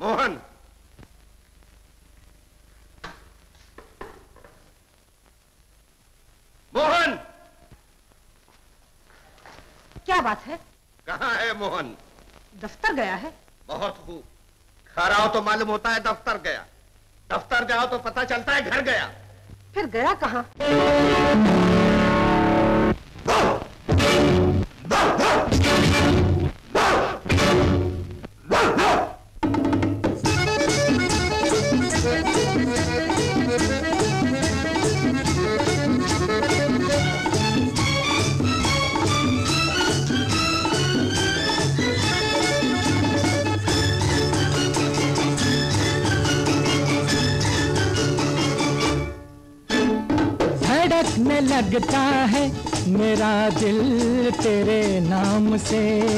मोहन, मोहन, क्या बात है? कहाँ है मोहन? दफ्तर गया है। बहुत खूब, घर आओ तो मालूम होता है दफ्तर गया, दफ्तर जाओ तो पता चलता है घर गया। फिर गया कहाँ? धड़कने लगता है मेरा दिल तेरे नाम से,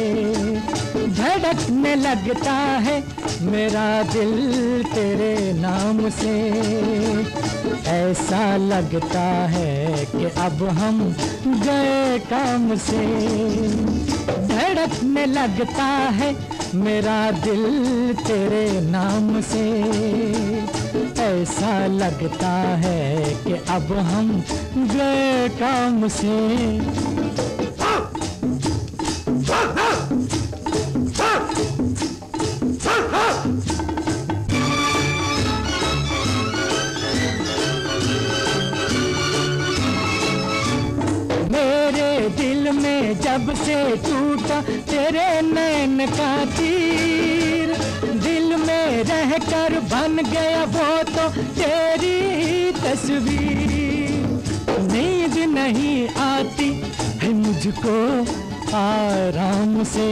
धड़कने लगता है मेरा दिल तेरे नाम से। ऐसा लगता है कि अब हम गए काम से, धड़कने लगता है मेरा दिल तेरे नाम से। ऐसा लगता है कि अब हम गए काम से। मेरे दिल में जब से टूटा तेरे नैन का तीर, दिल में रहकर बन गया वो तो तेरी तस्वीर। नींद नहीं आती है मुझको आराम से,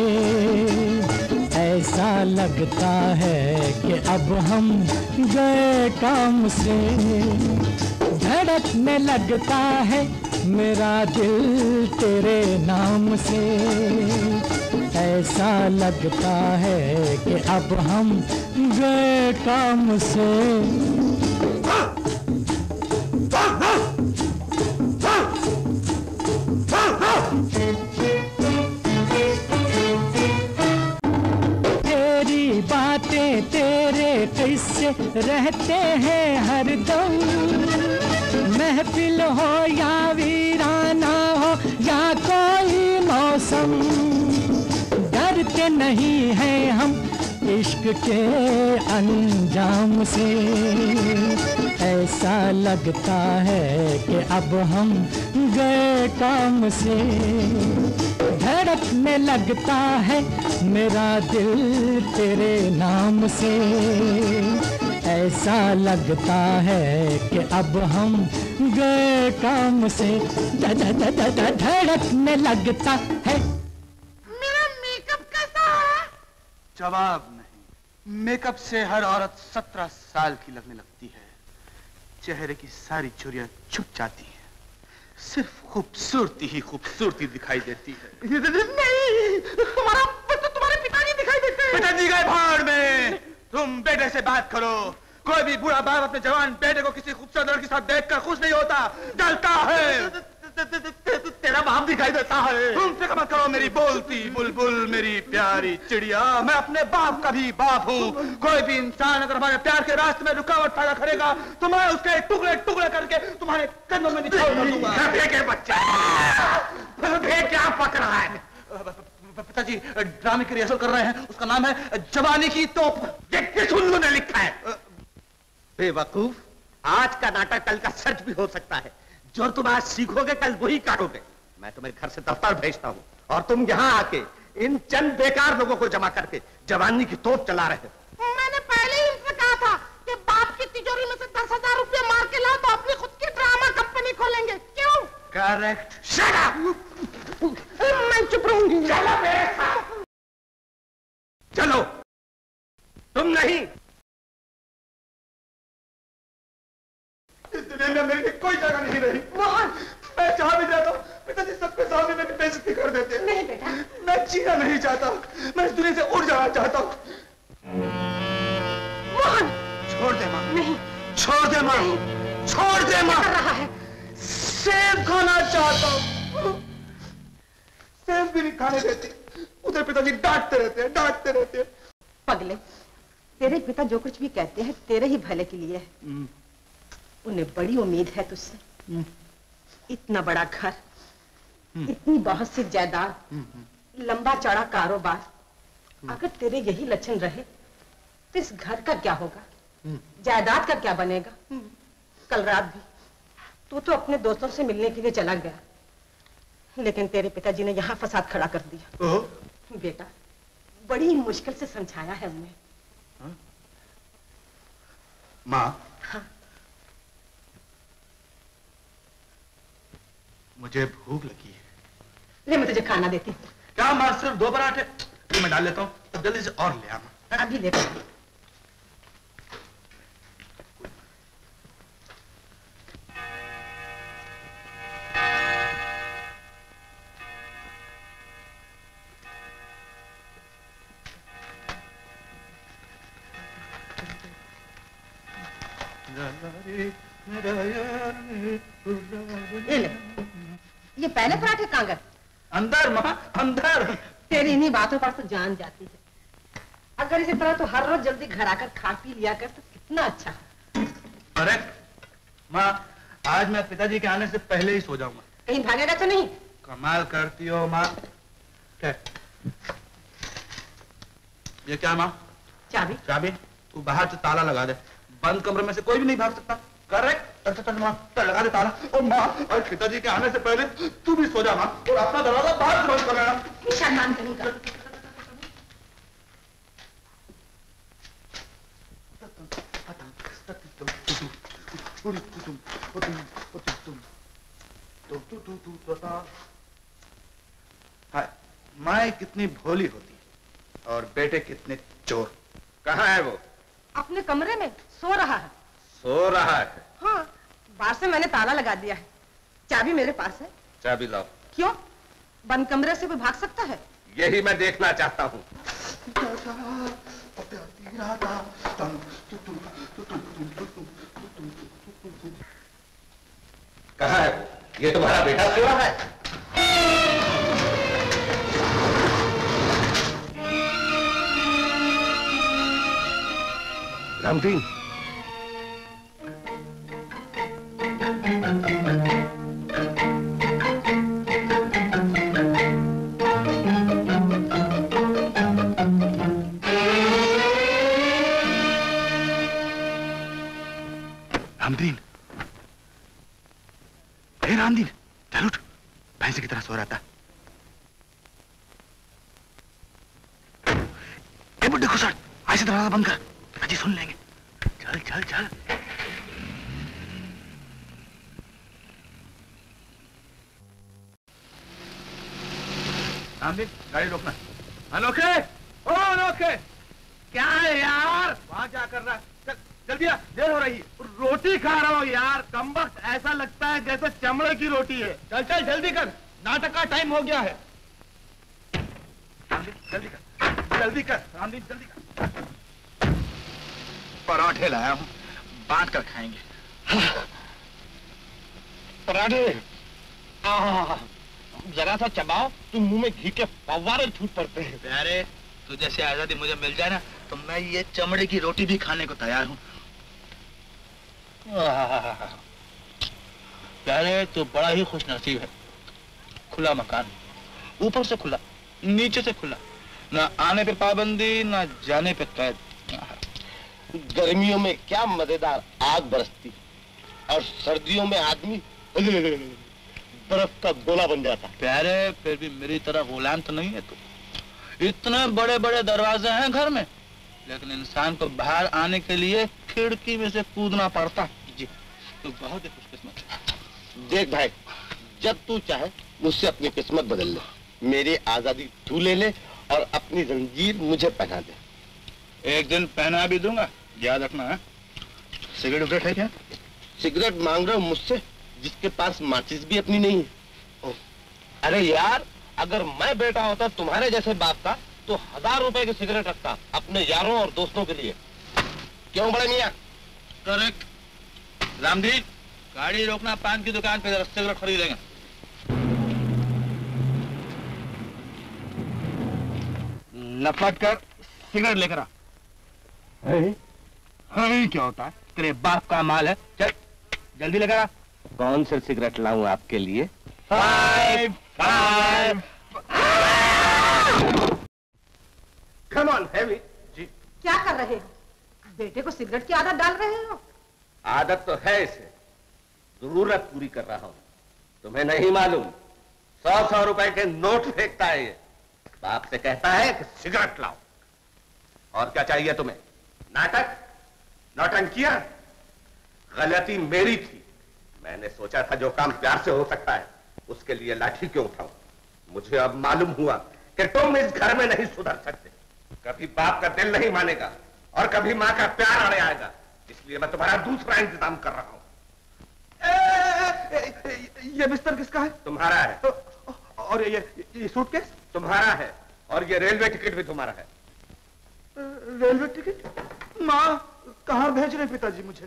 ऐसा लगता है कि अब हम गए काम से। धड़कने लगता है मेरा दिल तेरे नाम से, ऐसा लगता है कि अब हम गए काम से। तेरी बातें तेरे किस्से रहते हैं हरदम, महफिल हो या वीराना हो या कोई मौसम। डरते नहीं हैं हम इश्क के अंजाम से, ऐसा लगता है कि अब हम गए काम से। धड़कने लगता है मेरा दिल तेरे नाम से, ऐसा लगता है कि अब हम गए काम से। धड़कने लगता है। मेरा मेकअप कैसा है? जवाब नहीं। मेकअप से हर औरत 17 साल की लगने लगती है। चेहरे की सारी चुरियां छुप जाती हैं, सिर्फ खूबसूरती ही खूबसूरती दिखाई देती है। नहीं, तुम्हारे पिताजी दिखाई देते हैं। पिताजी गए भाड़ में, तुम बेटे से बात करो। कोई भी बुरा बाप अपने जवान बेटे को किसी खूबसूरत लड़की के साथ देखकर खुश नहीं होता, डरता है। तेरा बाप दिखाई देता है। तुम फिक्र मत करो मेरी बोलती बुलबुल, मेरी प्यारी चिड़िया। मैं अपने बाप का भी बाप हूँ। कोई भी इंसान अगर हमारे प्यार के रास्ते में रुकावट पैदा करेगा तो मैं उसके टुकड़े टुकड़े करके तुम्हारे कंधों में निचोड़ दूंगा। बच्चा क्या पक रहा है? पिताजी ड्रामे की रिहर्सल कर रहे हैं, उसका नाम है जवानी की तोप। किस उल्लू ने लिखा है? बेवकूफ, आज का नाटक कल का सच भी हो सकता है। जो तुम आज सीखोगे कल वही काटोगे। मैं तुम्हें घर से दफ्तर भेजता हूँ और तुम यहाँ आके इन चंद बेकार लोगों को जमा करके जवानी की तोप चला रहे हो। मैंने पहले ही इनसे कहा था कि बाप की तिजोरी में से 10,000 रुपये मार के लाओ तो अपनी खुद की ड्रामा कंपनी खोलेंगे। क्यों? करेक्ट। Shut up. मैं चुप रहूंगी। चलो मेरे साथ, चलो। तुम नहीं। इस दुनिया में मेरी कोई जगह नहीं रही। मोहन, मैं जहाँ भी जाता हूँ पिताजी सबके सामने मेरी बेइज्जती कर देते हैं। नहीं बेटा, मैं जीना नहीं चाहता, मैं इस दुनिया से उड़ जाना चाहता हूँ। मोहन, छोड़ दे माँ। नहीं, छोड़ दे माँ, छोड़ दे माँ। कर रहा है? सेब खाना चाहता हूँ। सेब भी नहीं खाने देती। उधर पिताजी डांटते रहते हैं, डांटते रहते हैं। पगले, तेरे पिता जो कुछ भी कहते हैं तेरे ही भले के लिए है। उन्हें बड़ी उम्मीद है तुझसे। इतना बड़ा घर, इतनी बहुत सी जायदाद, लंबा चौड़ा कारोबार, अगर तेरे यही लक्षण रहे तो इस घर का क्या होगा, जायदाद का क्या बनेगा। कल रात भी तू तो अपने दोस्तों से मिलने के लिए चला गया, लेकिन तेरे पिताजी ने यहाँ फसाद खड़ा कर दिया। बेटा, बड़ी मुश्किल से समझाया है उन्हें। माँ, हाँ। मुझे भूख लगी है। ले मैं तुझे खाना देती हूँ। क्या माँ, सिर्फ 2 पराठे? तो मैं डाल लेता हूँ, तो जल्दी से और ले आना। अभी ले। ये पहले पराठे कहाँ गए? अंदर माँ, अंदर। तेरी इन्हीं बातों पर तो जान जाती है। अगर इसी तरह तो हर रोज जल्दी घर आकर खा पी लिया कर तो कितना अच्छा। अरे माँ, आज मैं पिताजी के आने से पहले ही सो जाऊंगा। कहीं भागेगा तो नहीं? कमाल करती हो माँ। क्या ये क्या माँ? चाबी। चाबी? तू बाहर से ताला लगा दे, बंद कमरे में से कोई भी नहीं भाग सकता। करेक्ट। अच्छा माँ, लगा दे ताला। और माँ, और पिताजी के आने से पहले तू भी सो जा माँ, और अपना दरवाजा बाहर से बंद कर लेना। शर्मान कहीं कर। माँ कितनी भोली होती है और बेटे कितने चोर। कहाँ है वो? अपने कमरे में सो रहा है। सो रहा है? हाँ, बाहर से मैंने ताला लगा दिया है। चाबी मेरे पास है। चाबी लाओ। क्यों? बंद कमरे से कोई भाग सकता है? यही मैं देखना चाहता हूँ। कहाँ है वो? ये तुम्हारा बेटा सो रहा है? रामदीन, रामदीन, हे रामदीन, चल उठ, भैंसे की तरह सो रहा था। ए बुड्ढे खुसड़, ऐसे दरवाजा बंद कर, पिताजी सुन लेंगे। चल चल चल। रामदीन, गाड़ी रोकना। अनोखे, ओ अनोखे, क्या है यार? वहां क्या कर रहा है? चल जल्दी आ, देर हो रही है। रोटी खा रहा हूँ यार, कमबख्त ऐसा लगता है जैसे चमड़े की रोटी है। चल चल जल्दी कर, नाटक का टाइम हो गया है। रामदीन जल्दी कर, जल्दी कर, रामदीन जल्दी कर। पराठे लाया हूँ, बांट कर खाएंगे। पराठे? जरा सा चबाओ तो मुंह में घी के फव्वारे छूट पड़ते हैं। प्यारे, तू जैसे आजादी मुझे मिल जाए ना तो मैं ये चमड़े की रोटी भी खाने को तैयार हूँ। प्यारे, तू बड़ा ही खुश नसीब है। खुला मकान, ऊपर से खुला, नीचे से खुला, ना आने पे पाबंदी ना जाने पे कैद। गर्मियों में क्या मजेदार आग बरसती और सर्दियों में आदमी बर्फ का गोला बन जाता। प्यारे, फिर भी मेरी तरह गुलाम तो नहीं है तू। इतने बड़े बड़े दरवाजे हैं घर में, लेकिन इंसान को बाहर आने के लिए खिड़की में से कूदना पड़ता। जी, तू बहुत ही खुशकिस्मत है। देख भाई, जब तू चाहे मुझसे अपनी किस्मत बदल ले, मेरी आजादी तू ले ले और अपनी जंजीर मुझे पहना दे। एक दिन पहना भी दूंगा, याद रखना है। सिगरेट उगरेट है क्या? सिगरेट मांग रहे हो मुझसे, जिसके पास माचिस भी अपनी नहीं है। अरे यार, अगर मैं बेटा होता तुम्हारे जैसे बाप का तो 1000 रुपए की सिगरेट रखता अपने यारों और दोस्तों के लिए। क्यों बड़े मियां? करेक्ट। रामदीन, गाड़ी रोकना, पान की दुकान पे सिगरेट खरीदेंगे। लपट कर सिगरेट लेकर आ। हाँ क्या होता है? तेरे बाप का माल है। चल जल्दी लगा। कौन सा सिगरेट लाऊं आपके लिए? 5 5 कम ऑन हैवी। जी क्या कर रहे हो? बेटे को सिगरेट की आदत डाल रहे हो? आदत तो है इसे, जरूरत पूरी कर रहा हूं। तुम्हें नहीं मालूम 100-100 रुपए के नोट फेंकता है ये। बाप से कहता है कि सिगरेट लाओ। और क्या चाहिए तुम्हें? नाटक, नौटंकियां? गलती मेरी थी। मैंने सोचा था जो काम प्यार से हो सकता है उसके लिए लाठी क्यों उठाऊं। मुझे अब मालूम हुआ कि तुम इस घर में नहीं सुधर सकते। कभी बाप का दिल नहीं मानेगा और कभी मां का प्यार आड़े आएगा। इसलिए मैं तुम्हारा दूसरा इंतजाम कर रहा हूं। ये बिस्तर किसका है? तुम्हारा है। और ये सूटकेस? तुम्हारा है। और ये रेलवे टिकट भी तुम्हारा है। Railway ticket? माँ कहाँ भेज रहे पिताजी मुझे?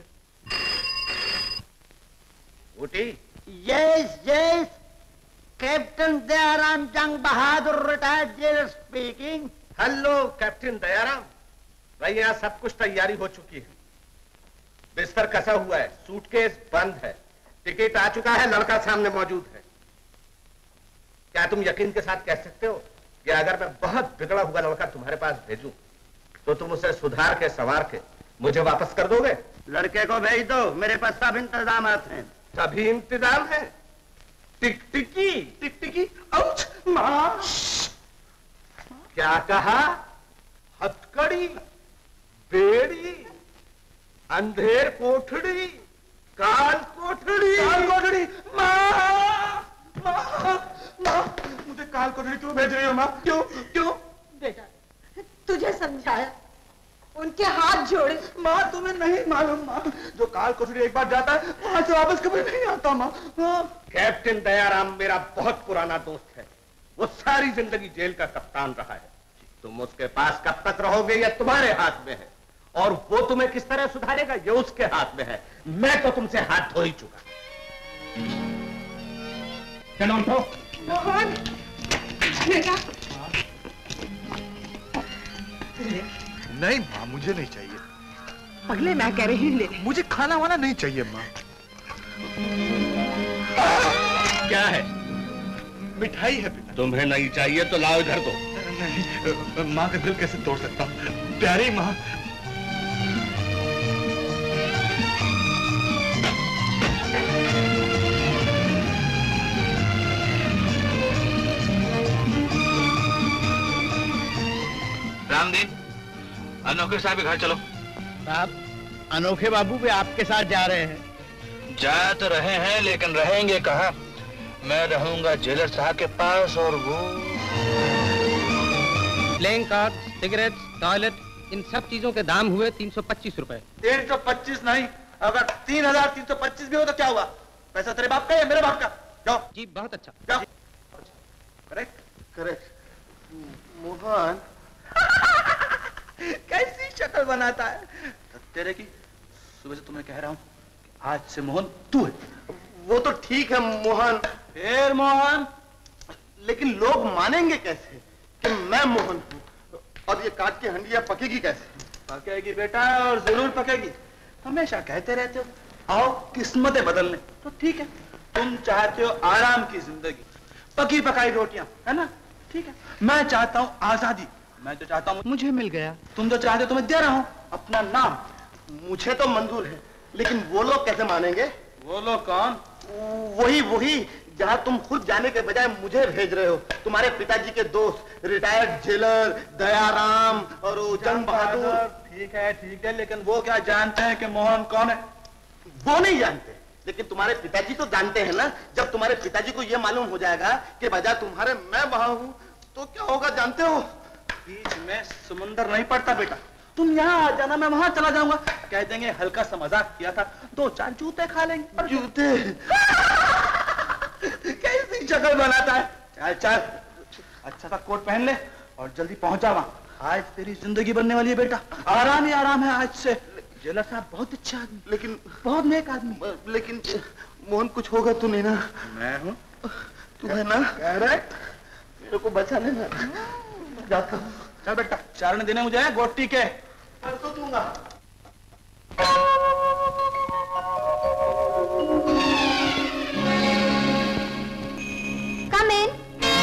Ooty? Yes yes, captain Dayaram Jang Bahadur retired jailer speaking. Hello captain Dayaram. भैया सब कुछ तैयारी हो चुकी है। बिस्तर कसा हुआ है, सूटकेस बंद है, टिकट आ चुका है, लड़का सामने मौजूद है। क्या तुम यकीन के साथ कह सकते हो कि अगर मैं बहुत बिगड़ा हुआ लड़का तुम्हारे पास भेजूं तो तुम उसे सुधार के संवार के मुझे वापस कर दोगे? लड़के को भेज दो, मेरे पास सब इंतजाम हैं। सभी इंतजाम है? टिकटिकी? टिकटिकी? आउच! माँ! क्या कहा? हथकड़ी, बेड़ी, अंधेर कोठड़ी, काल कोठड़ी? काल कोठड़ी! माँ! माँ! माँ! मुझे काल कोठड़ी क्यों भेज रही हो माँ? क्यों? क्यों? बेटा, तुझे समझाया, उनके हाथ जोड़े। माँ तुम्हें नहीं मालूम माँ, जो काल कोठड़ी एक बार जाता है वहां से वापस कभी नहीं आता माँ। कैप्टन दयाराम मेरा बहुत पुराना दोस्त है। वो सारी जिंदगी जेल का कप्तान रहा है। तुम उसके पास कब तक रहोगे ये तुम्हारे हाथ में है। और वो तुम्हें किस तरह सुधारेगा ये उसके हाथ में है। मैं तो तुमसे हाथ धो ही चुका। चलो उठो। मोहन, बेटा। नहीं माँ मुझे नहीं चाहिए। पगले मैं कह रही हूँ ले। मुझे खाना वाना नहीं चाहिए माँ। क्या है? मिठाई है पिता। तुम्हें नहीं चाहिए तो लाओ इधर दो। नहीं, माँ का दिल कैसे तोड़ सकता हूँ? प्यारी माँ। रामदीन, अनोखे साहब के घर चलो। साहब, अनोखे बाबू भी आपके साथ जा रहे हैं। जा तो रहे हैं लेकिन रहेंगे कहाँ? मैं रहूंगा जेलर साहब के पास और वो प्लेइंग कार्ड, सिगरेट, टॉयलेट, इन सब चीजों के दाम हुए 325 रुपए। 325 नहीं, अगर 3325 भी हो तो क्या हुआ? पैसा तेरे बाप का या मेरे बाप का? जाओ। जी बहुत अच्छा। जाओ। Correct correct. मोहन कैसी शक्ल बनाता है तेरे की। सुबह से तुम्हें कह रहा हूँ आज से मोहन तू है। वो तो ठीक है मोहन, फिर मोहन लेकिन लोग मानेंगे कैसे कि मैं मोहन हूँ? और ये काट की हंडिया पकेगी कैसे? पकेगी बेटा, और जरूर पकेगी। हमेशा कहते रहते हो आओ किस्मतें बदलने, तो ठीक है। तुम चाहते हो आराम की जिंदगी, पकी पकाई रोटियां, है ना? ठीक है। मैं चाहता हूँ आजादी। मैं जो चाहता हूँ मुझे मिल गया। तुम जो चाहते हो तुम्हें दे रहा हूँ अपना नाम। मुझे तो मंजूर है, लेकिन वो लोग कैसे मानेंगे? वो लोग कौन? वही जहाँ तुम खुद जाने के बजाय मुझे भेज रहे हो। तुम्हारे पिताजी के दोस्त रिटायर्ड जेलर दयाराम और वो जंग बहादुर। ठीक है, लेकिन वो क्या जानते हैं कि मोहन कौन है? वो नहीं जानते, लेकिन तुम्हारे पिताजी तो जानते हैं ना। जब तुम्हारे पिताजी को ये मालूम हो जाएगा कि बजाय तुम्हारे मैं वहां हूं तो क्या होगा जानते हो? बीच में समुंदर नहीं पड़ता बेटा। तुम यहाँ आ जाना, मैं वहां चला जाऊंगा। कह देंगे हल्का सा मजाक किया था, 2-4 जूते खा लेंगे। जूते? कैसी शक्ल बनाता है। चल चल, अच्छा सा कोट पहन ले और जल्दी पहुंच जा वहां। आज तेरी जिंदगी बनने वाली है बेटा। आराम ही आराम है आज से। जेलर साहब बहुत अच्छा आदमी, लेकिन बहुत नेक आदमी। लेकिन मोहन कुछ होगा तो नहीं ना? मैं हूँ, तू है ना? कह रहे मेरे को बचा लेना। जाता हूँ। चल बेटा, चारण देने मुझे गोटी के। परसों दूंगा। Come in.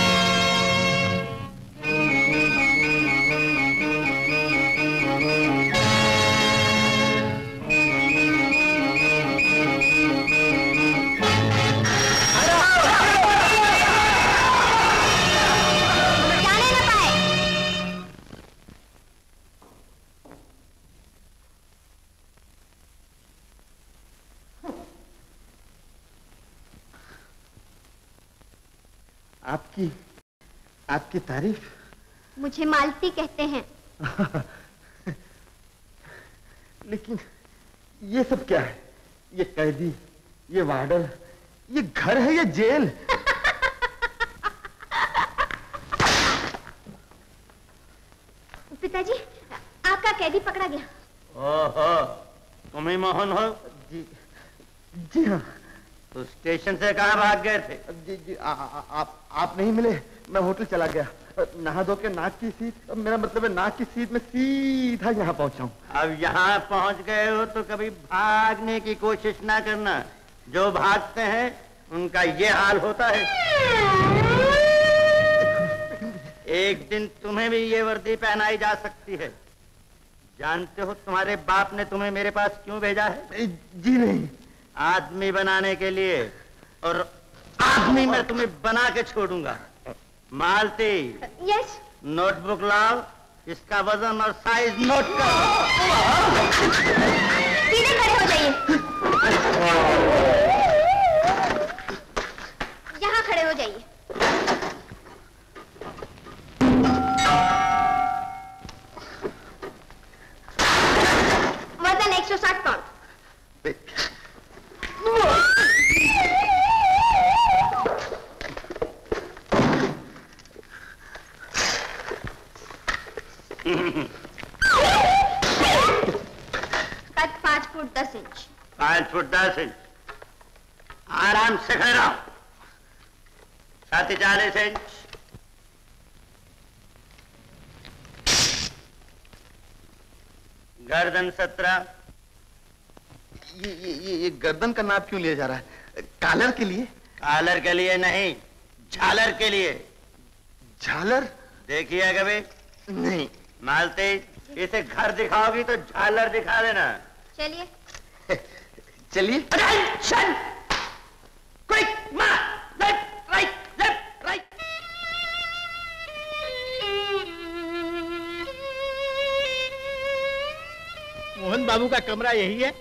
आपकी तारीफ? मुझे मालती कहते हैं। लेकिन ये सब क्या है? ये कैदी, ये वार्डर, ये घर है या जेल? पिताजी, आपका कैदी पकड़ा गया। ओहो, तुम ही मोहन हो? जी हाँ। तो स्टेशन से कहाँ भाग गए थे? जी आप नहीं मिले, मैं होटल चला गया। नहा धो के नाक की सीट, मेरा मतलब है नाक की सीट में सीधा यहाँ पहुंचा हूँ। अब यहाँ पहुंच गए हो तो कभी भागने की कोशिश ना करना। जो भागते हैं उनका ये हाल होता है। एक दिन तुम्हें भी ये वर्दी पहनाई जा सकती है। जानते हो तुम्हारे बाप ने तुम्हें मेरे पास क्यों भेजा है? जी नहीं। आदमी बनाने के लिए, और आदमी मैं तुम्हें बना के छोड़ूंगा। मालती, यस। नोटबुक लाओ, इसका वजन और साइज नोट करो। सीधे खड़े हो जाइए। यहाँ खड़े हो जाइए। वजन 160 पाउंड। कद 5 फुट 10 इंच। 5 foot 10 inch. आराम से खड़े रहो। छाती 40 इंच। गर्दन 17। ये गर्दन का नाप क्यों लिया जा रहा है? कॉलर के लिए? कॉलर के लिए नहीं, झालर के लिए। झालर? देखिए कभी? नहीं। मालती, इसे घर दिखाओगी तो झालर दिखा देना। चलिए। चलिए। Attention! Quick march! Left right, left right. Mohan Babu का कमरा यही है?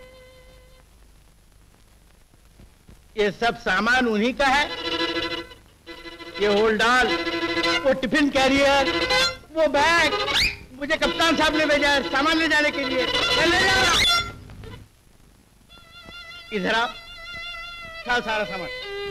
ये सब सामान उन्हीं का है? ये होल्डाल, वो टिफिन कैरियर, वो बैग, मुझे कप्तान साहब ने भेजा है सामान ले जाने के लिए। ले जा। इधर आओ, उठाओ सारा सामान।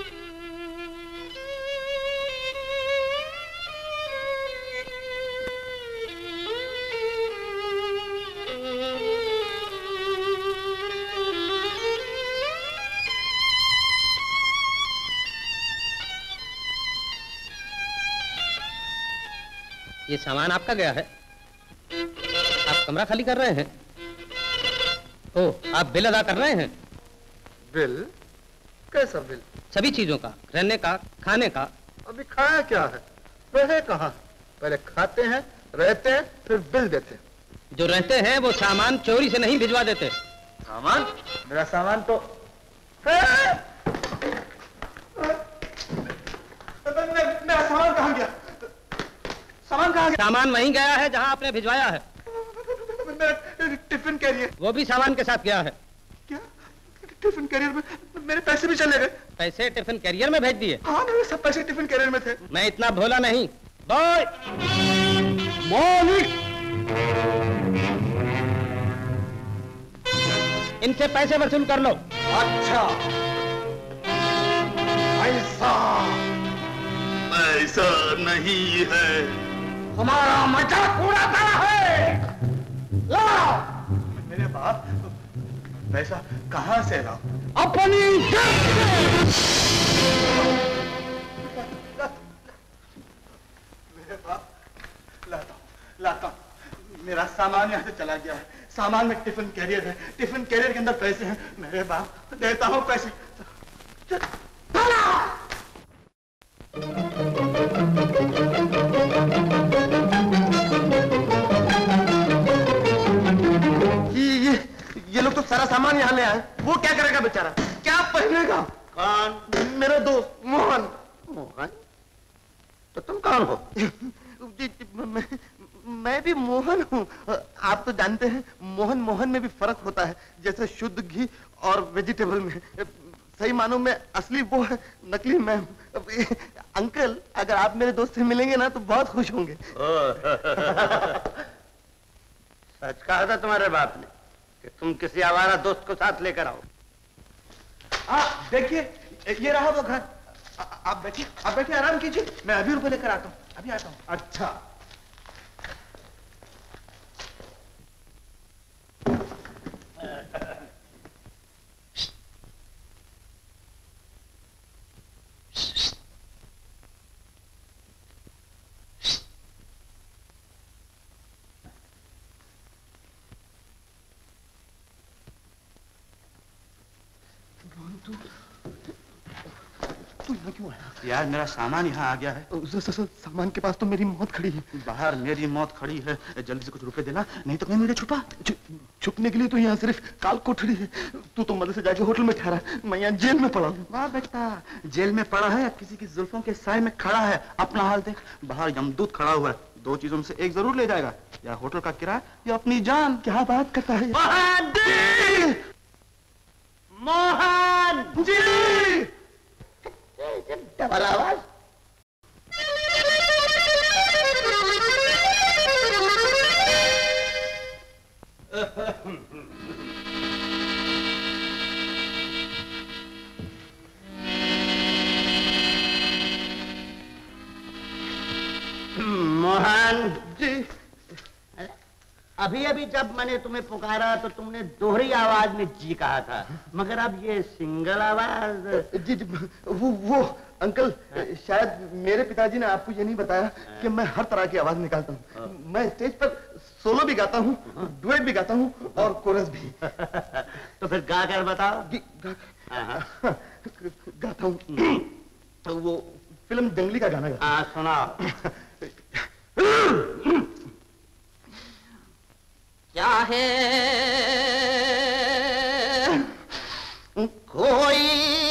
ये सामान आपका गया है? आप कमरा खाली कर रहे हैं? ओ, आप बिल अदा कर रहे हैं? बिल? कैसा बिल? सभी चीजों का, रहने का, खाने का। अभी खाया क्या है? रहे कहाँ? पहले खाते हैं, रहते हैं, फिर बिल देते हैं। जो रहते हैं वो सामान चोरी से नहीं भिजवा देते। सामान? मेरा सामान तो मेरा सामान कहाँ गया? सामान कहाँ गया? सामान वहीं गया है जहां आपने भिजवाया है। मेरा टिफिन कैरियर? वो भी सामान के साथ गया है। क्या? टिफिन कैरियर में मेरे पैसे भी चले गए? पैसे टिफिन कैरियर में भेज दिए? हाँ, मेरे सब पैसे टिफिन कैरियर में थे। मैं इतना भोला नहीं। बॉय! मौलिक! इनसे पैसे वसूल कर लो। अच्छा, ऐसा नहीं है। हमारा मजाक उड़ाता है। लाओ। मेरे बाप, पैसा कहाँ से लाओ? अपनी मेरे बाप, लाता हूँ। मेरा सामान यहाँ से चला गया है। सामान में टिफिन कैरियर है, टिफिन कैरियर के अंदर पैसे हैं। मेरे बाप देता हूँ पैसे। ये लोग तो सारा सामान यहाँ ले आए। वो क्या करेगा बेचारा? क्या पहनेगा? कौन? मेरा दोस्त मोहन। मोहन? तो तुम कौन हो? मैं भी मोहन हूँ। आप तो जानते हैं मोहन मोहन में भी फर्क होता है, जैसे शुद्ध घी और वेजिटेबल में। सही मानों में असली वो है, नकली मैं हूँ। अंकल, अगर आप मेरे दोस्त से मिलेंगे ना तो बहुत खुश होंगे। सच कहा था तुम्हारे बाप ने कि तुम किसी आवारा दोस्त को साथ लेकर आओ। देखिए ये रहा वो घर। आप बैठिए आराम कीजिए, मैं अभी रुपए लेकर आता हूँ, अभी आता हूँ। अच्छा तू यहाँ क्यों आया? यार मेरा सामान यहाँ आ गया है। सामान के पास तो मेरी मौत खड़ी है। बाहर मेरी मौत खड़ी है, जल्दी से कुछ रुपए देना, नहीं तो कहीं मुझे छुपा। छुपने के लिए तो यहाँ सिर्फ काल कोठरी है। तू तो मदद से जाके होटल में ठहरा, मैं यहाँ जेल में पड़ा हूँ। वाह बेटा, जेल में पड़ा है, किसी की जुल्फों के साए में खड़ा है। अपना हाल देख, बाहर यमदूत खड़ा हुआ है। दो चीजों में से एक जरूर ले जाएगा, या होटल का किराया या अपनी जान। क्या बात करता है? मोहन जी! मोहन जी! डबल आवाज। मोहन जी! अभी अभी जब मैंने तुम्हें पुकारा तो तुमने दोहरी आवाज में जी कहा था, मगर अब ये सिंगल आवाज। जी वो अंकल, शायद मेरे पिताजी ने आपको ये नहीं बताया कि मैं हर तरह की आवाज निकालता हूँ। मैं स्टेज पर सोलो भी गाता हूँ, डुएट भी गाता हूँ और कोरस भी। तो फिर गा कर बताओ। गाता हूँ। वो फिल्म जंगली का गाना गाता हूँ। सुनाओ। क्या है कोई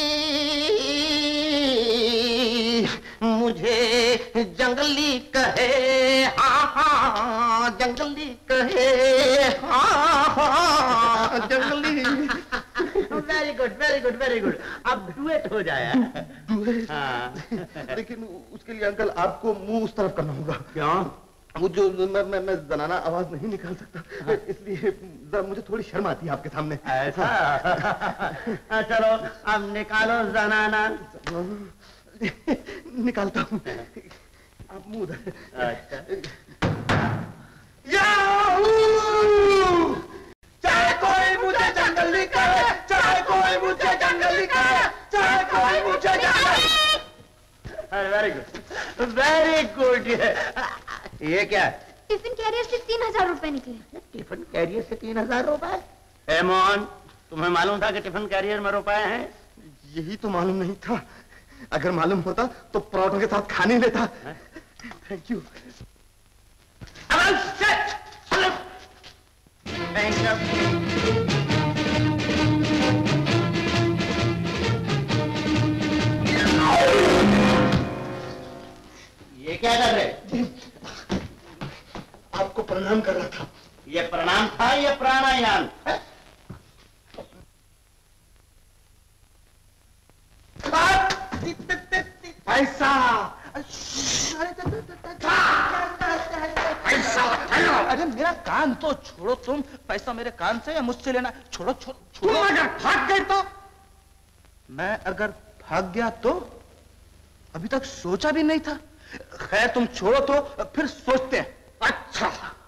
मुझे जंगली कहे, हाँ हाँ जंगली कहे, हाँ हाँ जंगली। Very good very good very good. अब डुएट हो जाए। हाँ। लेकिन उसके लिए अंकल आपको मुंह उस तरफ करना होगा। क्यों? वो जो मैं जनाना आवाज नहीं निकाल सकता, इसलिए जरा मुझे थोड़ी शर्म आती है आपके सामने। ऐसा? चलो अब निकालो जनाना। निकालता हूँ, आप मुंह। अच्छा। चाहे कोई मुझे जंगली कहे, चाहे कोई मुझे जंगली कहे, चाहे कोई मुझे जंगली। Very good very good. ये क्या है? टिफिन कैरियर से 3000 रुपए निकले। टिफिन कैरियर से 3000 रुपए? ए मोहन, तुम्हें मालूम था कि टिफिन कैरियर में रुपए हैं? यही तो मालूम नहीं था। अगर मालूम होता तो पराठों के साथ खा नहीं लेता। Thank you. ये क्या कर रहे? आपको प्रणाम कर रहा था। ये प्रणाम था या प्राणायाम? पैसा पैसा। अरे मेरा कान तो छोड़ो तुम। पैसा मेरे कान से या मुझसे लेना? छोड़ो छोड़ो छोड़ो। तुम अगर भाग गए तो? मैं अगर भाग गया तो? अभी तक सोचा भी नहीं था। खैर तुम छोड़ो तो फिर सोचते हैं। अच्छा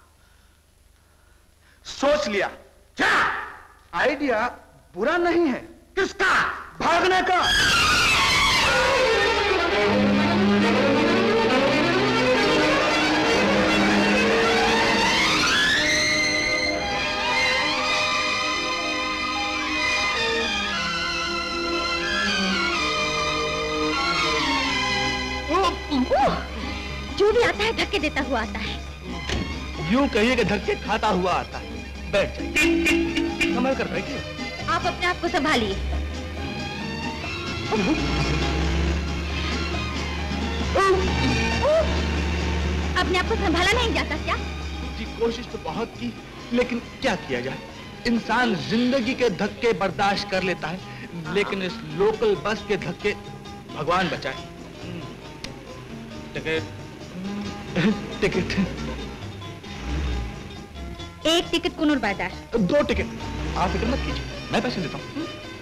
सोच लिया। क्या? आइडिया बुरा नहीं है। किसका? भागने का। जो भी आता है धक्के देता हुआ आता है। यूं कहिए कि धक्के खाता हुआ आता है। बैठ जाइए, संभल कर बैठिए। आप अपने आप को संभालिए। अपने आप को संभाला नहीं जाता क्या? जी कोशिश तो बहुत की, लेकिन क्या किया जाए। इंसान जिंदगी के धक्के बर्दाश्त कर लेता है, लेकिन इस लोकल बस के धक्के भगवान बचाए। टिकट टिकट एक टिकट कुनूर बाजार। 2 टिकट। आप फिक्र मत कीजिए, मैं पैसे देता हूँ।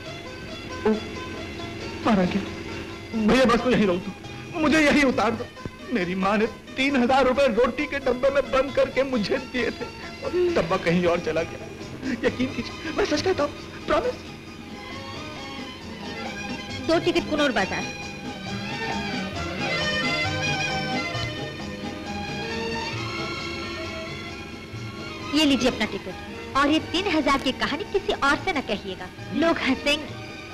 मारा क्या भैया, बस को यहीं रोक दो, मुझे यहीं उतार दो। मेरी माँ ने 3000 रुपए रोटी के डब्बे में बंद करके मुझे दिए थे और डब्बा कहीं और चला गया। यकीन कीजिए, मैं सच कहता हूँ, प्रॉमिस। 2 टिकट कुनूर बाजार। ये लीजिए अपना टिकट, और ये 3000 की कहानी किसी और से न कहिएगा, लोग हंसेंगे।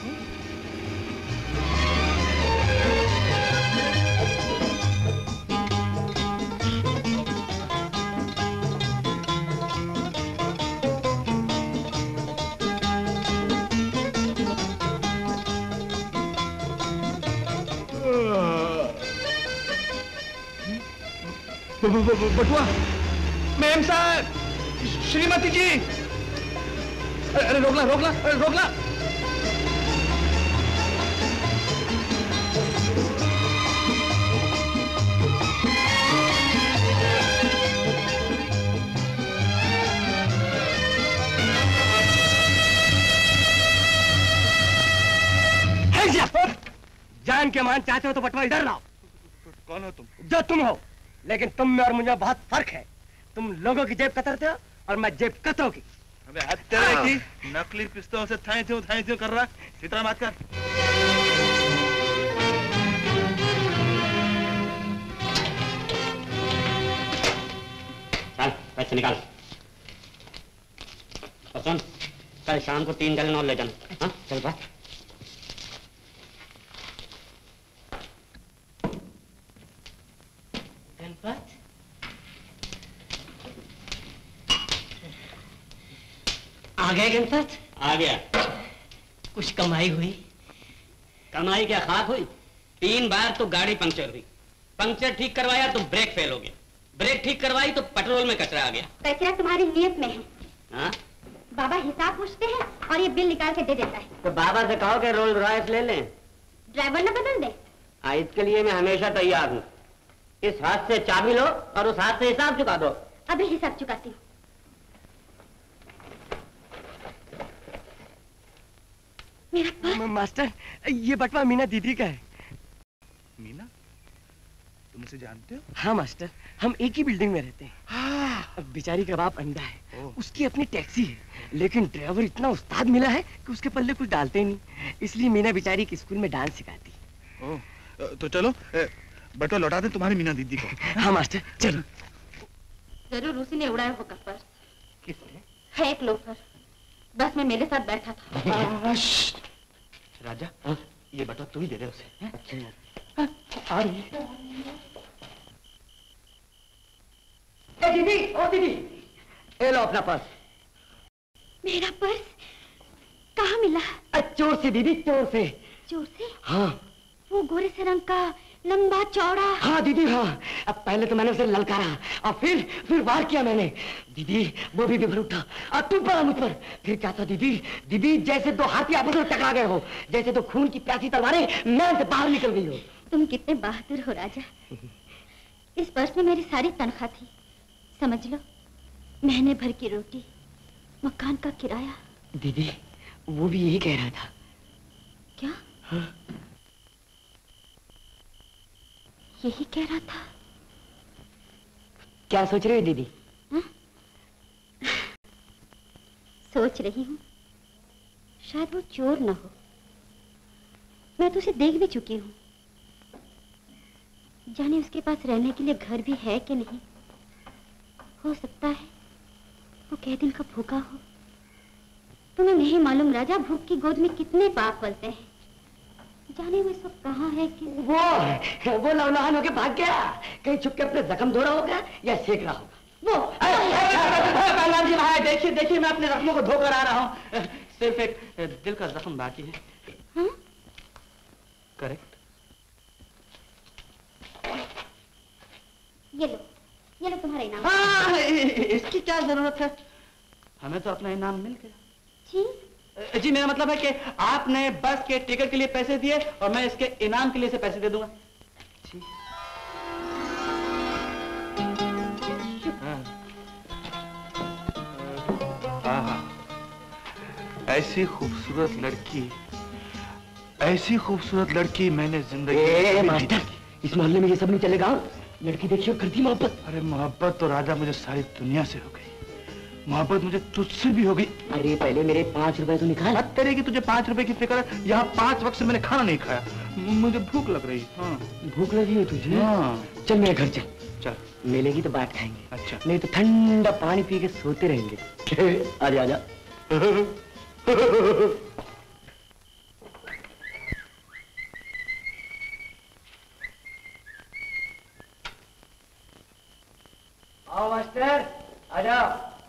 बटुआ, मैम साहब, श्रीमती जी, अरे रोकला रोकला रोकला। जान के मान चाहते हो तो बटवा इधर लाओ। कौन हो तुम? जो तुम हो, लेकिन तुम में और मुझे बहुत फर्क है। तुम लोगों की जेब कतरते हो और मैं जेब कतरों की। अबे हत्या की नकली पिस्तौल से थाई थ्यों कर रहा है, इतना बात कर। चल पैसे निकाल। और सुन, कल शाम को 3 गैलन और ले जाना। हाँ चल बात। आ गए गणपत? आ गया। कुछ कमाई हुई? कमाई क्या खाक हुई? 3 बार तो गाड़ी पंक्चर हुई, पंक्चर ठीक करवाया तो ब्रेक फेल हो गया, ब्रेक ठीक करवाई तो पेट्रोल में कचरा आ गया। कचरा तुम्हारी नियत में है। हाँ? बाबा हिसाब पूछते हैं और ये बिल निकाल के दे देता है। तो बाबा से कहो कि रोल्स रॉयस ले लें। ड्राइवर न बदल दे। इसके लिए मैं हमेशा तैयार हूँ। इस हाथ से चाबी लो और उस हाथ से हिसाब चुका दो। अभी हिसाब चुकाती हूँ। मास्टर, ये बटवा मीना दीदी का है। मीना? तुम उसे जानते हो? हाँ मास्टर, हम एक ही बिल्डिंग में रहते हैं। हाँ। बेचारी का बाप अंधा है, उसकी अपनी टैक्सी है, लेकिन ड्राइवर इतना उस्ताद मिला है कि उसके पल्ले कुछ डालते नहीं, इसलिए मीना बेचारी के स्कूल में डांस सिखाती। तो चलो बटवा लौटा दे तुम्हारी मीना दीदी को। हाँ मास्टर चलो। जरूर उसी ने उड़ाया होगा पर्स। किसने? है एक लोफर, बस में मेरे साथ बैठा था। राजा, ये बटवा तू ही दे दे उसे। अच्छा। आ रही है। दीदी, ओ दीदी, ये लो अपना पर्स। मेरा पर्स कहाँ मिला? चोर से दीदी, चोर से। चोर से? हाँ। वो गोरे से रंग का, लंबा चौड़ा। हाँ दीदी हाँ। अब पहले तो मैंने उसे ललकारा और फिर वार किया मैंने। दीदी वो भी बिखर उठा और तुम पड़ा मुझ पर। फिर क्या था दीदी? दीदी जैसे 2 हाथी आपस में टकरा गए हो, जैसे 2 खून की प्यासी तलवारें मैल से बाहर निकल गई हो। तुम कितने बहादुर हो राजा। इस पर्स में मेरी सारी तनख्वाह थी, समझ लो, महीने भर की रोटी, मकान का किराया। दीदी वो भी यही कह रहा था। क्या? हाँ। यही कह रहा था। क्या सोच रही हो दीदी? सोच रही हूँ शायद वो चोर न हो, मैं तो उसे देख भी चुकी हूँ। जाने उसके पास रहने के लिए घर भी है कि नहीं। हो सकता है वो कई दिन का भूखा हो। तुम्हें नहीं मालूम राजा, भूख की गोद में कितने पाप पलते हैं। जाने वो सब कहाँ है कि वो लवलहान होके भाग गया, कहीं छुप के अपने जख्म धो रहा होगा या सेक रहा होगा। वो भाई देखिए देखिए, मैं अपने जख्मों को धोकर आ रहा हूँ, सिर्फ एक दिल का जख्म बाकी है। हाँ? करेक्ट। ये लो तुम्हारा इनाम। हाँ, इसकी क्या जरूरत है, हमें तो अपना इनाम मिल गया। जी मेरा मतलब है कि आपने बस के टिकट के लिए पैसे दिए और मैं इसके इनाम के लिए से पैसे दे दूंगा। जी हाँ, ऐसी खूबसूरत लड़की मैंने जिंदगी मास्टर, इस मोहल्ले में ये सब नहीं चलेगा। लड़की देखिए करती मोहब्बत। अरे मोहब्बत तो राजा मुझे सारी दुनिया से हो गई, मोहब्बत मुझे तुझसे भी हो गई। अरे पहले मेरे 5 रुपए तो निकाल। मत करेगी, तुझे 5 रुपए की फिक्र है? यहाँ 5 वक्त से मैंने खाना नहीं खाया, मुझे भूख लग रही। हाँ भूख लगी है तुझे? हाँ। चल मेरे घर चल, मिलेगी तो बात खाएंगे। अच्छा नहीं तो ठंडा पानी पी के सोते रहेंगे। आजा आजा। आओ मास्टर, आजा।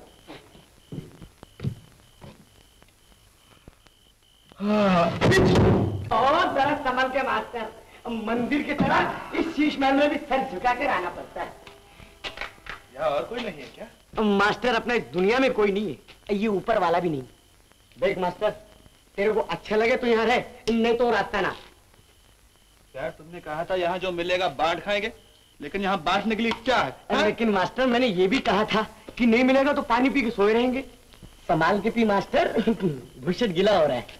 और जरा संभल के मास्टर, मंदिर की तरह इस शीश महल में भी सर झुका कर आना पड़ता है। यहाँ और कोई नहीं है क्या? मास्टर अपने दुनिया में कोई नहीं है, ये ऊपर वाला भी नहीं। देख मास्टर, तेरे को अच्छा लगे तो यहाँ रहे, नहीं तो रास्ता ना। यार तुमने कहा था यहाँ जो मिलेगा बांट खाएंगे, लेकिन यहाँ बांटने के लिए क्या है? लेकिन मास्टर मैंने ये भी कहा था कि नहीं मिलेगा तो पानी पी के सोए रहेंगे। संभाल के पी मास्टर, भूषण गीला हो रहा है।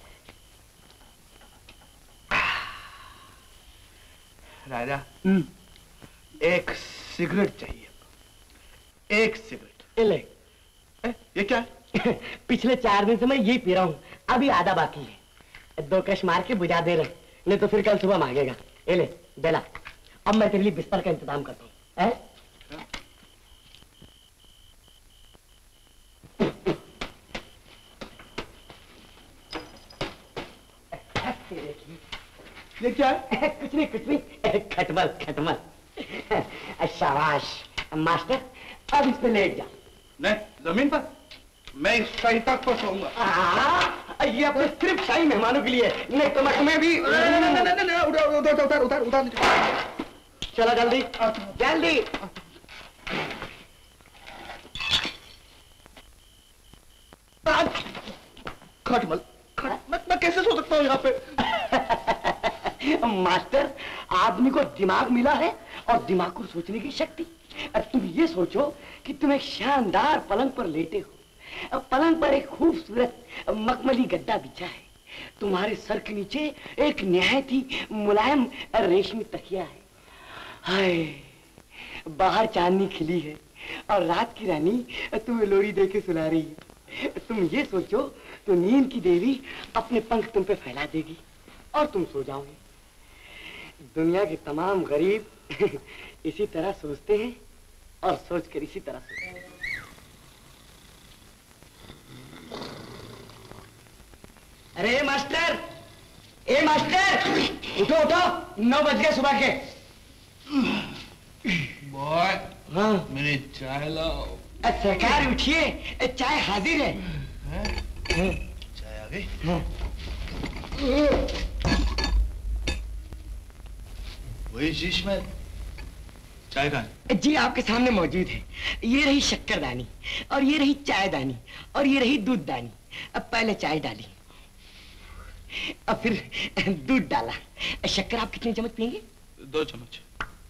राजा एक सिगरेट चाहिए, एक सिगरेट। ले। ये क्या है? पिछले 4 दिन से मैं यही पी रहा हूँ, अभी आधा बाकी है। 2 कश मार के बुझा दे रहे, नहीं तो फिर कल सुबह मांगेगा। ये ले बेला, अब मैं तेरे लिए बिस्तर का इंतजाम करता हूँ। ये क्या है? कुछ नहीं, खटमल। शाबाश मास्टर, अब इस पे लेट जा। नहीं, जमीन पर। मैं इस शाही तक पर सोऊंगा। ये अपने सिर्फ शाही मेहमानों के लिए, नहीं तो मैं तुम्हें भी। उतार। चलो जल्दी जल्दी। खटमल, मैं कैसे सो सकता हूँ यहाँ पे? मास्टर, आदमी को दिमाग मिला है और दिमाग को सोचने की शक्ति। तुम ये सोचो कि तुम एक शानदार पलंग पर लेटे हो, पलंग पर एक खूबसूरत मखमली गद्दा बिछा है, तुम्हारे सर के नीचे एक निहायत ही मुलायम रेशमी तकिया है। हाय, बाहर चांदनी खिली है और रात की रानी तुम्हें लोरी दे के सुला रही है। तुम ये सोचो तो नींद की देवी अपने पंख तुम पे फैला देगी और तुम सो जाओगे। दुनिया के तमाम गरीब इसी तरह सोचते हैं और सोचकर इसी तरह सोते हैं। अरे मास्टर, ए मास्टर, उठो 9 बज गए सुबह के। बॉय, हाँ मेरी चाय लाओ। सरकार उठिए, चाय हाजिर है। चाय आ गई? हाँ। वही शीश में चाय का? जी आपके सामने मौजूद है। ये रही शक्करदानी और ये रही चायदानी और ये रही दूधदानी। अब पहले चाय डाली, अब फिर दूध डाला। शक्कर आप कितने चम्मच पिएंगे? 2 चम्मच।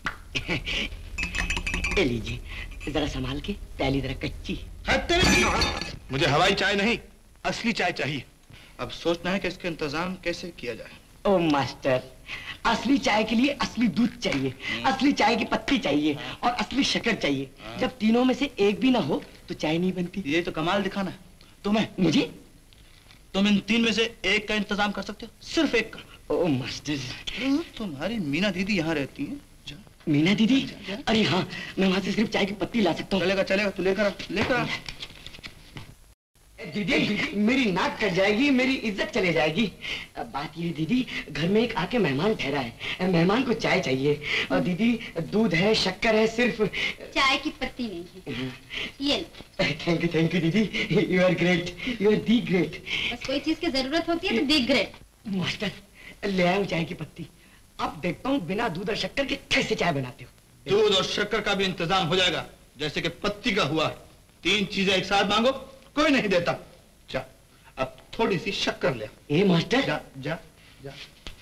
ये लीजिए, जरा संभाल के, प्याली जरा कच्ची। मुझे हवाई चाय नहीं, असली चाय चाहिए। अब सोचना है कि इसका इंतजाम कैसे किया जाए। ओ मास्टर, असली चाय के लिए असली दूध चाहिए, असली चाय की पत्ती चाहिए और असली शक्कर चाहिए। जब तीनों में से एक भी ना हो तो चाय नहीं बनती। ये तो कमाल दिखाना है तुम्हें। मुझे? तुम इन 3 में से एक का इंतजाम कर सकते हो, सिर्फ एक का। ओ मास्टर, तुम्हारी मीना दीदी यहाँ रहती है। मीना दीदी? अरे हाँ, मैं वहां से सिर्फ चाय की पत्ती ला सकता हूँ। चलेगा, तू लेकर आ। दीदी मेरी नाक कट जाएगी, मेरी इज्जत चले जाएगी। बात ये दीदी, घर में एक आके मेहमान ठहरा है, मेहमान को चाय चाहिए। और दीदी दूध है, शक्कर है, सिर्फ चाय की पत्ती नहीं है। ये थैंक यू दीदी, you are great, you are the great. बस कोई चीज की जरूरत होती है तो दी ग्रेट। मास्टर ले आऊं चाय की पत्ती। अब देखता हूँ बिना दूध और शक्कर के कैसे चाय बनाते हो। दूध और शक्कर का भी इंतजाम हो जाएगा, जैसे कि पत्ती का हुआ। 3 चीजें एक साथ मांगो, कोई नहीं देता। जा, अब थोड़ी सी शक्कर ले। ए मास्टर, जा जा जा।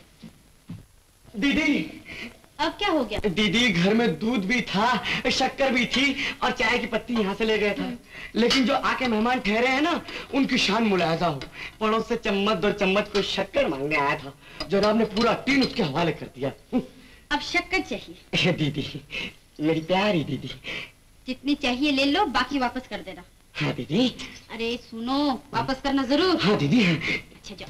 दीदी अब क्या हो गया? दीदी घर में दूध भी था, शक्कर भी थी और चाय की पत्ती यहाँ से ले गया था। लेकिन जो आके मेहमान ठहरे हैं ना, उनकी शान मुलायजा हो। पड़ोस से चम्मच दो चम्मच को शक्कर मांगने आया था, जनाब ने पूरा टीन उसके हवाले कर दिया। अब शक्कर चाहिए? दीदी मेरी प्यारी दीदी। जितनी चाहिए ले लो, बाकी वापस कर देना। हाँ दीदी। अरे सुनो, वापस करना जरूर। हाँ दीदी। अच्छा जाओ।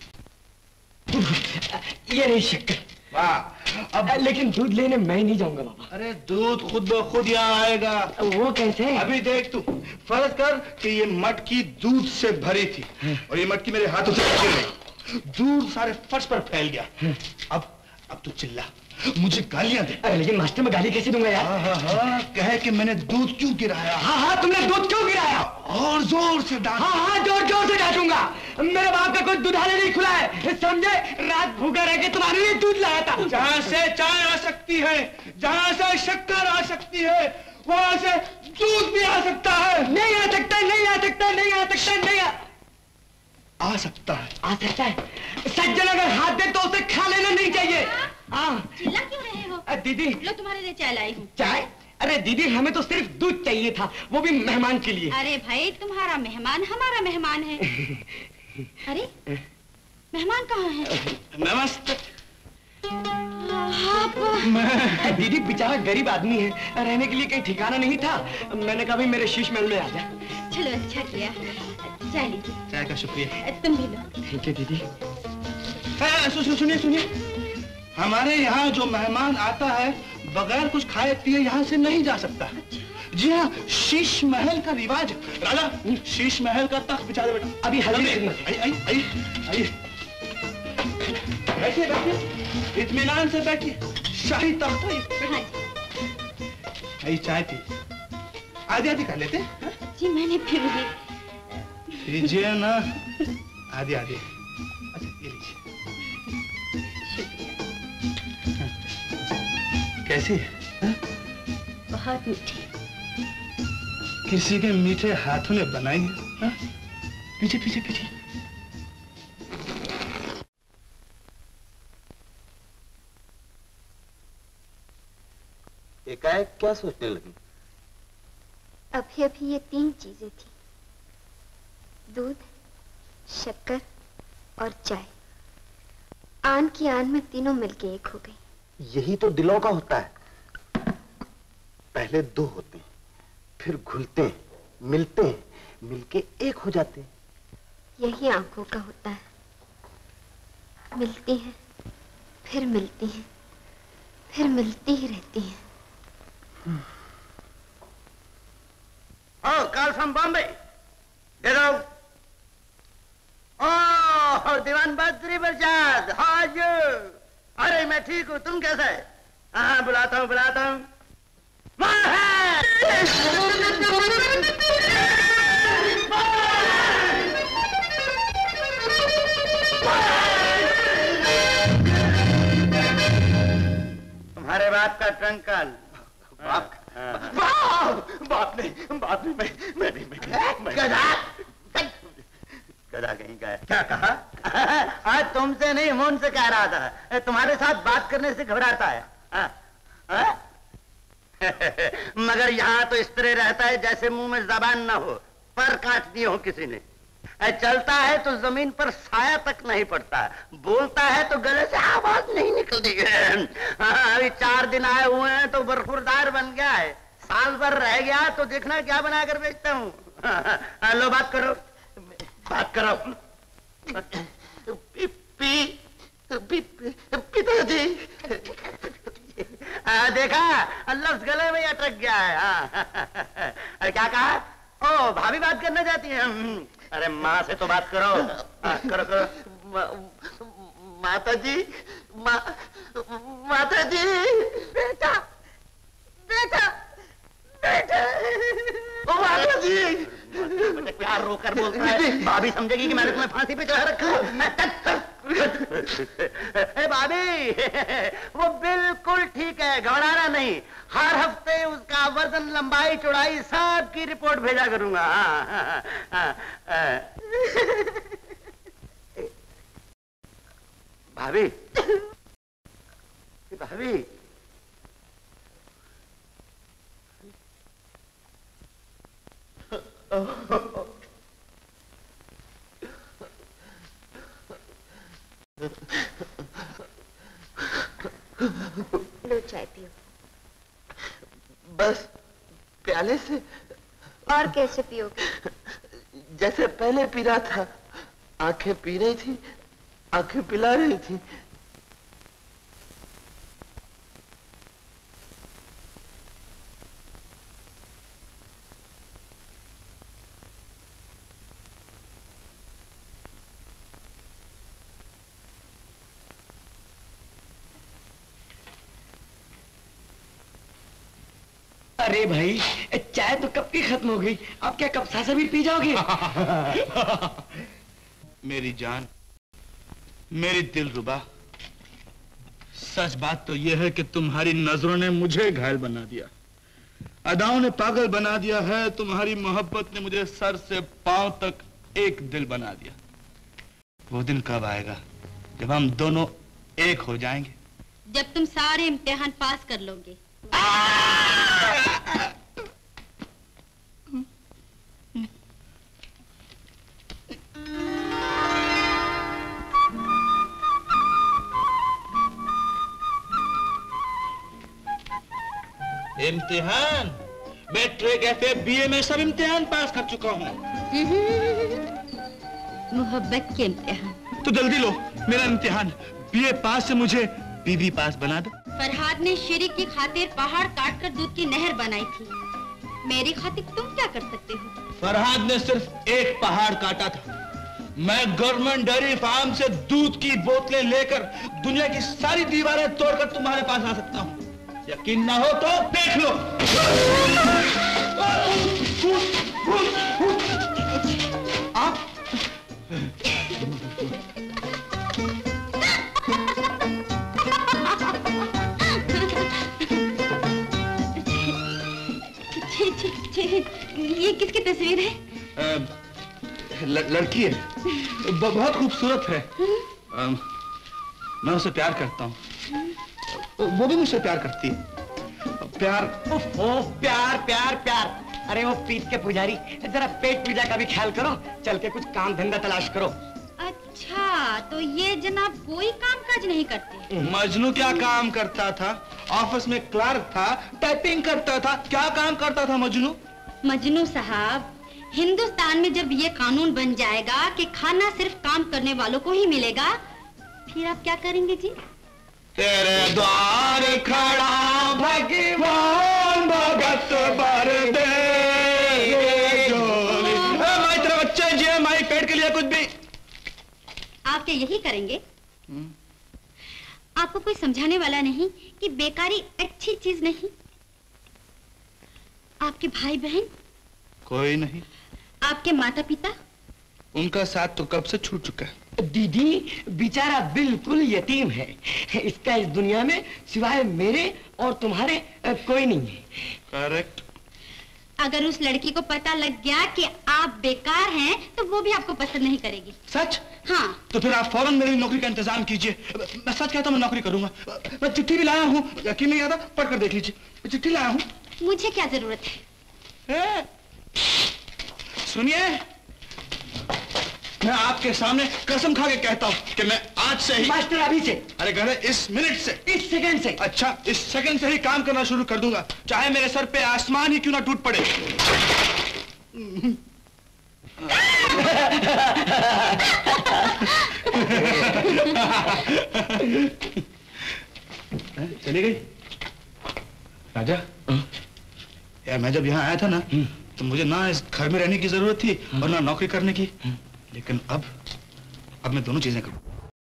ये रही शक्कर। वाह। अब लेकिन दूध लेने मैं नहीं जाऊंगा बाबा। अरे दूध खुद ब खुद यहाँ आएगा। वो कैसे? अभी देख तू, फर्ज कर कि ये मटकी दूध से भरी थी और ये मटकी मेरे हाथों से गिर गई, दूध सारे फर्श पर फैल गया। अब तू चिल्ला, मुझे गालियां दे। अरे लेकिन मास्टर मैं गाली कैसे दूंगा यार? हाँ, कहे कि मैंने दूध क्यों गिराया। हाँ तुमने दूध क्यों गिराया? और जोर से डांट। हाँ जोर से डांटूंगा। मेरे बाप का कोई दूधाले नहीं खुला है, समझे? रात भूखा रह के तुम्हारे लिए दूध लाया था। जहाँ से चाय आ सकती है, जहाँ से शक्कर आ सकती है, वहाँ से दूध भी आ सकता है। नहीं आ सकता, नहीं आ सकता, नहीं आ सकता, नहीं आ सकता है। आ सकता है। सज्जन अगर हाथ दे तो उसे खा लेना नहीं चाहिए। चिल्ला क्यों रहे हो? दीदी लो तुम्हारे लिए चाय लाई हूँ। चाय? अरे दीदी हमें तो सिर्फ दूध चाहिए था, वो भी मेहमान के लिए। अरे भाई तुम्हारा मेहमान हमारा मेहमान है। अरे मेहमान कहाँ है? नमस्ते। दीदी बेचारा गरीब आदमी है, रहने के लिए कहीं ठिकाना नहीं था। मैंने कहा भाई मेरे शीश महल में आ जा। चलो अच्छा किया। चाय लीजिए। चाय का शुक्रिया। तुम भी लो। थैंक यू दीदी। सुनिए, हमारे यहाँ जो मेहमान आता है बगैर कुछ खाए पिए यहाँ से नहीं जा सकता। जी हाँ, शीश महल का रिवाज। राजा शीश महल का तख्त बिछा दे बेटा। अभी आइए बैठिए, इत्मीनान से बैठिए। शाही तख्त है। आइए चाय पी, आधी कर लेते। जी मैंने पी ली। लीजिए ना, आधी। अच्छा ये लीजिए। कैसी है? बहुत मीठी। किसी के मीठे हाथों ने बनाई है। पीछे। एकाएक क्या सोचने लगी? अभी ये 3 चीजें थी, दूध, शक्कर और चाय। आन की आन में तीनों मिलके एक हो गई। यही तो दिलों का होता है, पहले 2 होते हैं, फिर घुलते हैं, मिलते हैं, मिलके एक हो जाते हैं। यही आंखों का होता है, मिलती हैं, फिर मिलती हैं, फिर मिलती ही रहती हैं। Oh, call from Bombay. Get out. Oh, Diwan Badriprasad, how are you? अरे मैं ठीक हूँ, तुम कैसा है? हाँ बुलाता हूँ। तुम्हारे बाप का ट्रंक कॉल। बाप नहीं, मैं गधा कहीं का है। क्या कहा? आज तुमसे नहीं मोहन से कह रहा था, तुम्हारे साथ बात करने से घबराता है। मगर यहाँ तो इस तरह रहता है जैसे मुंह में जबान ना हो, पर काट दिए हो किसी ने। चलता है तो जमीन पर साया तक नहीं पड़ता, बोलता है तो गले से आवाज नहीं निकलती। अभी 4 दिन आए हुए हैं तो बरखुरदार बन गया है, साल भर रह गया तो देखना क्या बनाकर बेचता हूँ। लो बात करो। पिताजी देखा, लफ्ज गले में अटक गया है। क्या कहा? ओ भाभी बात करना चाहती हैं? अरे माँ से तो बात करो। करो करो। माता जी, माता जी। बेटा, बेटा, बेटा। ओ माता जी। बेटे प्यार रोकर बोलता है। भाभी समझेगी कि मैंने तुम्हें फांसी पे चढ़ा रखा। भाभी, वो बिल्कुल ठीक है, घबराना नहीं। हर हफ्ते उसका वजन, लंबाई, चौड़ाई सब की रिपोर्ट भेजा करूंगा। भाभी, भाभी, लो चाय पियो। बस प्याले से? और कैसे पियोगे? जैसे पहले पी रहा था। आंखें पी रही थी, आंखें पिला रही थी। अरे भाई, चाय तो कब की खत्म हो गई, अब क्या कब सासा भी पी जाओगे? मेरी जान, मेरी दिलरुबा, सच बात तो यह है कि तुम्हारी नजरों ने मुझे घायल बना दिया, अदाओं ने पागल बना दिया है। तुम्हारी मोहब्बत ने मुझे सर से पांव तक एक दिल बना दिया। वो दिन कब आएगा जब हम दोनों एक हो जाएंगे? जब तुम सारे इम्तिहान पास कर लोगे। इम्तिहान? मैट्रिक, एफए, बीए में सब इम्तिहान पास कर चुका हूँ। मोहब्बत के इम्तिहान। तो जल्दी लो मेरा इम्तिहान। बीए पास से मुझे बीबी पास बना दो। फरहाद ने शिरीक की खातिर पहाड़ काटकर दूध की नहर बनाई थी, मेरी खातिर तुम क्या कर सकते हो? फरहाद ने सिर्फ एक पहाड़ काटा था। मैं गवर्नमेंट डेयरी फार्म से दूध की बोतलें लेकर दुनिया की सारी दीवारें तोड़कर तुम्हारे पास आ सकता हूँ। यकीन ना हो तो देख लो। आप ये किसकी तस्वीर है? लड़की है, बहुत खूबसूरत है। मैं उसे प्यार करता हूँ, वो भी मुझसे प्यार करती है। प्यार, ओह प्यार प्यार प्यार। अरे वो पीठ के पुजारी, जरा पेट पूजा का भी ख्याल करो, चल के कुछ काम धंधा तलाश करो। अच्छा, तो ये जनाब कोई काम काज नहीं करते? मजनू क्या काम करता था? ऑफिस में क्लर्क था, टाइपिंग करता था। क्या काम करता था मजनू? मजनू साहब, हिंदुस्तान में जब ये कानून बन जाएगा कि खाना सिर्फ काम करने वालों को ही मिलेगा, फिर आप क्या करेंगे जी? तेरे द्वार खड़ा भगवान भगत बर दे जोली। माई तेरा बच्चा जी, माई पेट के लिए कुछ भी। आप क्या यही करेंगे? आपको कोई समझाने वाला नहीं कि बेकारी अच्छी चीज नहीं? आपके भाई बहन? कोई नहीं। आपके माता पिता? उनका साथ तो कब से छूट चुका है। दीदी बेचारा बिल्कुल यतीम है, इसका इस दुनिया में सिवाय मेरे और तुम्हारे कोई नहीं है। करेक्ट। अगर उस लड़की को पता लग गया कि आप बेकार हैं, तो वो भी आपको पसंद नहीं करेगी। सच? हाँ। तो फिर आप फौरन मेरी नौकरी का इंतजाम कीजिए। मैं सच कहता हूँ, मैं नौकरी करूंगा। मैं चिट्ठी भी लाया हूँ, यकीन नहीं आता, पढ़कर देख लीजिए। चिट्ठी लाया हूँ। मुझे क्या जरूरत है? सुनिए, मैं आपके सामने कसम खा के कहता हूँ कि मैं आज से ही, मास्टर अभी से, अरे कहना इस मिनट से, इस सेकंड से, अच्छा इस सेकंड से ही काम करना शुरू कर दूंगा, चाहे मेरे सर पे आसमान ही क्यों ना टूट पड़े। चली गई राजा? यार मैं जब यहाँ आया था ना, तो मुझे ना इस घर में रहने की जरूरत थी और ना नौकरी करने की। लेकिन अब मैं दोनों चीजें करूं।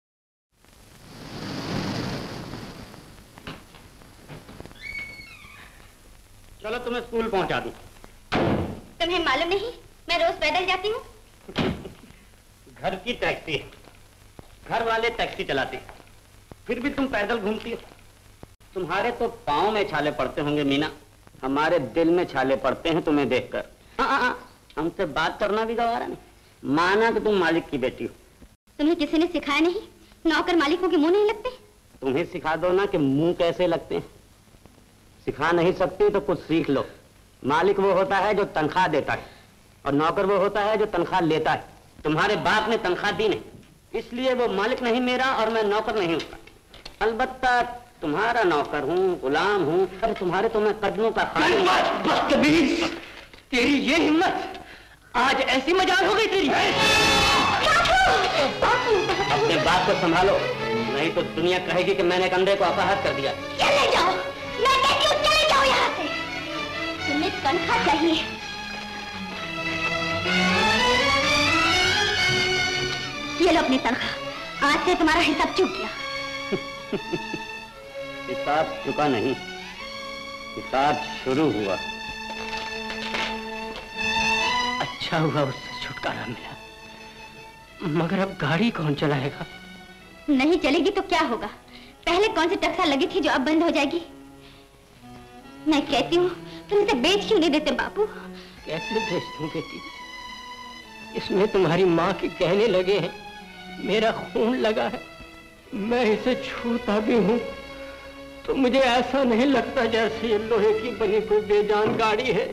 चलो तुम्हें स्कूल पहुंचा दूं। तुम्हें मालूम नहीं मैं रोज पैदल जाती हूँ। घर की टैक्सी है, घर वाले टैक्सी चलाते, फिर भी तुम पैदल घूमती हो। तुम्हारे तो पाँव में छाले पड़ते होंगे मीना, हमारे दिल में छाले पड़ते हैं तुम्हें देखकर। हमसे बात करना भी गवारा नहीं, माना कि तुम मालिक की बेटी हो। तुम्हें किसी ने सिखाया नहीं नौकर मालिकों के मुंह नहीं लगते? तुम्हें सिखा दो ना कि मुंह कैसे लगते हैं। सिखा नहीं सकती तो कुछ सीख लो। मालिक वो होता है जो तनख्वाह देता है और नौकर वो होता है जो तनख्वाह लेता है। तुम्हारे बाप ने तनख्वाह दी नहीं, इसलिए वो मालिक नहीं मेरा और मैं नौकर नहीं उसका। अलबत्ता तुम्हारा नौकर हूँ, गुलाम हूँ। अरे तुम्हारे तो मैं कदमों का बदतमीज, तेरी ये हिम्मत, आज ऐसी मजाल हो गई तेरी। अपने बाप को संभालो, नहीं तो दुनिया कहेगी कि मैंने कंधे को अपहत कर दिया। चले जाओ, मैं कहती हूँ चले जाओ यहाँ से। तुम्हें तनख्वाह चाहिए। ये लो अपनी तनख्वाह, आज से तुम्हारा हिसाब चूक गया। हिसाब चुका नहीं, हिसाब शुरू हुआ। अच्छा हुआ उससे छुटकारा मिला, मगर अब गाड़ी कौन चलाएगा? नहीं चलेगी तो क्या होगा? पहले कौन सी टक्सा लगी थी जो अब बंद हो जाएगी? मैं कहती हूँ तुम इसे बेच क्यों नहीं देते बापू? कैसे बेच दूं बेटी? इसमें तुम्हारी माँ के कहने लगे हैं, मेरा खून लगा है। मैं इसे छूता भी हूँ तो मुझे ऐसा नहीं लगता जैसे ये लोहे की बनी कोई बेजान गाड़ी है।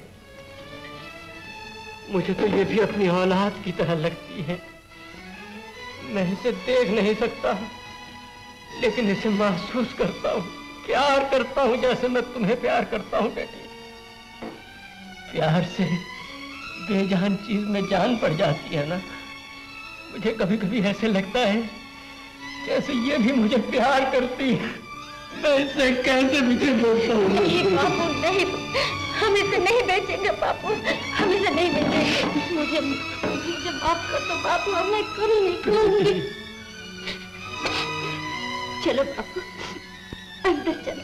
मुझे तो ये भी अपनी औलाद की तरह लगती है। मैं इसे देख नहीं सकता, लेकिन इसे महसूस करता हूँ, प्यार करता हूँ जैसे मैं तुम्हें प्यार करता हूँ बेटी। प्यार से बेजान चीज में जान पड़ जाती है ना। मुझे कभी कभी ऐसे लगता है जैसे ये भी मुझे प्यार करती है। मैं इसे कैसे बिछड़ सकता हूँ? नहीं बापू नहीं, हम इसे नहीं बेचेंगे बापू, हम इसे नहीं बेचेंगे। मुझे माफ कर दो बापू, अब मैं कभी नहीं करूंगी। चलो बापू अंदर चलो।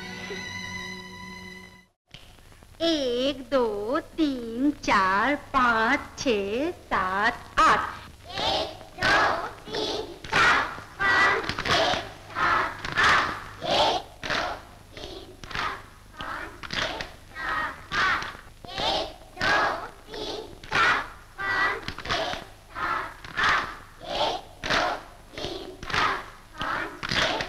1 2 3 4 5 6 7 8। 1 2 3 4 5 6 7 8। 1 2 3 4 5 6 7 8। 1 2 3 4 5 6 7 8। 1 2 3 4 5 6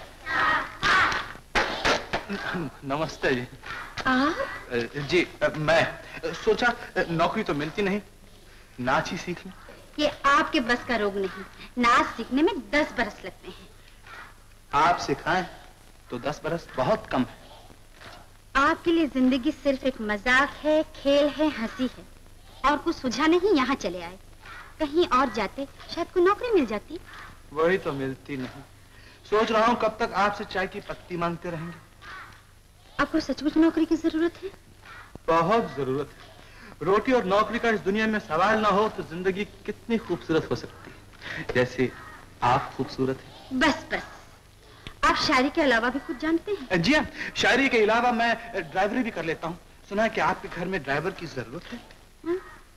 7 8। नमस्ते जी। आप? जी मैं सोचा नौकरी तो मिलती नहीं, नाच ही सीख लूं। ये आपके बस का रोग नहीं, नाच सीखने में 10 बरस लगते हैं। आप सिखाएं तो 10 बरस बहुत कम है। आपके लिए जिंदगी सिर्फ एक मजाक है, खेल है, हंसी है, और कुछ सुझा नहीं। यहाँ चले आए, कहीं और जाते शायद कोई नौकरी मिल जाती। वही तो मिलती नहीं। सोच रहा हूँ कब तक आपसे चाय की पत्ती मांगते रहेंगे। आपको सचमुच नौकरी की जरूरत है? बहुत जरूरत है। रोटी और नौकरी का इस दुनिया में सवाल ना हो तो जिंदगी कितनी खूबसूरत हो सकती है, जैसे आप खूबसूरत हैं। बस बस, आप शायरी के अलावा भी कुछ जानते हैं? जी हाँ, शायरी के अलावा मैं ड्राइवरी भी कर लेता हूँ। सुना है कि आपके घर में ड्राइवर की जरूरत है।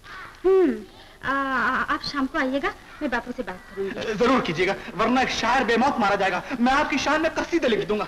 आप शाम को आइएगा, मैं बापू से बात करूंगी। जरूर कीजिएगा, वरना एक शायर बेमौत मारा जाएगा। मैं आपकी शान में कसीदे लिख दूंगा।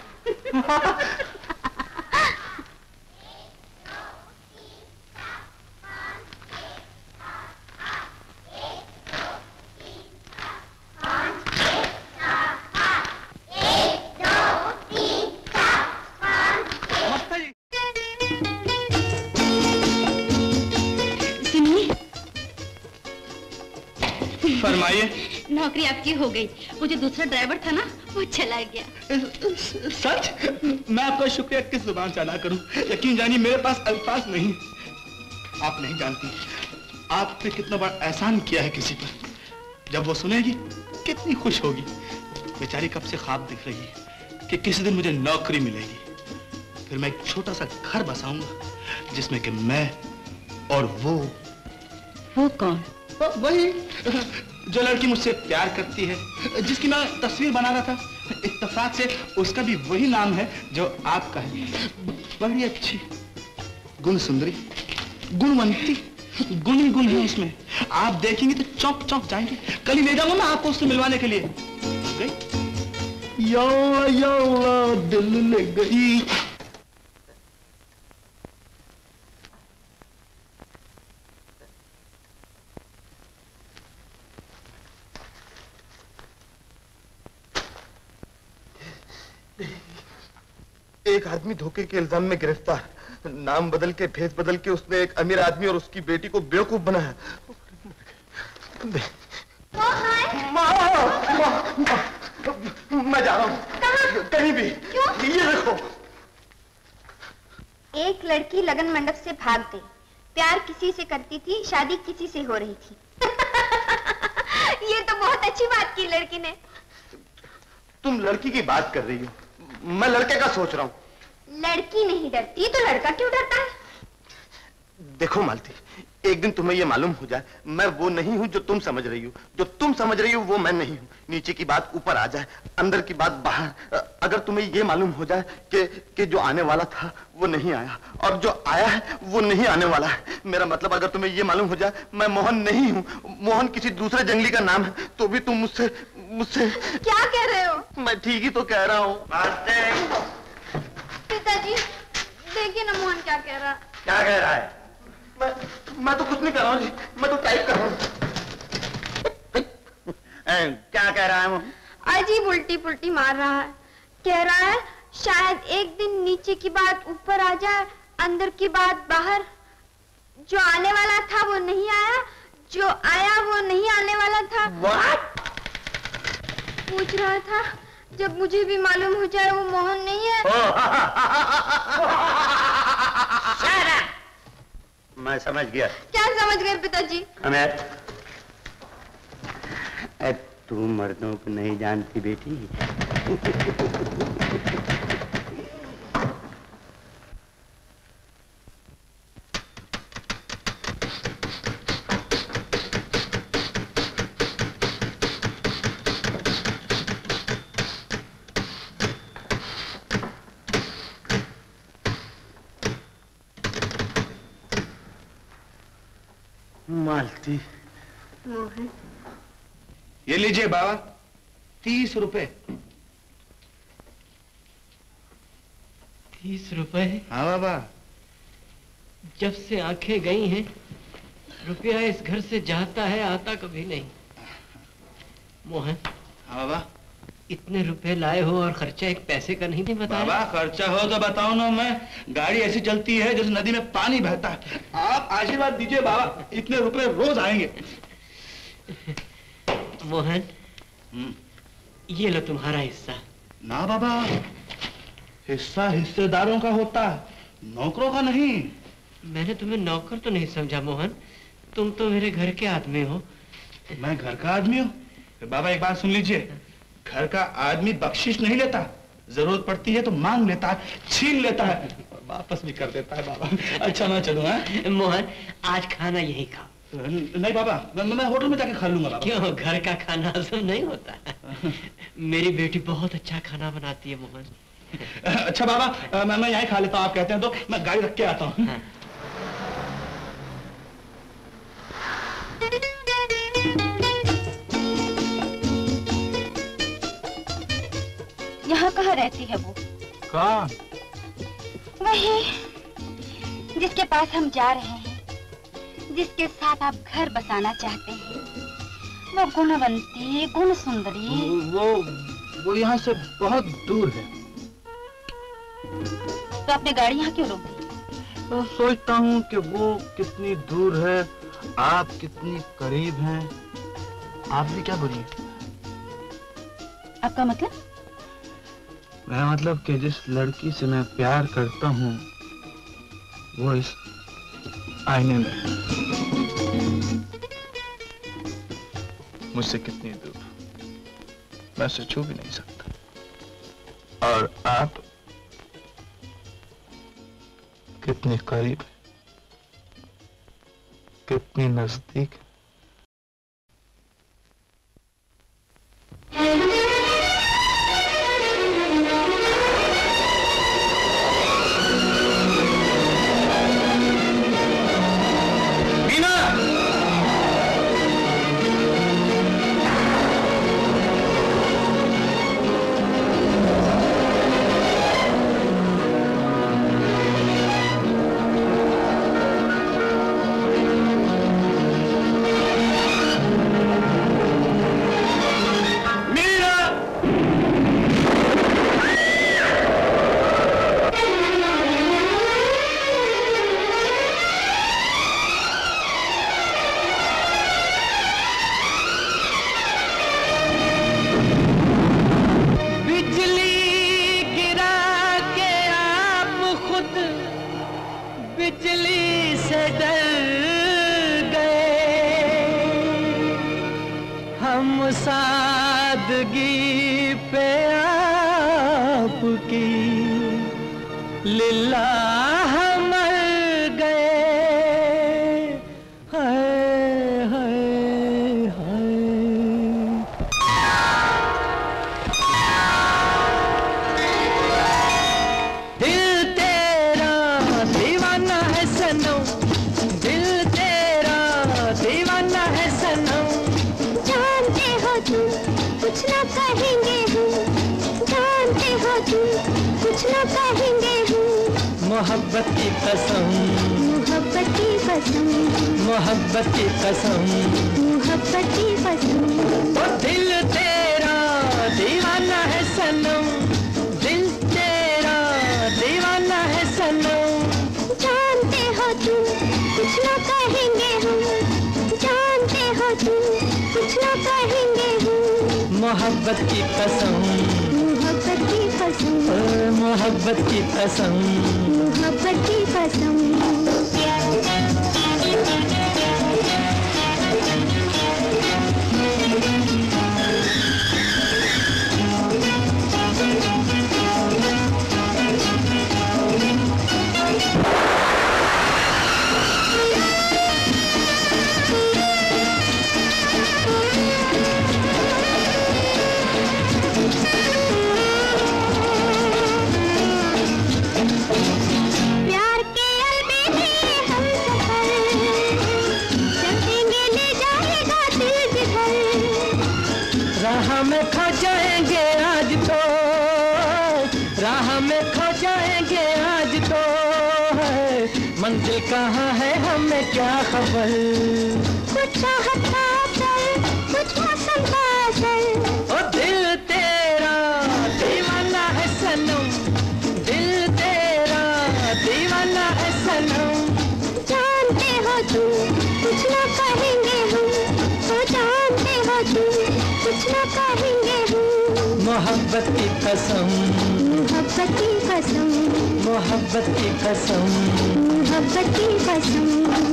फरमाइए। नौकरी आपकी हो गई। वो जो दूसरा ड्राइवर था ना, वो चला गया। सच? मैं आपका शुक्रिया किस जुबान से अदा करूं? यकीन जानिए मेरे पास अल्फाज नहीं। आप नहीं जानती आपने कितना बड़ा एहसान किया है किसी पर। जब वो सुनेगी कितनी खुश होगी। बेचारी कब से ख्वाब दिख रही है कि किसी दिन मुझे नौकरी मिलेगी, फिर मैं एक छोटा सा घर बसाऊंगा जिसमें कि मैं और वो कौन? वही जो लड़की मुझसे प्यार करती है, जिसकी मैं तस्वीर बना रहा था। इत्तेफाक से उसका भी वही नाम है जो आपका है। बड़ी अच्छी, गुण सुंदरी, गुणवंती, गुण ही गुण है उसमें। आप देखेंगे तो चौंक चौंक जाएंगे। कल ही ले जाऊंगा मैं आपको उससे मिलवाने के लिए। गई यौला यौला दिल ले गई। एक आदमी धोखे के इल्जाम में गिरफ्तार। नाम बदल के, भेस बदल के उसने एक अमीर आदमी और उसकी बेटी को बेवकूफ बनाया। मैं जा रहा हूँ कहीं भी। क्यों? ये देखो। एक लड़की लगन मंडप से भाग गई। प्यार किसी से करती थी, शादी किसी से हो रही थी। ये तो बहुत अच्छी बात की लड़की ने। तुम लड़की की बात कर रही हो, मैं लड़के का सोच रहा हूँ। लड़की नहीं डरती तो लड़का क्यों डरता है? देखो मालती, एक दिन तुम्हें ये मालूम हो जाए मैं वो नहीं हूँ जो तुम समझ रही हो। जो तुम समझ रही हो वो मैं नहीं हूँ। नीचे की बात ऊपर आ जाए, अंदर की बात बाहर। अगर तुम्हें ये मालूम हो जाए कि जो आने वाला था वो नहीं आया और जो आया है वो नहीं आने वाला है। मेरा मतलब अगर तुम्हें ये मालूम हो जाए मैं मोहन नहीं हूँ, मोहन किसी दूसरे जंगली का नाम है, तो भी तुम मुझसे क्या कह रहे हो? मैं ठीक ही तो कह रहा हूँ। पिताजी देखिए ना मोहन क्या कह रहा है। क्या कह रहा है? मैं तो कुछ नहीं कर रहा हूँ जी, मैं तो टाइप कर रहा हूँ। क्या कह रहा है मोहन? अजीब उल्टी पुल्टी मार रहा है। कह रहा है शायद एक दिन नीचे की बात ऊपर आ जाए, अंदर की बात बाहर। जो आने वाला था वो नहीं आया, जो आया वो नहीं आने वाला था। What? पूछ रहा था जब मुझे भी मालूम हो जाए वो मोहन नहीं है। मैं समझ गया। क्या समझ गए पिताजी? तू मर्दों को नहीं जानती बेटी। मालती। मोहन। ये लीजिए बाबा, 30 रुपए। 30 रुपए? हाँ बाबा। जब से आंखें गई हैं रुपया इस घर से जाता है, आता कभी नहीं। मोहन। हाँ बाबा। इतने रुपए लाए हो और खर्चा एक पैसे का नहीं बताया? बाबा खर्चा हो तो बताओ ना। मैं गाड़ी ऐसी चलती है जैसे नदी में पानी बहता है। आप आशीर्वाद दीजिए बाबा, इतने रुपए रोज आएंगे। मोहन, ये लो तुम्हारा हिस्सा। ना बाबा, हिस्सा हिस्सेदारों का होता है, नौकरों का नहीं। मैंने तुम्हें नौकर तो नहीं समझा मोहन, तुम तो मेरे घर के आदमी हो। मैं घर का आदमी हूँ? बाबा एक बात सुन लीजिए, घर का आदमी बख्शिश नहीं लेता, जरूरत पड़ती है तो मांग लेता है, छीन लेता है, वापस भी कर देता है बाबा। अच्छा मैं चलूँ? मोहन आज खाना यही खाओ। नहीं बाबा, मैं होटल में जाके खा लूंगा बाबा। क्यों, घर का खाना हजम नहीं होता? मेरी बेटी बहुत अच्छा खाना बनाती है मोहन। अच्छा बाबा, मैं यहीं खा लेता हूँ, आप कहते हैं तो मैं गाड़ी रख के आता हूँ। हाँ। यहाँ कहाँ रहती है वो? कौन? वही जिसके पास हम जा रहे हैं, जिसके साथ आप घर बसाना चाहते हैं। वो गुणवंती, गुण सुंदरी। वो यहाँ से बहुत दूर है। तो आपने गाड़ी यहाँ क्यों रोकी? तो सोचता हूँ कि वो कितनी दूर है, आप कितनी करीब हैं। आप भी क्या बोलिए? आपका मतलब? मेरा मतलब कि जिस लड़की से मैं प्यार करता हूँ वो इस आईने में मुझसे कितनी दूर, मैं उसे छू भी नहीं सकता। और आप कितने करीब, कितनी नजदीक। मोहब्बत की कसम, मोहब्बत की कसम, मोहब्बत की कसम, मोहब्बत की कसम। ओ दिल तेरा दीवाना है सनम, दिल तेरा दीवाना है सनम। जानते हो तुम कुछ न कहेंगे हम, जानते हो तुम कुछ न कहेंगे हम। मोहब्बत की कसम, मोहब्बत की कसम, मोहब्बत की कसम, मोहब्बत की कसम। मंजिल कहाँ है हमें क्या खबर, कुछ चाहत का असर, कुछ मौसम का असर। ओ दिल तेरा दीवाना है सनम, दिल तेरा दीवाना है सनम। जानते हो तुम कुछ न कहेंगे हम, तो जानते हो तुम कुछ न कहेंगे हम। मोहब्बत की कसम, मोहब्बत की कसम, मोहब्बत की कसम, मोहब्बत की कसम।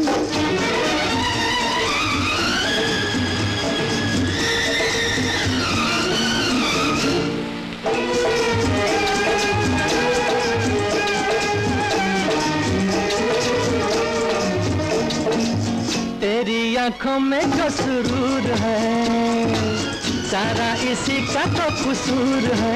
तेरी आंखों में जो सुरूर है, सारा इसी का तो कसूर है।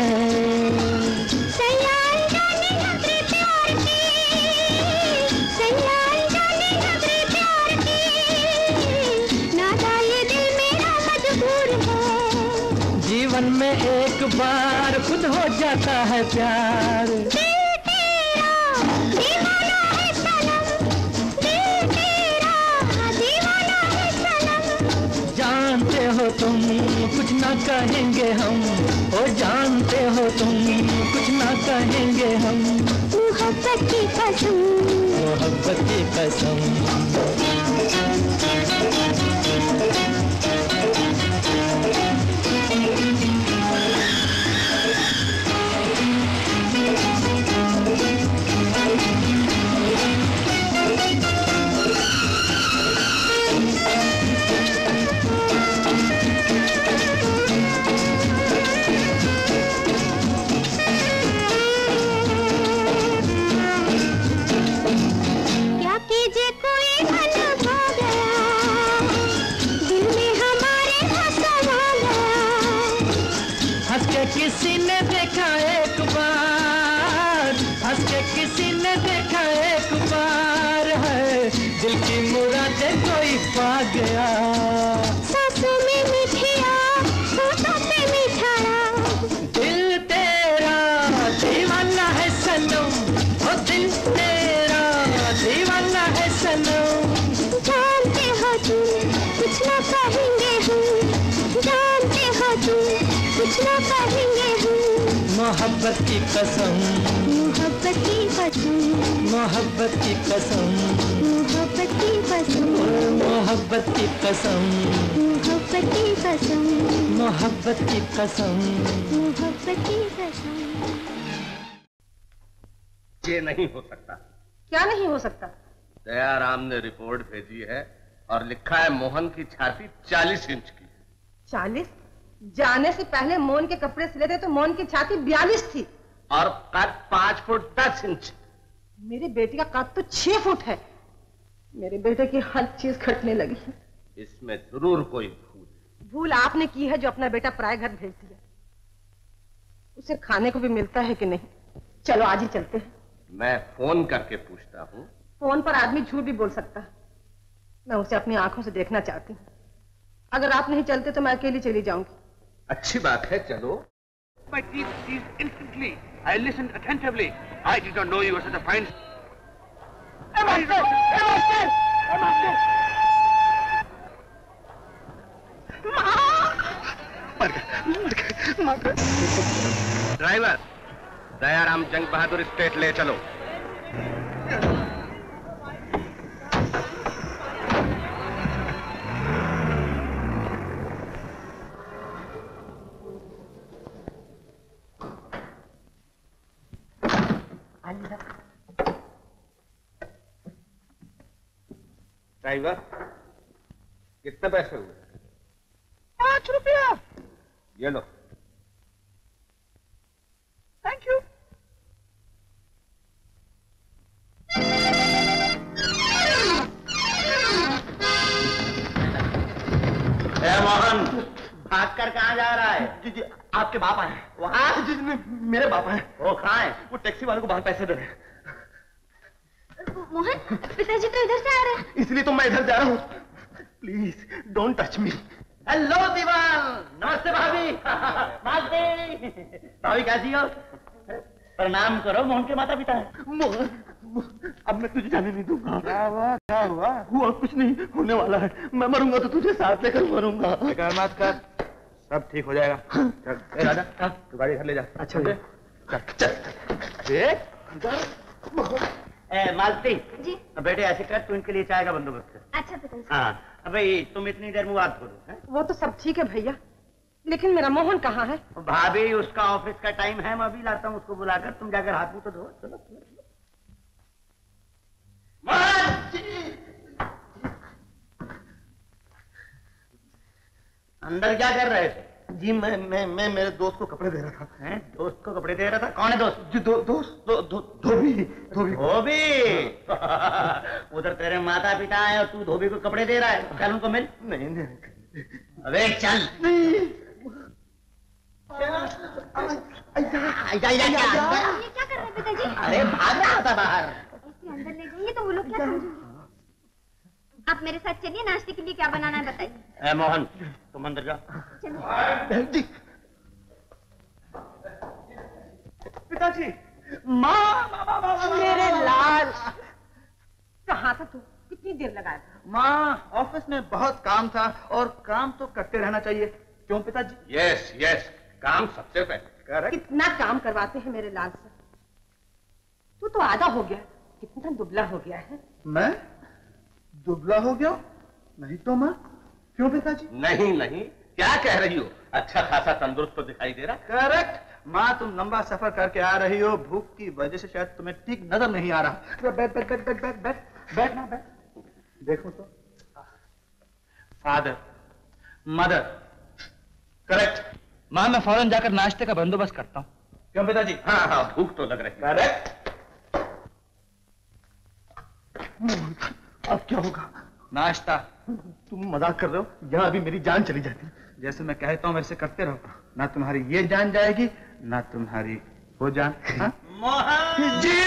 जीवन में एक बार खुद हो जाता है प्यार। दिल तेरा दीवाना है सनम, दिल तेरा दीवाना है सनम। जानते हो तुम कुछ ना कहेंगे हम, ओ जानते हो तुम कुछ ना कहेंगे हम। मोहब्बत की कसम, मोहब्बत की कसम। क्या कीजिए कोई धन खो गया, के किसी ने देखा एक बार, हंस के किसी ने देखा एक बार है, दिल की मुरादें कोई पा गया। सांसों में मिठिया, होठों पे मिठाया, दिल तेरा दीवाना है सनम, ओ दिल तेरा दीवाना है सनम। जानते हो तुम कुछ ना कहेंगे हम, जानते हो तुम कुछ ना कहेंगे हम। मोहब्बत की कसम, मोहब्बत की कसम, मोहब्बत की कसम, मोहब्बत की कसम, मोहब्बत की कसम, मोहब्बत की कसम, मोहब्बत की कसम, मोहब्बत की कसम। ये नहीं हो सकता। क्या नहीं हो सकता? दयाराम ने रिपोर्ट भेजी है और लिखा है मोहन की छाती 40 इंच की। 40? जाने से पहले मोहन के कपड़े सिले थे तो मोहन की छाती 42 थी। और कद 5 फुट 10 इंच। मेरी बेटी का कद तो 6 फुट है। मेरे बेटे की हर चीज घटने लगी है। इसमें जरूर कोई भूल। भूल आपने की है जो अपना बेटा पराये घर भेज दिया। उसे खाने को भी मिलता है कि नहीं? चलो आज ही चलते हैं। मैं फोन करके पूछता हूँ। फोन पर आदमी झूठ भी बोल सकता है। मैं उसे अपनी आंखों से देखना चाहती हूँ। अगर आप नहीं चलते तो मैं अकेली चली जाऊंगी। अच्छी बात है, चलो। My teeth seized instantly. I listened attentively. I did not know you were such a fine. Driver, Dayaram Jang Bahadur state ले चलो। ड्राइवर, कितने पैसे हुए? 5 रुपया। ये लो। Thank you. मोहन, भागकर कहाँ जा रहा है? जी आपके बाप आए। वहाँ? जी मेरे बाप आए। वो कहाँ है? वो टैक्सी वाले को बाहर पैसे दे रहे हैं। मोहन, पिताजी तो इधर से आ रहे हैं। इसलिए तो मैं इधर जा रहा हूँ। Please don't touch me. Hello Diwan. नमस्ते भाभी। नमस्ते भाभी, कैसी हो? प्रणाम करो, मोहन के माता पिता है। मोहन, अब मैं तुझे जाने नहीं दूंगा। क्या हुआ? क्या हुआ? हुआ कुछ नहीं, होने वाला है। मैं मरूंगा तो तुझे साथ लेकर मरूंगा। फिक्र मत कर, सब ठीक हो जाएगा। चल राजा, तू गाड़ी घर ले जा। अच्छा चल। मालती जी। बेटे ऐसे कर, तू इनके लिए चाय का बंदोबस्त कर। अच्छा पिताजी। हाँ भाई, तुम इतनी देर में बात करो। वो तो सब ठीक है भैया, लेकिन मेरा मोहन कहाँ है? भाभी, उसका ऑफिस का टाइम है, मैं अभी लाता हूँ उसको बुलाकर। तुम जाकर हाथ मुंह तो धो। चलो अंदर क्या कर रहे थे? जी मैं मेरे दोस्त को कपड़े दे रहा था। हैं? दोस्त को कपड़े दे रहा था? कौन है दोस्त? जी दोस्त धोबी। धोबी। उधर तेरे माता पिता है और तू धोबी को कपड़े दे रहा है। चल उनको मिल। नहीं अबे चल। ये क्या कर रहे हैं पिताजी? अरे भाग रहा था बाहर। ऐसे अंदर ले जाएंगे तो वो लोग क्या समझेंगे? आप मेरे साथ चलिए, नाश्ते के लिए क्या बनाना है बताइए। मोहन, तुम अंदर जाओ। जी। पिताजी, माँ मेरे लाल, कहाँ था तू? कितनी देर लगाया था? माँ, ऑफिस में बहुत काम था और काम तो करते रहना चाहिए। क्यों पिताजी? यस यस, काम सबसे पहले। कितना काम करवाते हैं मेरे लाल से। तू तो आधा हो गया, कितना दुबला हो गया है। मैं दुबला हो गया? नहीं तो माँ। क्यों पिताजी? नहीं, क्या कह रही हो? अच्छा खासा तंदुरुस्त तो दिखाई दे रहा। करेक्ट माँ, तुम लंबा सफर करके आ रही हो, भूख की वजह से शायद तुम्हें ठीक नजर नहीं आ रहा। बैठ ना। देखो तो, फादर, मदर। करेक्ट माँ, मैं फौरन जाकर नाश्ते का बंदोबस्त करता हूँ। क्यों पिताजी? हाँ, भूख तो लग रही। करेक्ट। अब क्या होगा? नाश्ता। तुम मजाक कर रहे हो? यहाँ अभी मेरी जान चली जाती। जैसे मैं कहता हूँ वैसे करते रहो। ना तुम्हारी ये जान जाएगी ना तुम्हारी वो जान। हाँ? मोहन जी।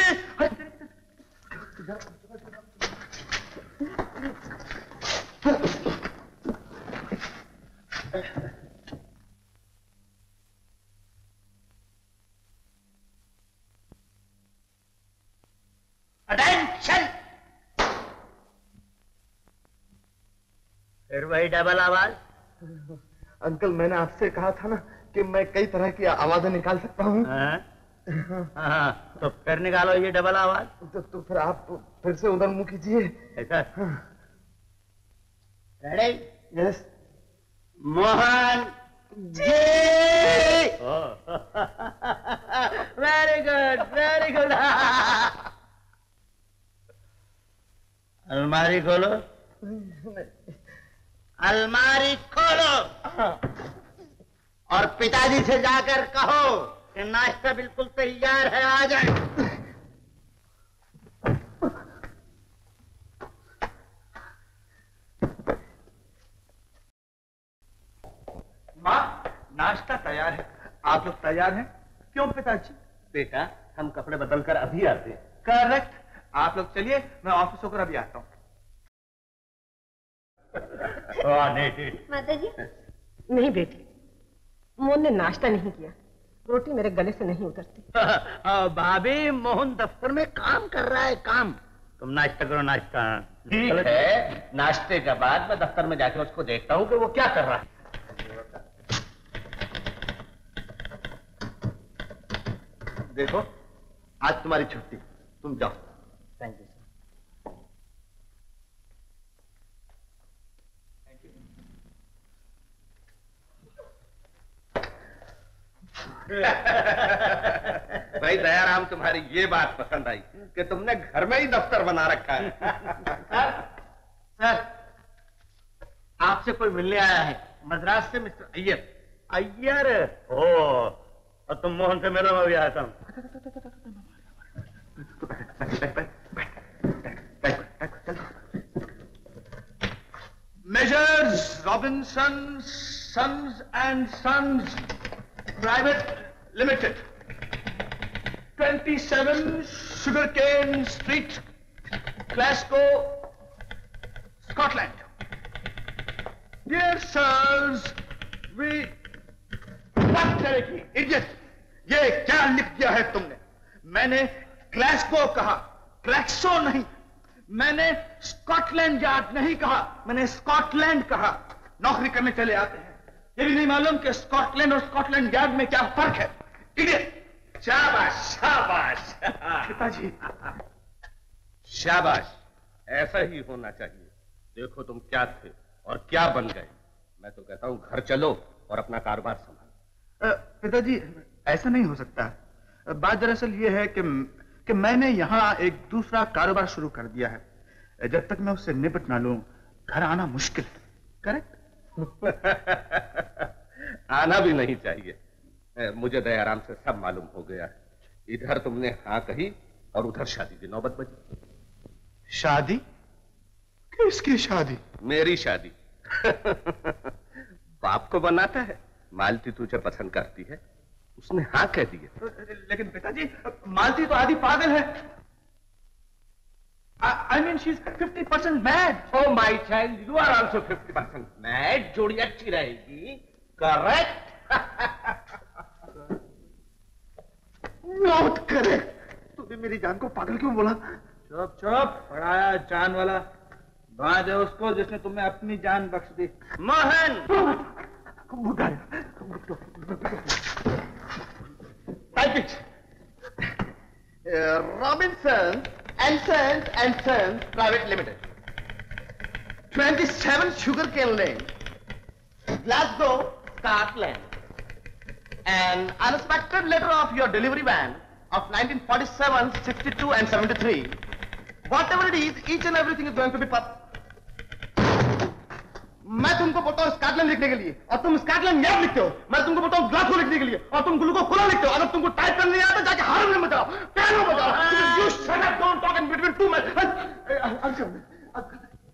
अटेंशन। फिर वही डबल आवाज। अंकल मैंने आपसे कहा था ना कि मैं कई तरह की आवाजें निकाल सकता हूँ। तो फिर निकालो ये डबल आवाज। तो फिर आप फिर से उधर मुंह कीजिए। Ready? Yes. Mohan ji. Very good very good. अलमारी खोलो। अलमारी खोलो और पिताजी से जाकर कहो कि नाश्ता बिल्कुल तैयार है, आ जाए। माँ, नाश्ता तैयार है। आप लोग तैयार हैं? क्यों पिताजी? बेटा हम कपड़े बदल कर अभी आते हैं। करेक्ट। आप लोग चलिए, मैं ऑफिस होकर अभी आता हूँ। माता जी। नहीं बेटी, मोहन ने नाश्ता नहीं किया, रोटी मेरे गले से नहीं उतरती। भाभी मोहन दफ्तर में काम कर रहा है, काम। तुम नाश्ता करो, नाश्ता। ठीक है, नाश्ते के बाद मैं दफ्तर में जाकर उसको देखता हूँ कि वो क्या कर रहा है। देखो आज तुम्हारी छुट्टी, तुम जाओ। थैंक यू भाई दयाराम, तुम्हारी ये बात पसंद आई कि तुमने घर में ही दफ्तर बना रखा है। सर, आपसे कोई मिलने आया है, मद्रास से मिस्टर अय्यर। अय्यर? ओ, और तुम मोहन से मिलो, मैं भी आता हूँ। Measures Robinson Sons and Sons Private Limited, 27 Sugarcane Street, Glasgow, Scotland. Dear sirs, we... बात करेगी इडियट, ये क्या लिख दिया है तुमने? मैंने ग्लासगो कहा, ग्लैक्सो नहीं। मैंने स्कॉटलैंड यार्ड नहीं कहा, मैंने स्कॉटलैंड कहा। नौकरी करने चले आते हैं, ये भी नहीं मालूम कि स्कॉटलैंड और स्कॉटलैंड यार्ड में क्या फर्क है। इडियट। शाबाश शाबाश पिताजी। शाबाश, ऐसा ही होना चाहिए। देखो तुम क्या थे और क्या बन गए। मैं तो कहता हूँ घर चलो और अपना कारोबार संभालो। पिताजी ऐसा नहीं हो सकता। बात दरअसल ये है कि मैंने यहाँ एक दूसरा कारोबार शुरू कर दिया है। जब तक मैं उससे निपट ना लूं, घर आना मुश्किल है। करेक्ट? आना भी नहीं चाहिए। मुझे दयाराम से सब मालूम हो गया है। इधर तुमने हाँ कही और उधर शादी की नौबत बजी। शादी? किसकी शादी? मेरी शादी। बाप को बनाता है, मालती तुझे पसंद करती है, उसने हाँ कह दी है। लेकिन पिताजी, मालती तो आधी पागल है। I mean she's 50% mad. Oh my child, you are also 50% mad. जोड़ी अच्छी रहेगी। Correct? Not correct. तूने मेरी जान को पागल क्यों बोला? चुप चुप, पढ़ाया जान वाला। बात है उसको जिसने तुम्हें अपनी जान बख्श दी। Mohan! Type it. Robinson and Sons Private Limited, 27 Sugarcane Lane, Glasgow, Scotland. An unexpected letter of your delivery van of 1947, 62 and 73. Whatever it is, each and everything is going to be मैं तुमको बोलता हूँ स्कॉटलैंड लिखने के लिए और तुम Scotland yard लिखते हो। मैं तुमको बोलता हूँ ग्लासगो लिखने के लिए और तुम ग्लूको खुला लिखते हो। अगर तुमको टाइप करने नहीं आता जाके हारमोनियम बजाओ, पियानो बजाओ। You shut up, don't talk in between two men.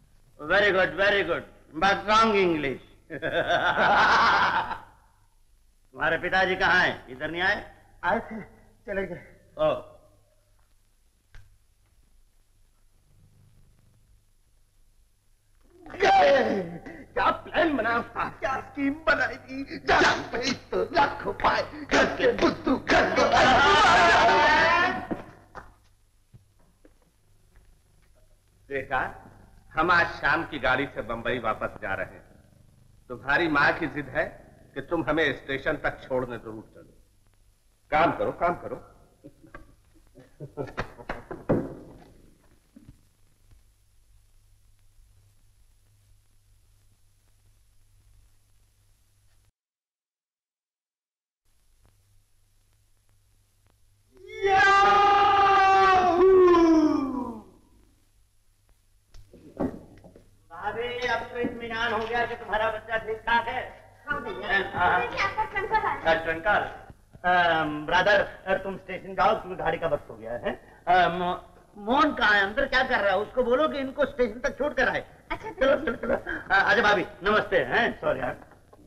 Very good, but wrong English. तुम्हारे पिताजी कहाँ हैं? इधर नहीं आए? आए थे, चले गए। ओ, क्या प्लान बना था, क्या स्कीम बनाई थी, तो लाखों पाए घर के बुद्धू घर को। बेटा, हम आज शाम की गाड़ी से बंबई वापस जा रहे हैं। तुम्हारी माँ की जिद है कि तुम हमें स्टेशन तक छोड़ने जरूर चलो। काम करो, काम करो। अब तो इत्मीनान हो गया कि तुम्हारा बच्चा ठीक ठाक है। ट्रंकल, ब्रदर तुम स्टेशन जाओ क्योंकि गाड़ी का वक्त हो गया है। मोहन कहाँ है? अंदर क्या कर रहा है? उसको बोलो कि इनको स्टेशन तक छोड़ कर आए। अच्छा चलो चलो चलो। अच्छा भाभी नमस्ते। हैं सॉरी यार।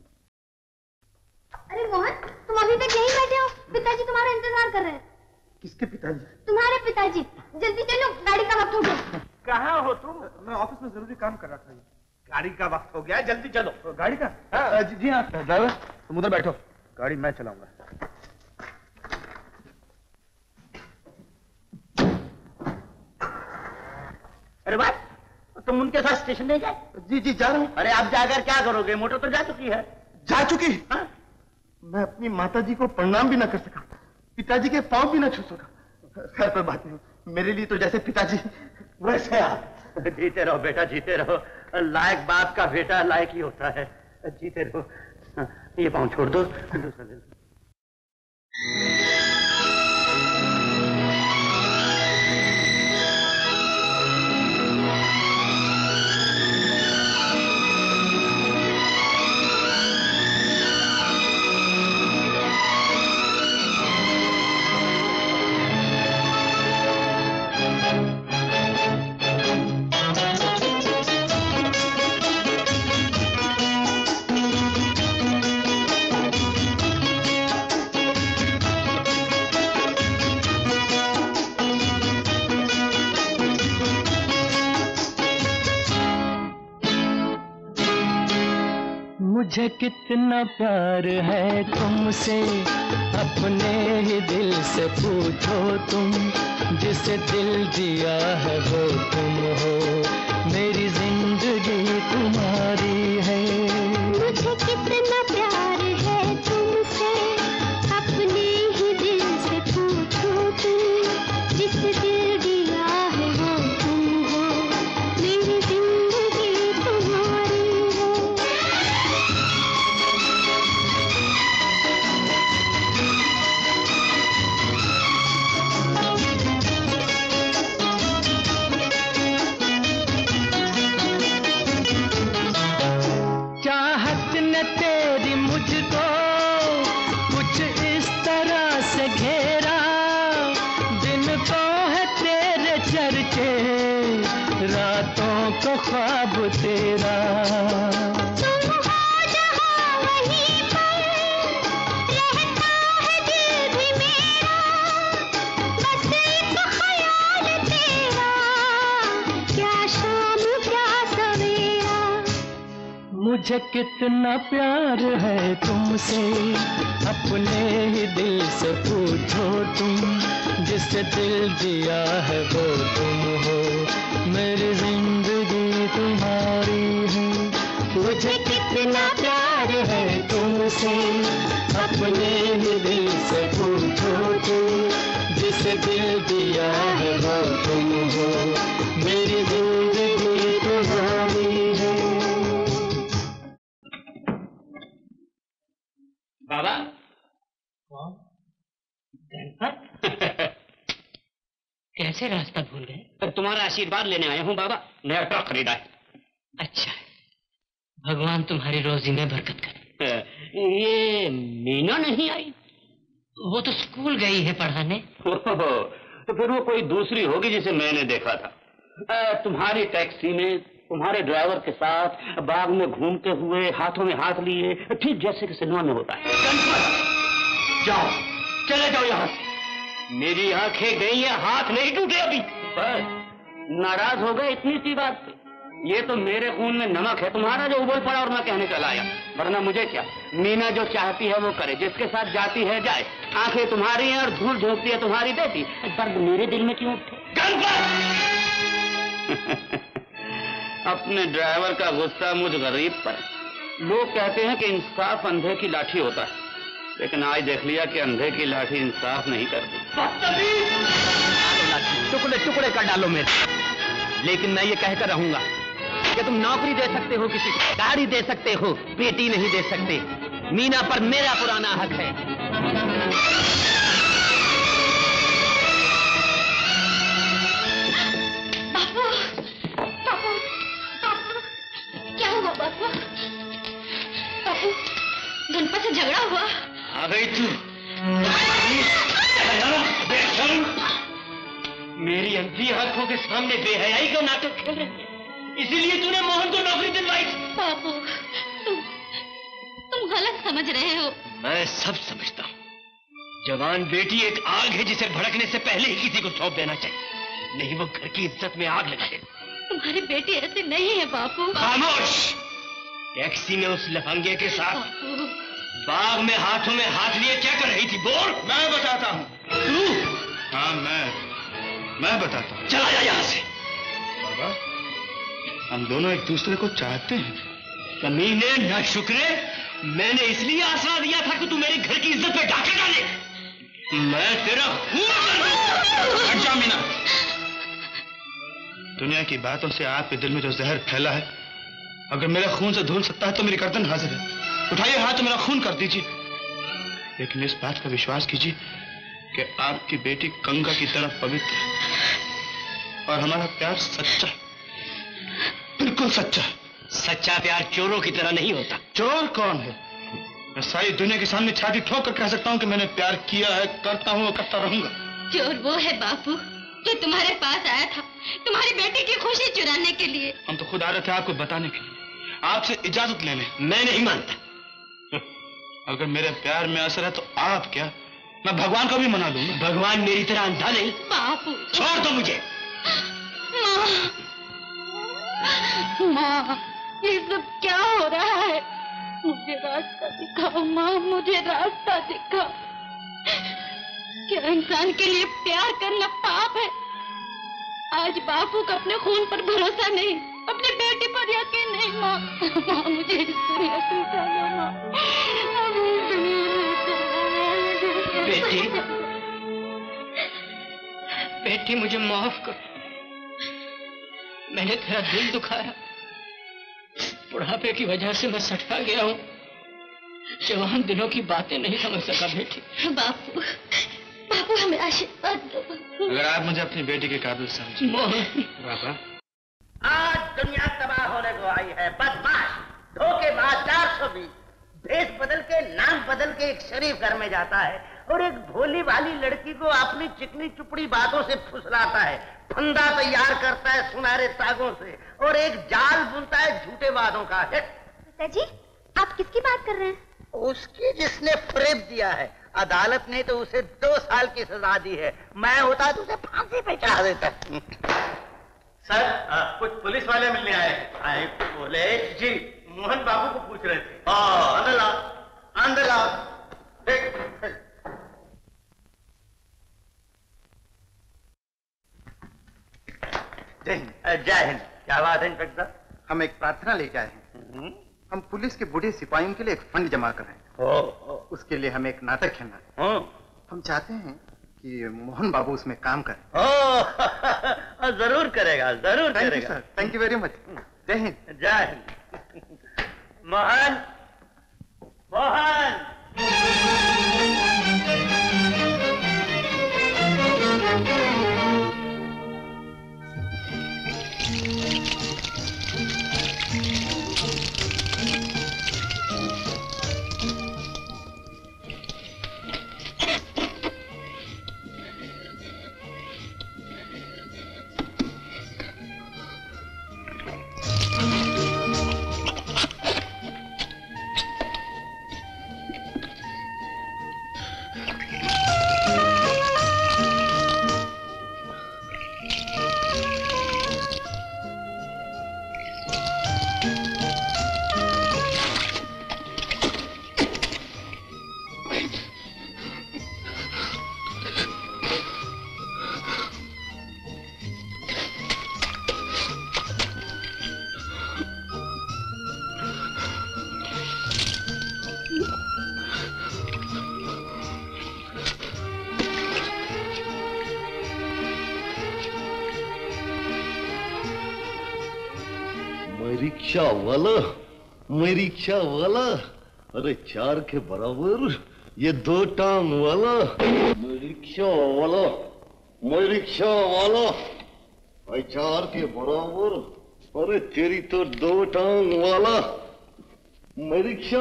अरे मोहन, तुम अभी तक यहीं बैठे हो? पिताजी तुम्हारा इंतजार कर रहे हैं। किसके पिताजी? तुम्हारे पिताजी। जल्दी चलो, गाड़ी का वक्त हो गया। कहाँ हो तुम? मैं ऑफिस में जरूरी काम कर रहा था। गाड़ी का वक्त हो गया, जल्दी चलो। गाड़ी का? जी हाँ। ड्राइवर तुम उधर बैठो, गाड़ी मैं चलाऊंगा। अरे बात, तुम उनके साथ स्टेशन नहीं गए? जी जी जा रहा हूँ। अरे आप जाकर क्या करोगे? मोटर तो जा चुकी है। जा चुकी? हाँ? मैं अपनी माताजी को प्रणाम भी ना कर सका, पिताजी के पांव भी ना छू सका। खैर कोई बात नहीं, मेरे लिए तो जैसे पिताजी वैसे आप। जीते रहो बेटा, जीते रहो। लायक बाप का बेटा लायक ही होता है। जीते रहो। ये पाँव छोड़ दो, दूसरा ले लो। मुझे कितना प्यार है तुमसे, अपने ही दिल से पूछो तुम। जिसे दिल दिया है वो तुम हो, मेरी जिंदगी तुम्हारी है। मुझे कितना प्यार है तुमसे, अपने ही दिल से पूछो तुम। जिसे दिल दिया है वो तुम हो, मेरी जिंदगी तुम्हारी है। चाहत न तेरी मुझको कुछ इस तरह से घेरा, दिन को है तेरे चर्चे, रातों को ख्वाब तेरा। तुम हो जहाँ वहीं पर, रहता है दिल भी मेरा, बस एक ख्याल तेरा, क्या शाम क्या सवेरा। मुझे कितना प्यार है तुमसे, अपने ही दिल से पूछो तुम। जिसे दिल दिया है वो तुम हो, मेरी जिंदगी तुम्हारी है। मुझे कितना प्यार है तुमसे, अपने ही दिल से पूछो तुम। जिसे दिल दिया है वो तुम हो, मेरी जिंदगी तुम्हारी है। बाबा कैसे रास्ता भूल गए? तुम्हारा आशीर्वाद लेने आया हूँ बाबा, नया ट्रक खरीदा है। अच्छा है, भगवान तुम्हारी रोजी में बरकत करे। ये मीना नहीं आई? वो तो स्कूल गई है पढ़ाने। तो फिर वो कोई दूसरी होगी जिसे मैंने देखा था। तुम्हारी टैक्सी में तुम्हारे ड्राइवर के साथ बाग में घूमते हुए हाथों में हाथ लिए, ठीक जैसे कि सिनेमा में होता है। जाओ, चले जाओ यहाँ से। मेरी आंखें गई हैं, हाथ नहीं टूटे अभी। बस नाराज हो गए इतनी सी बात पे? ये तो मेरे खून में नमक है, तुम्हारा जो उबल पड़ा और मैं कहने चला आया। वरना मुझे क्या, मीना जो चाहती है वो करे, जिसके साथ जाती है जाए। आंखें तुम्हारी हैं और धूल झोंकती है तुम्हारी बेटी, दर्द मेरे दिल में क्यों उठे? अपने ड्राइवर का गुस्सा मुझ गरीब पर। लोग कहते हैं कि इंसाफ अंधे की लाठी होता है, लेकिन आज देख लिया कि अंधे की लाठी इंसाफ नहीं करती। टुकड़े टुकड़े कर डालो मेरे, लेकिन मैं ये कहकर रहूंगा कि तुम नौकरी दे सकते हो, किसी को गाड़ी दे सकते हो, बेटी नहीं दे सकते। मीना पर मेरा पुराना हक है। बापू, बापू, बापू, क्या हुआ बापू? बापू, गणपत से झगड़ा हुआ? आ गई तू। मेरी अंधी आंखों के सामने बेहयाई का नाटक खेल रही है, इसीलिए तूने मोहन को नौकरी दिलवाई। बापू, तुम गलत समझ रहे हो। मैं सब समझता हूँ। जवान बेटी एक आग है जिसे भड़कने से पहले ही किसी को सौंप देना चाहिए, नहीं वो घर की इज्जत में आग लगा दे। तुम्हारी बेटी ऐसी नहीं है बापू। खामोश! टैक्सी में उस लफंगे के साथ बाग में हाथों में हाथ लिए क्या कर रही थी? बोल। मैं बताता हूँ। तू? हाँ मैं बताता हूँ। चला जा यहाँ से। बाबा, हम दोनों एक दूसरे को चाहते हैं। कमीने, ना शुक्रे, मैंने इसलिए आसरा दिया था कि तू मेरे घर की इज्जत पे डाका डाले। मैं तेरा खून कर दूं। हट जा मीना। दुनिया की बातों से आपके दिल में जो जहर फैला है, अगर मेरे खून से धुल सकता है तो मेरी गर्दन हाजिर है। उठाइए हाथ, मेरा खून कर दीजिए, लेकिन इस बात का विश्वास कीजिए कि आपकी बेटी गंगा की तरह पवित्र है और हमारा प्यार सच्चा, बिल्कुल सच्चा। सच्चा प्यार चोरों की तरह नहीं होता। चोर कौन है? मैं सारी दुनिया के सामने छाती ठोक कर कह सकता हूँ कि मैंने प्यार किया है, करता हूँ और करता रहूंगा। चोर वो है बापू जो तुम्हारे पास आया था तुम्हारी बेटी की खुशी चुराने के लिए। हम तो खुद आ रहे थे आपको बताने के लिए, आपसे इजाजत लेने। मैं नहीं मानता। अगर मेरे प्यार में असर है तो आप क्या, मैं भगवान को भी मना लूंगा। भगवान मेरी तरह अंधा नहीं। बापू छोड़ दो मुझे। माँ, ये सब क्या हो रहा है? मुझे रास्ता दिखाओ माँ, मुझे रास्ता दिखाओ। क्या इंसान के लिए प्यार करना पाप है? आज बापू का अपने खून पर भरोसा नहीं, अपनी बेटी पर यकीन नहीं। माँ, माँ मुझे इस दुनिया से उतारो माँ। बेटी, बेटी मुझे माफ कर। मैंने तेरा दिल दुखाया। बुढ़ापे की वजह से मैं सटका गया हूँ। जवान दिनों की बातें नहीं समझ सका बेटी। बापू, बापू हमें आशीर्वाद दो। अगर आप मुझे अपनी बेटी के काबिल समझे। बाबा, आज दुनिया तबाह होने को आई है। बदमाश, धोखेबाज, 420 भेष बदल के, नाम बदल के एक शरीफ घर में जाता है और एक भोली भाली लड़की को अपनी चिकनी चुपड़ी बातों से फुसलाता है, फंदा तैयार करता है सुनहरे तागों से और एक जाल बुनता है झूठे वादों का। जी, आप किसकी बात कर रहे हैं? उसकी जिसने फ्रेब दिया है। अदालत ने तो उसे 2 साल की सजा दी है। मैं होता तो उसे फांसी पे चढ़ा देता। सर, कुछ पुलिस वाले मिलने आए बोले जी, मोहन बाबू को पूछ रहे थे। अंदर लाओ, अंदर लाओ। देख, जय हिंद। क्या बात है इंस्पेक्टर? हम एक प्रार्थना लेके आए हैं। हम पुलिस के बूढ़े सिपाहियों के लिए एक फंड जमा कर रहे हैं। उसके लिए हमें एक नाटक खेलना है। हम चाहते हैं कि मोहन बाबू उसमें काम करें। जरूर करेगा, जरूर करेगा। Thank you very much. जय हिंद। जय हिंद। मोहन, मोहन। रिक्शा वाला, मैं रिक्शा वाला, अरे 4 के बराबर ये 2 टांग वाला, मैं रिक्शा वाला, मैं रिक्शा वाला, 4 के बराबर, अरे तेरी तो 2 टांग वाला, मैं रिक्शा।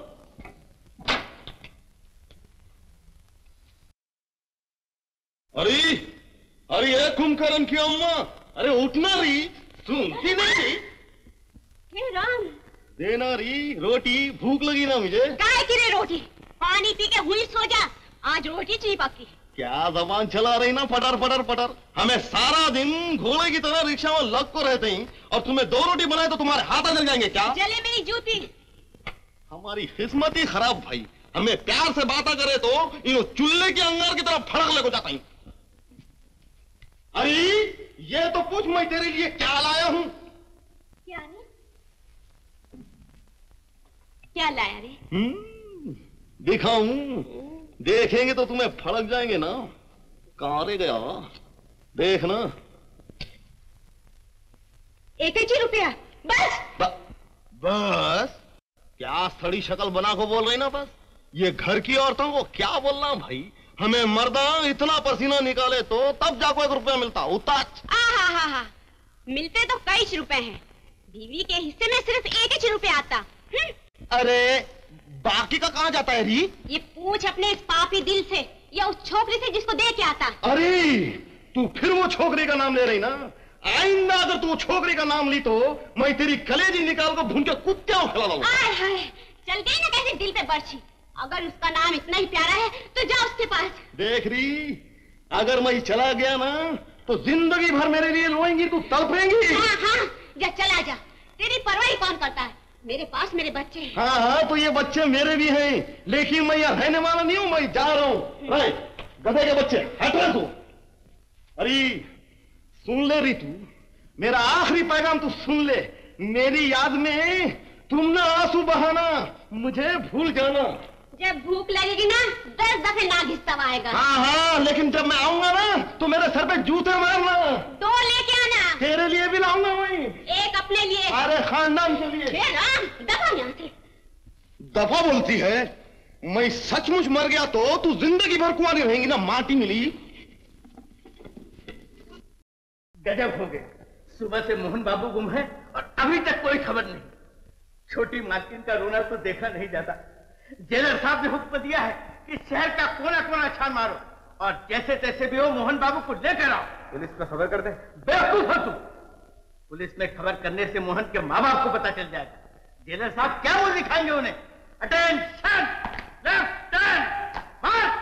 अरे अरे ये कुंभकर्ण की अम्मा, अरे उठना रही, सुनती नहीं? हे राम, देना रही रोटी, भूख लगी ना मुझे। काय की रे रोटी, पानी पी के हुई सो जा, आज रोटी चाहिए पक्की। क्या जबान चला रही ना, पटर पटर पटर। हमें सारा दिन घोड़े की तरह रिक्शा में लग को रहते हैं, और तुम्हें 2 रोटी बनाए तो तुम्हारे हाथ जल जाएंगे क्या? जले मेरी जूती। हमारी किस्मत ही खराब भाई, हमें प्यार से बातें करे तो इन चूल्हे के अंगार की तरफ फड़क लेको जाता हूं। अरे ये तो पूछ, मैं तेरे लिए क्या लाया हूं? क्या लाया रे? दिखाऊं? देखेंगे तो तुम्हें फड़क जाएंगे ना। कहां रे गया, देखना। 1 रुपया बस। बस क्या सड़ी शक्ल बना को बोल रही ना बस? ये घर की औरतों को क्या बोलना भाई? हमें मर्दा इतना पसीना निकाले तो तब जाको 1 रुपया मिलता। उताच मिलते तो कई रुपए हैं, बीवी के हिस्से में सिर्फ 1 रुपया आता। अरे बाकी का कहाँ जाता है री? ये पूछ अपने इस पापी दिल से या उस छोकरी से जिसको दे के आता। अरे तू फिर वो छोकरी का नाम ले रही ना? आइंदा अगर तू छोकरी का नाम ली तो मैं तेरी कलेजी निकाल कर भून के कुत्ते खिला दूंगा। चल गई ना कैसे दिल पे बर्छी। अगर उसका नाम इतना ही प्यारा है तो जा उसके पास। देख री, अगर मैं चला गया ना तो जिंदगी भर मेरे लिए रोएंगी, तू तड़पेंगी। हाँ, जा चला जा, तेरी परवाही कौन करता है? मेरे पास मेरे बच्चे हैं। हाँ, तो ये बच्चे मेरे भी हैं, लेकिन मैं यहाँ रहने वाला नहीं हूँ, मैं जा रहा हूँ। गधे के बच्चे हट रहे तू। अरे सुन ले री, तू मेरा आखिरी पैगाम तू सुन ले। मेरी याद में तुम ना आंसू बहाना, मुझे भूल जाना। जब भूख लगेगी ना 10 दफे नाग हिस्सा आएगा। हाँ, लेकिन जब मैं आऊंगा ना तो मेरे सर पे जूते मारना। 2 लेके आना। तेरे लिए भी लाऊंगा मैं। 1 अपने लिए। अरे खानदान के लिए। दफा यहाँ से। दफा बोलती है? मैं सचमुच मर गया तो तू जिंदगी भर कुंवारी रहेंगी ना, माटी मिली। गजब हो गए, सुबह से मोहन बाबू गुम है और अभी तक कोई खबर नहीं। छोटी मालकिन का रोना तो देखा नहीं जाता। जेलर साहब ने हुक्म दिया है कि शहर का कोना कोना छान मारो और जैसे तैसे भी हो मोहन बाबू को लेकर आओ। पुलिस में खबर कर दे। बेवकूफ हो तुम, पुलिस में खबर करने से मोहन के माँ बाप को पता चल जाएगा। जेलर साहब क्या वो दिखाएंगे उन्हें? Attention, left turn, march.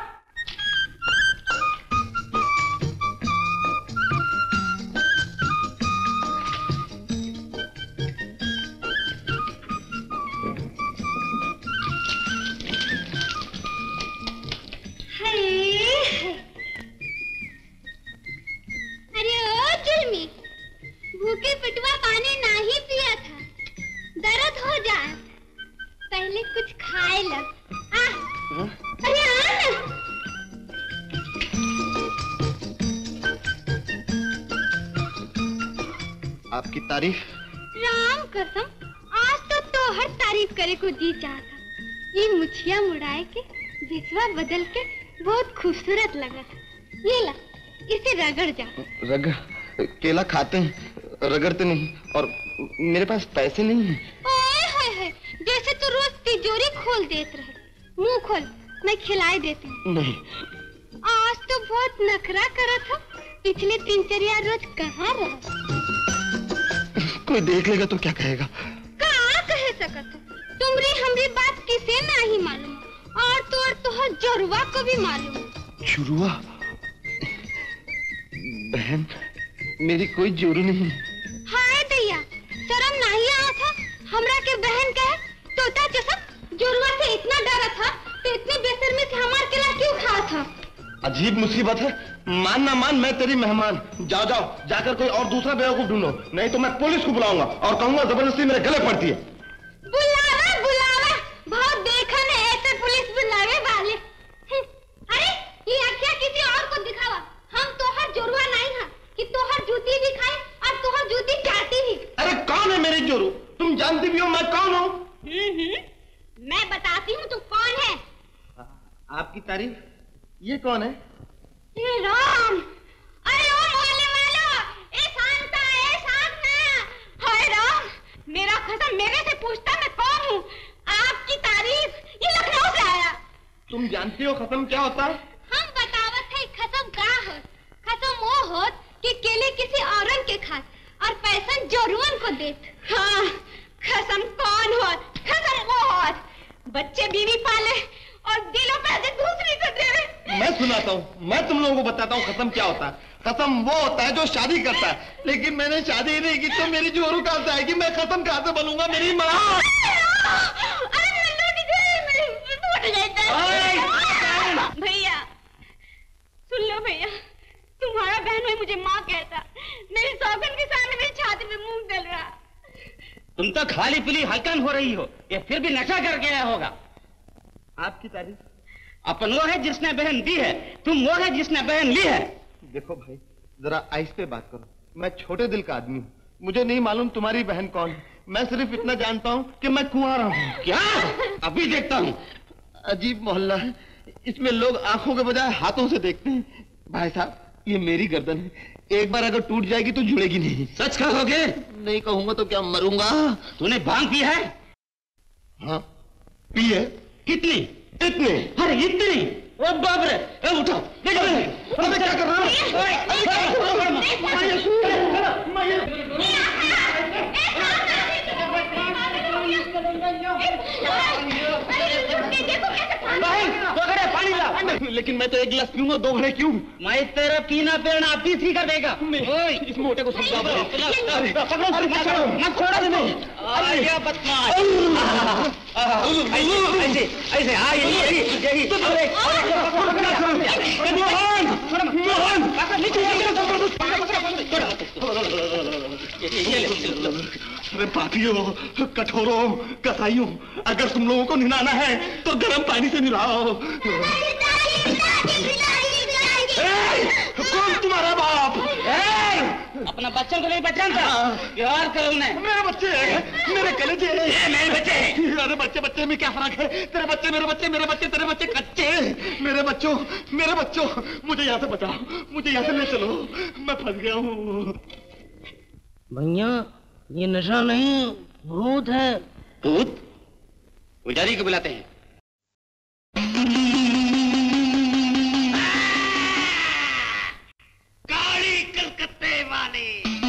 भूखे पिटवा पानी नहीं पिया था, दर्द हो जाए, पहले कुछ खाए लग। अरे आपकी तारीफ। राम कसम, आज तो हर तारीफ करे को जी चाहता। ये मुछिया मुड़ाए के जिसवा बदल के बहुत खूबसूरत लगा था। ये ला, इसे रगड़ जा। रगड़? केला खाते हैं, रगड़ते नहीं, और मेरे पास पैसे नहीं हैं। ओए होए, जैसे तू रोज तिजोरी खोल देते रहे। मुंह खोल, मैं खिलाई देती हूँ। नहीं। आज तो बहुत नखरा करा था, पिछले 3-4 रोज कहाँ रहा? कोई देख लेगा तो क्या कहेगा? कहाँ कह सकत? तुमरी हमरी बात किसे नहीं मालूम, और तो हर जोरुआ को भी मालूम। जोरुआ? बहन, मेरी कोई जोरू नहीं। हाय दैया, शर्म नहीं आया था हमरा के बहन कहे? तोता चसक जोरुआ से इतना डरा था तो इतनी बेशर्मी से हमार केला क्यों खा था? अजीब मुसीबत है। मान ना मान, मैं तेरी मेहमान। जाओ जाओ, जाकर कोई और दूसरा बेवकूफ ढूंढो, नहीं तो मैं पुलिस को बुलाऊंगा और कहूंगा जबरदस्ती मेरे गले पड़ती है। बुलावा बुलावा, बहुत देखा ना ऐसे पुलिस बुलावे वाले। अरे ये क्या किसी और को दिखावा? हम तोहर जोरुआ नहीं है कि तोहर जूती भी खाए और तोहर जूती चाटी ही। अरे कौन है मेरी जोरू? तारीफ? ये कौन है? ये राम। अरे ओ मोहल्ले वालों, ए शांता, ए शांता। हाय राम, मेरा खसम मेरे से पूछता मैं कौन हूँ। आपकी तारीफ ये लखनऊ से आया। तुम जानती हो खत्म क्या होता है? हम बतावत है खसम का हो। खसम वो होत कि केले किसी औरन के खात और पैसा जोरुअन को देत। हाँ, खसम कौन होत? खसम वो होत बच्चे बीवी पाले और दिलों पैसे दूसरी को दे रहे। मैं सुनाता हूँ, मैं तुम लोगों को बताता हूँ खत्म क्या होता है। खत्म वो होता है जो शादी करता है, लेकिन मैंने शादी नहीं की तो मेरी जोरू कहाँ से आएगी? मैं खत्म कहाँ से बनूंगा? मेरी माँ। भैया सुन लो भैया, तुम्हारा बहन भाई मुझे माँ कहता। मेरी सौगन के सामने मेरी छाती में मूंग डल रहा। तुम तो खाली पीली हलकन हो रही हो, ये फिर भी नशा करके आया होगा। आपकी तारीफ? अपन वो है जिसने बहन दी है, तुम वो है जिसने बहन ली है। देखो भाई, जरा आहिस्ते बात करो। मैं छोटे दिल का आदमी हूँ, मुझे नहीं मालूम तुम्हारी बहन कौन है। मैं सिर्फ इतना जानता हूँ कि मैं कुंवारा हूँ। क्या? अभी देखता हूँ। अजीब मोहल्ला है, इसमें लोग आंखों के बजाय हाथों से देखते हैं। भाई साहब, ये मेरी गर्दन है, एक बार अगर टूट जाएगी तो जुड़ेगी नहीं। सच कहोगे? नहीं कहूंगा तो क्या मरूंगा। तूने भांग पी है? हाँ पी है। कितनी? इतनी। अरे इतनी? ओ बाप रे, उठाओ ले जाओ। अरे क्या कर रहा पानी ला। लेकिन मैं तो एक गिलास पीऊंगा, 2 घड़े क्यों? मैं तेरा पीना पेड़ना आप ही कर देगा। इस मोटे को समझा। मत छोड़ा नहीं। बदमाश। ऐसे हाँ यही अरे पापियों, कठोरों, कसाईयों, अगर तुम लोगों को निलाना है तो गर्म पानी से निलाओ। कौन तुम्हारा बाप? अपना बच्चों को नहीं पहचानता? प्यार करो उन्हें। मेरे बच्चे, मेरे कलेजे। मेरे बच्चे। अरे बच्चे बच्चे में क्या फर्क है? तेरे बच्चे मेरे बच्चे, मेरे बच्चे तेरे बच्चे कच्चे। मेरे बच्चों, मुझे यहाँ से बचाओ, मुझे यहाँ से ले चलो, मैं फंस गया हूँ। भैया ये नशा नहीं, भूत है। भूत? पुजारी को बुलाते हैं। काली कलकत्ते वाले,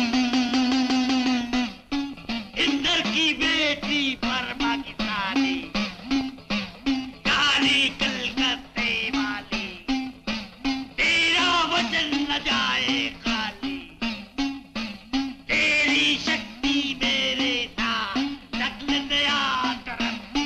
इंदर की बेटी वर्मा की शादी। काली कलकत्ते वाले, तेरा वचन न जाए खाली। तेरी शक्ति मेरे साथ, नकल दया तरफ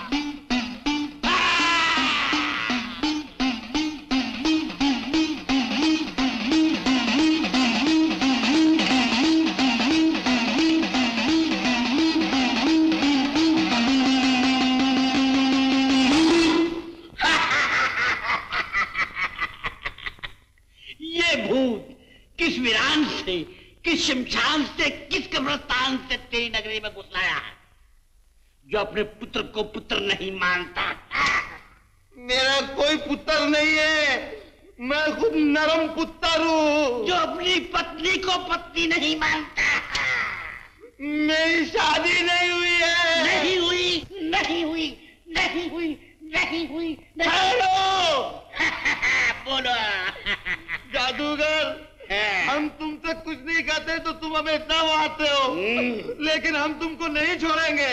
किस वीरान से, किस शमशान से, किस कब्रिस्तान से तेरी नगरी में घुसलाया है, जो अपने पुत्र को पुत्र नहीं मानता। मेरा कोई पुत्र नहीं है, मैं खुद नरम पुत्र हूँ। जो अपनी पत्नी को पत्नी नहीं मानता। मेरी शादी नहीं हुई है। नहीं हुई, नहीं हुई, नहीं हुई, नहीं हुई। हेलो बोलो जादूगर, हम तुमसे कुछ नहीं कहते तो तुम हमें इतना मारते हो, लेकिन हम तुमको नहीं छोड़ेंगे।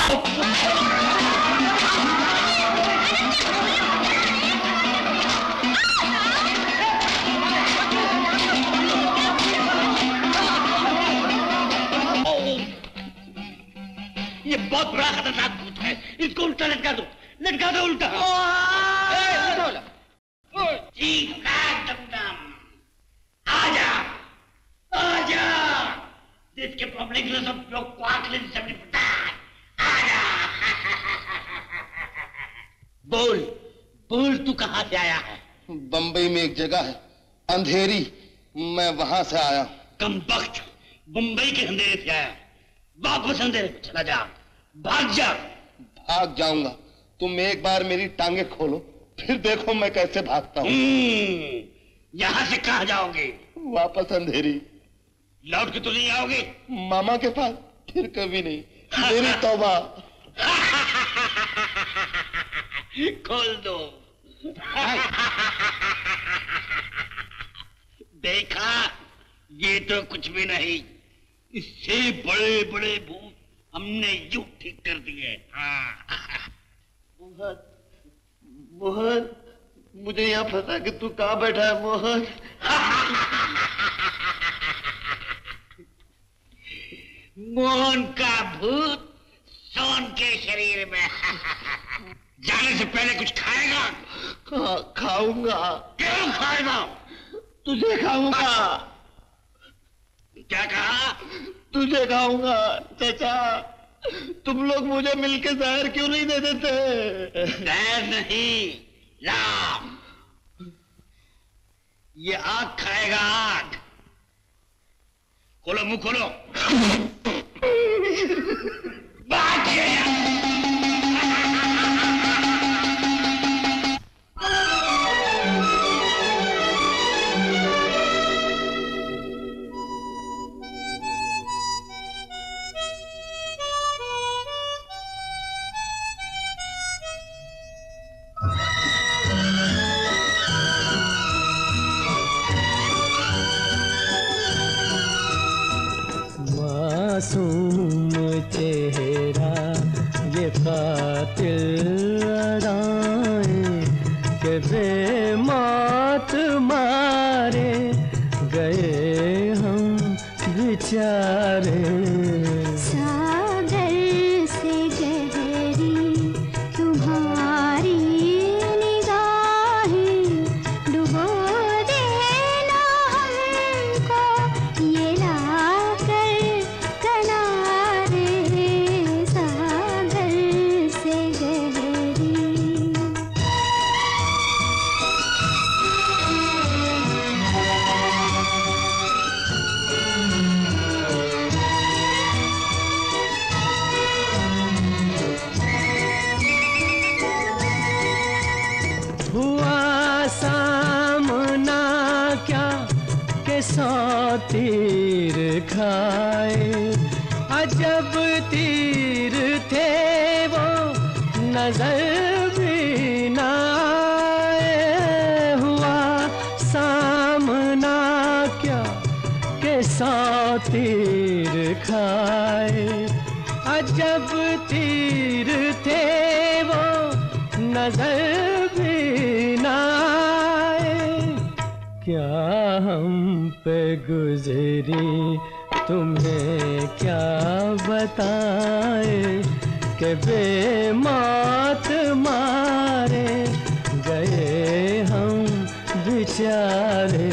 ये बहुत बड़ा खतरनाक भूत है, इसको उल्टा लटका दो, लटका दो उल्टा। ठीक है दमदम, आजा, आजा, इसके पब्लिक ने सब लोग क्वाकले से पता, आजा। बोल, बोल तू कहाँ से आया है? बंबई में एक जगह है अंधेरी, मैं वहां से आया। कमबख्त, बंबई के अंधेरे से आया, वापस अंधेरे पे चला जा, भाग जा। भाग जाऊंगा, तुम एक बार मेरी टांगे खोलो, फिर देखो मैं कैसे भागता हूँ। यहाँ से कहाँ जाओगे? वापस अंधेरी। लौट के तो नहीं आओगे? मामा के पास फिर कभी नहीं। मेरी तौबा। खोल दो। देखा, ये तो कुछ भी नहीं, इससे बड़े बड़े भूत हमने यूं ठीक कर दिए। मोहन, मोहन, मुझे यहाँ फंसा के तू कहाँ बैठा है मोहन? मोहन का भूत सोन के शरीर में। जाने से पहले कुछ खाएगा? खाऊंगा। क्यों खाएगा? तुझे खाऊंगा। क्या कहा? तुझे खाऊंगा। चाचा, तुम लोग मुझे मिलके जहर क्यों नहीं दे देते? जहर नहीं, लाम। ये आग खाएगा, आग। खोलो मुंह खोलो। बात ये मासूम चेहरा ये कातिल अदाएं के बेमौत मारे गए हम बेचारे। सागर से गहरी तुम्हारी निगाहें डुबो देना हमको ये लाकर किनारे। सागर से गहरी। हुआ सामना क्या के 100 तीर खाए, अजब तीर थे वो नजर भी न आए। हुआ सामना क्या के 100 तीर खाए, अजब तीर थे वो नजर भी न आए। क्या हम पे गुजरी तुम्हें क्या बताए कि बेमौत मारे गए हम बेचारे।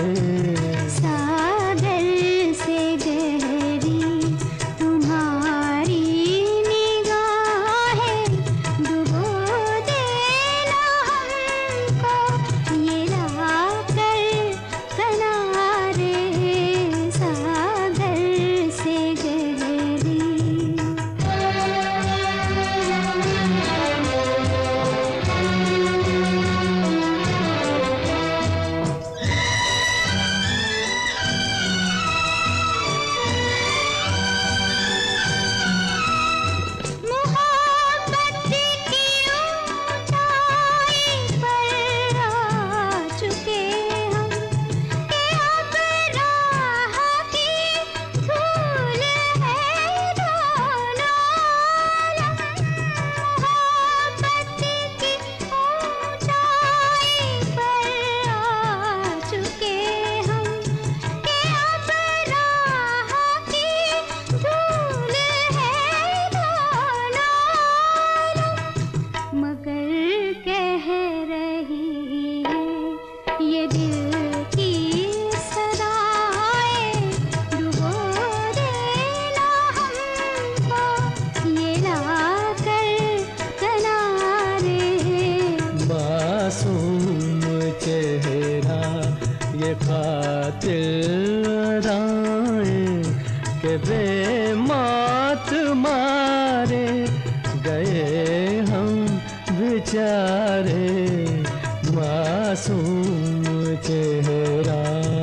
सागर से गहरी तुम्हारी निगाहें डुबो देना हमको ये लाकर किनारे। सागर से गहरी। मोहब्बत की ऊंचाई पर आ चुके हम कि अब राह की धूल है दोनों आलम। मोहब्बत की ऊंचाई पर आ चुके हम कि अब राह की धूल है दोनों आलम। मगर कह रही है ये दिल की सदाएं डुबो देना हमको ये लाकर किनारे। मासूम चेहरा ये कातिल अदाएं के बेमौत मारे गए हम बेचारे। मासूम चेहरा।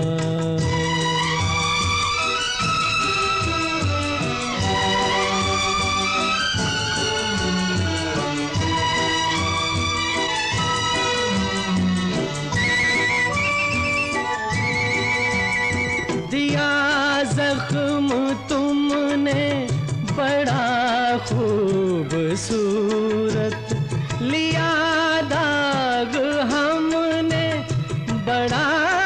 दिया जख्म तुमने बड़ा खूबसूरत, लिया दाग हमने बड़ा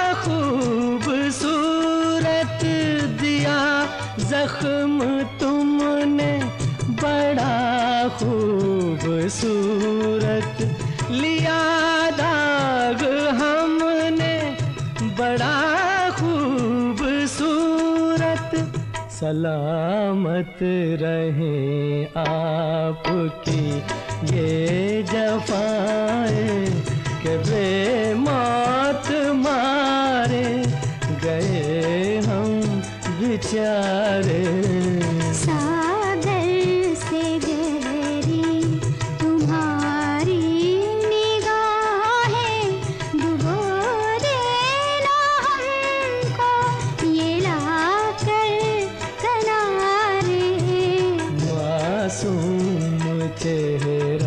खूबसूरत, दिया जख्म तुमने बड़ा खूबसूरत, लिया दाग हमने बड़ा खूबसूरत। सलामत रहें आपकी ये जफाएं के बेमौत मारे गए हम बेचारे। सागर से गहरी तुम्हारी निगाहें, डुबो देना हमको ये लाकर किनारे। मासूम चेहरा।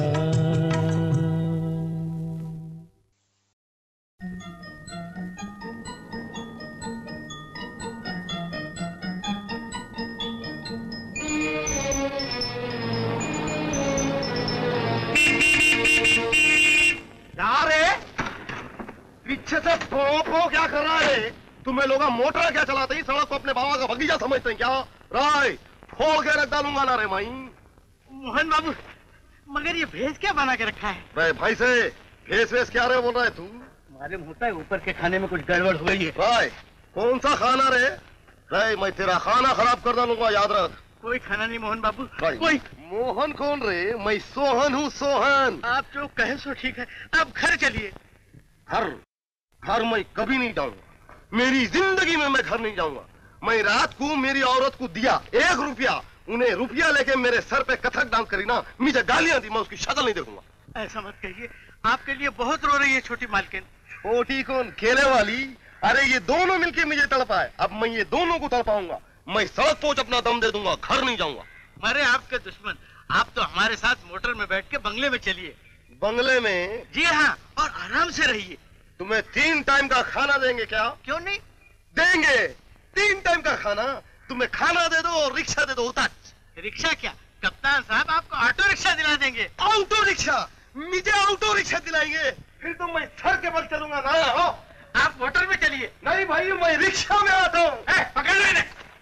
पीछे से भों क्या कर रहा है? तुम्हें लोग मोटर क्या चलाते हैं? सड़क को अपने बाबा का बगीचा समझते हैं क्या? राय फोड़ के रख डालूंगा ना रे माई। मोहन बाबू, मगर ये भेस क्या बना के रखा है? भाई से भेस वेस क्या रे बोल रहा है तू? मालूम होता है ऊपर के खाने में कुछ गड़बड़ हो गई है। राय कौन सा खाना रे? राय मैं तेरा खाना खराब कर डालूंगा, याद रख। कोई खाना नहीं मोहन बाबू। कोई मोहन कौन रे? मैं सोहन हूँ, सोहन। आप जो कहे सो ठीक है, आप घर चलिए। घर मैं कभी नहीं जाऊंगा, मेरी जिंदगी में मैं घर नहीं जाऊंगा। मैं रात को मेरी औरत को दिया 1 रुपया, उन्हें रुपया लेके मेरे सर पे कथक डांस करी ना, मुझे गालियां दी, मैं उसकी शक्ल नहीं देखूंगा। ऐसा मत कहिए, आपके लिए बहुत रो रही है छोटी मालकिन। छोटी कौन, केले वाली? अरे ये दोनों मिलके मुझे तड़पाए, अब मैं ये दोनों को तड़पाऊंगा। मैं सड़क पहुंच अपना दम दे दूंगा, घर नहीं जाऊंगा। मारे आपके दुश्मन, आप तो हमारे साथ मोटर में बैठ के बंगले में चलिए। बंगले में? जी हाँ, और आराम से रहिए। तुम्हें 3 टाइम का खाना देंगे क्या? क्यों नहीं देंगे? 3 टाइम का खाना? तुम्हें खाना दे दो और रिक्शा दे दो। रिक्शा क्या कप्तान साहब, आपको ऑटो रिक्शा दिला देंगे। Auto rickshaw? मुझे ऑटो रिक्शा दिलाएंगे? फिर तो मैं सर के बल चलूंगा ना। हो आप मोटर में चलिए। नहीं भाई, मैं रिक्शा में आता हूँ। पकड़ लेने।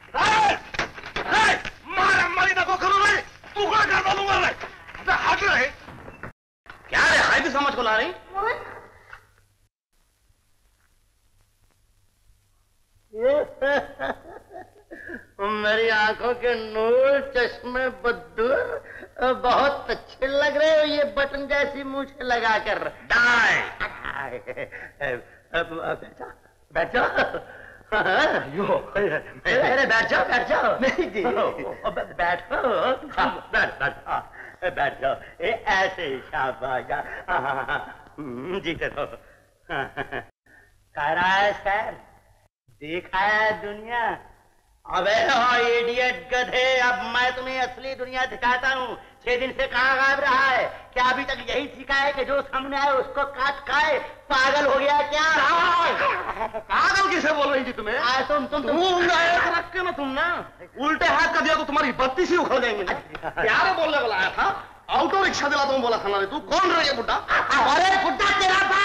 मारा मारी ना को करो रे, टुकड़ा कर डालूंगा रे। हट रहे क्या रे? हाय भी समझ को ला रही? मेरी आंखों के नूर, चश्मे बद्दूर, बहुत अच्छे लग रहे हो ये बटन जैसी मूछ लगा कर। बैठ जाओ। अरे बैठ जाओ। नहीं जी, बैठो। बैठ जाओ, ऐसे शाबाश। जीते रहो। कह रहा है सर, देखा है दुनिया? अबे हो इडियट गधे, अब मैं तुम्हें असली दुनिया दिखाता हूँ। 6 दिन से कहाँ गायब रहा है? क्या अभी तक यही सीखा है कि जो सामने आए उसको काट खाए? पागल हो गया क्या? पागल किसे बोल रही थी तुम्हें? तुम रख के ना, तुम ना उल्टे हाथ कर दिया तो तुम्हारी बत्ती सी उखड़ जाएंगे। प्यारे बोलने वाला आया था, ऑटो रिक्शा दिलाता हूँ बोला खाना। तू कौन रही है बुड्ढा? अरे बुड्ढा तेरा था।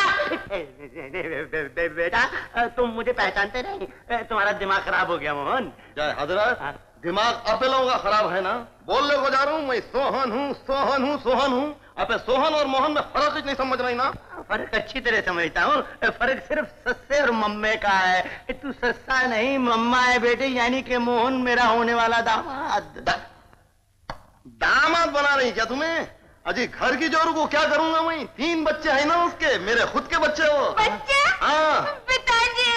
बेटा तुम मुझे पहचानते नहीं, तुम्हारा दिमाग खराब हो गया मोहन। जय हजरत, दिमाग अपे लोगों का खराब है ना। बोलने को जा रहा हूँ, मैं सोहन हूँ। अब सोहन और मोहन में फर्क ही नहीं समझ रही ना? फर्क अच्छी तरह समझता हूँ। फर्क सिर्फ सस्से और मम्मे का है। तू सस्सा नहीं, मम्मा है बेटे, यानी कि मोहन मेरा होने वाला दामाद। दामाद बना रही क्या तुम्हें? अजी घर की जोरू को क्या करूंगा मैं? 3 बच्चे हैं ना उसके, मेरे खुद के बच्चे हो। बच्चे? हाँ। पिताजी।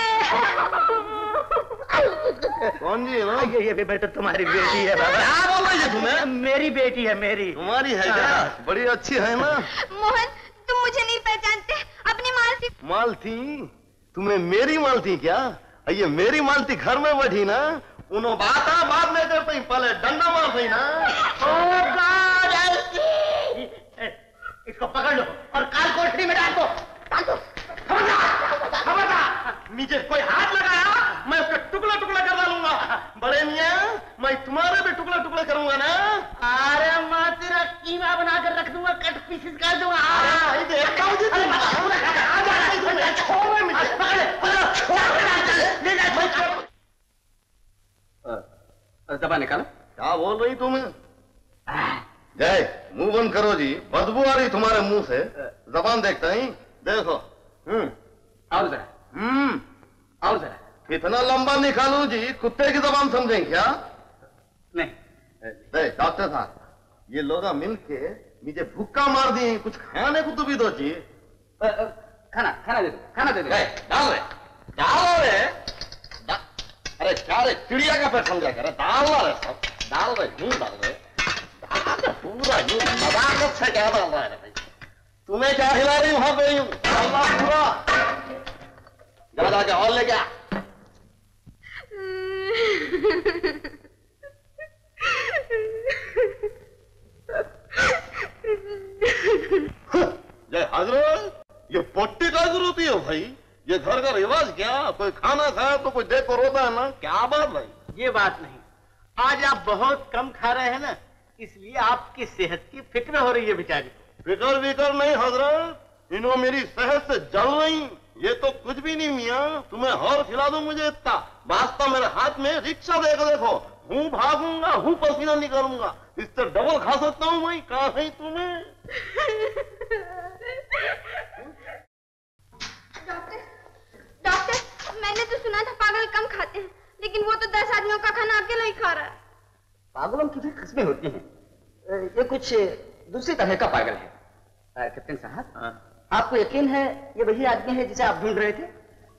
कौन जी? ना ये बेटा तुम्हारी बेटी है बाबा। क्या बोल रही है तुम्हें? मेरी बेटी है, मेरी। तुम्हारी है क्या? बड़ी अच्छी है ना। मोहन, तुम मुझे नहीं पहचानते, अपनी माँ मालती। मालती? तुम्हें मेरी मालती क्या? ये मेरी मालती घर में बैठी ना, उन्होंने बात नहीं करते, पहले डंडा मार रही ना। इसको पकड़ लो और काल कोठरी में डाल दो। नीचे कोई हाथ लगाया मैं उसका टुकड़ा टुकड़ा कर डालूंगा। बड़े मियाँ, मैं तुम्हारे भी टुकड़े टुकड़े करूंगा ना। अरे मैं तेरा कीमा बनाकर रख दूंगा, कट पीसेस कर दूंगा। दबा निकालो। क्या बोल रही तुम्हें? जय, मुंह बंद करो जी, बदबू आ रही तुम्हारे मुंह से। जबान देखता ही, देखो। और जरा, और जरा। कितना लंबा निकालू जी, कुत्ते की जबान समझें क्या? नहीं। डॉक्टर साहब, ये लोग मिलके मुझे भूखा मार दिए, कुछ खाने को तो भी दो जी। खाना दे दो, खाना दे दो। डाल रहे, डाल रहे। अरे क्या रे, चिड़िया का पैर समझा कर डाल रहे, सब डाल रहे, यूं डाल रहे, पूरा यूं नजाकत से क्या डाल रहा है भाई? तुम्हें क्या हिला रही वहां पे यूं पूरा? जरा जाके और ले गया। जय हजरत, ये पट्टी का जरूरत है भाई? ये घर का रिवाज क्या? कोई खाना खाया तो कोई देखो रोता है ना। क्या बात भाई? ये बात नहीं, आज आप बहुत कम खा रहे हैं ना, इसलिए आपकी सेहत की फिक्र हो रही है बेचारी। फिक्र विकर नहीं हजरत, इन्हों मेरी सेहत से जल रही। ये तो कुछ भी नहीं मियाँ, तुम्हें और खिला दो मुझे इतना। वास्ता मेरे हाथ में रिक्शा देकर देखो, हूँ भागूंगा, हूँ पसीना निकालूंगा, इससे डबल खा सकता हूँ मैं। कहा है तुम्हें? डॉक्टर, मैंने तो सुना था पागल कम खाते हैं, लेकिन वो तो 10 आदमियों का खाना अकेला ही खा रहा है। पागलों की भी किस्में होती हैं, ये कुछ दूसरी तरह का पागल है। कैप्टन साहब, आपको यकीन है ये वही आदमी है जिसे आप ढूंढ रहे थे?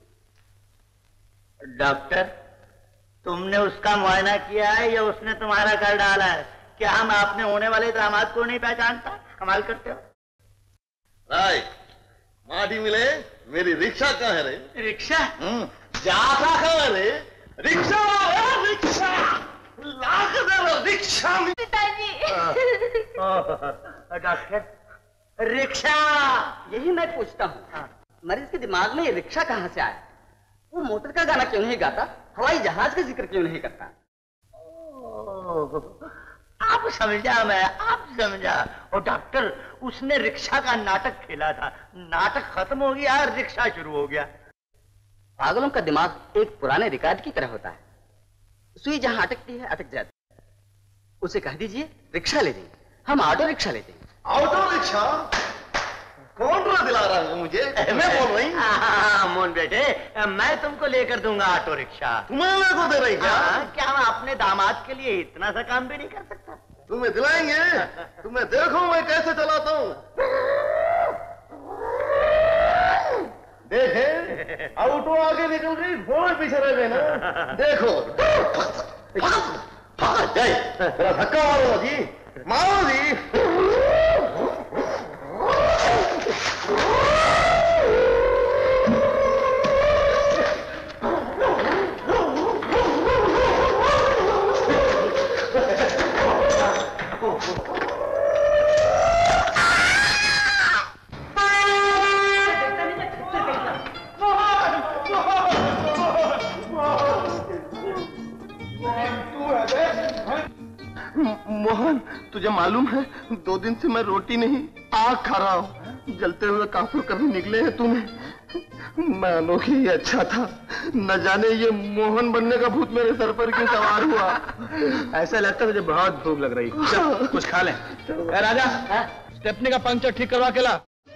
डॉक्टर, तुमने उसका मुआयना किया है या उसने तुम्हारा कर डाला है? क्या हम आपने होने वाले दामाद को नहीं पहचानता? कमाल करते हो। राय, माटी मिले, मेरी रिक्शा कहाँ है रे? रिक्शा? जाता कहाँ रे? रिक्शा, रिक्शा, लाख दे रिक्शा में। पिताजी। Doctor, rickshaw? यही मैं पूछता हूँ, मरीज के दिमाग में ये रिक्शा कहाँ से आया? वो मोटर का गाना क्यों नहीं गाता? हवाई जहाज का जिक्र क्यों नहीं करता? आप समझा मैं, आप समझा। और डॉक्टर, उसने रिक्शा का नाटक खेला था, नाटक खत्म हो गया और रिक्शा शुरू हो गया। पागलों का दिमाग एक पुराने रिकॉर्ड की तरह होता है, सुई जहां अटकती है अटक जाती है। उसे कह दीजिए रिक्शा ले देंगे, हम ऑटो रिक्शा ले देंगे। Auto rickshaw? कौन दिला रहा है मुझे? मैं बोल रही। मोहन बेटे, मैं तुमको लेकर दूंगा ऑटो रिक्शा। तुम्हें मेरे को दे रही क्या? क्या मैं अपने दामाद के लिए इतना सा काम भी नहीं कर सकता? तुम्हें दिलाएंगे, तुम्हें देखो मैं कैसे चलाता हूँ। देखे, ऑटो आगे निकल गई, घोड़े पीछे रह गए ना। देखो, तेरा धक्का मारो जी, मारो जी। मोहन, तुझे मालूम है 2 दिन से मैं रोटी नहीं आग खा रहा हूँ। जलते हुए काफिर कभी निकले हैं तुम्हें? मैं अनोखी ही अच्छा था, न जाने ये मोहन बनने का भूत मेरे सर पर क्यों सवार हुआ। ऐसा लगता है मुझे बहुत भूख लग रही। चल कुछ खा ले। राजा, स्टेपनी का पंक्चर ठीक करवा के ला।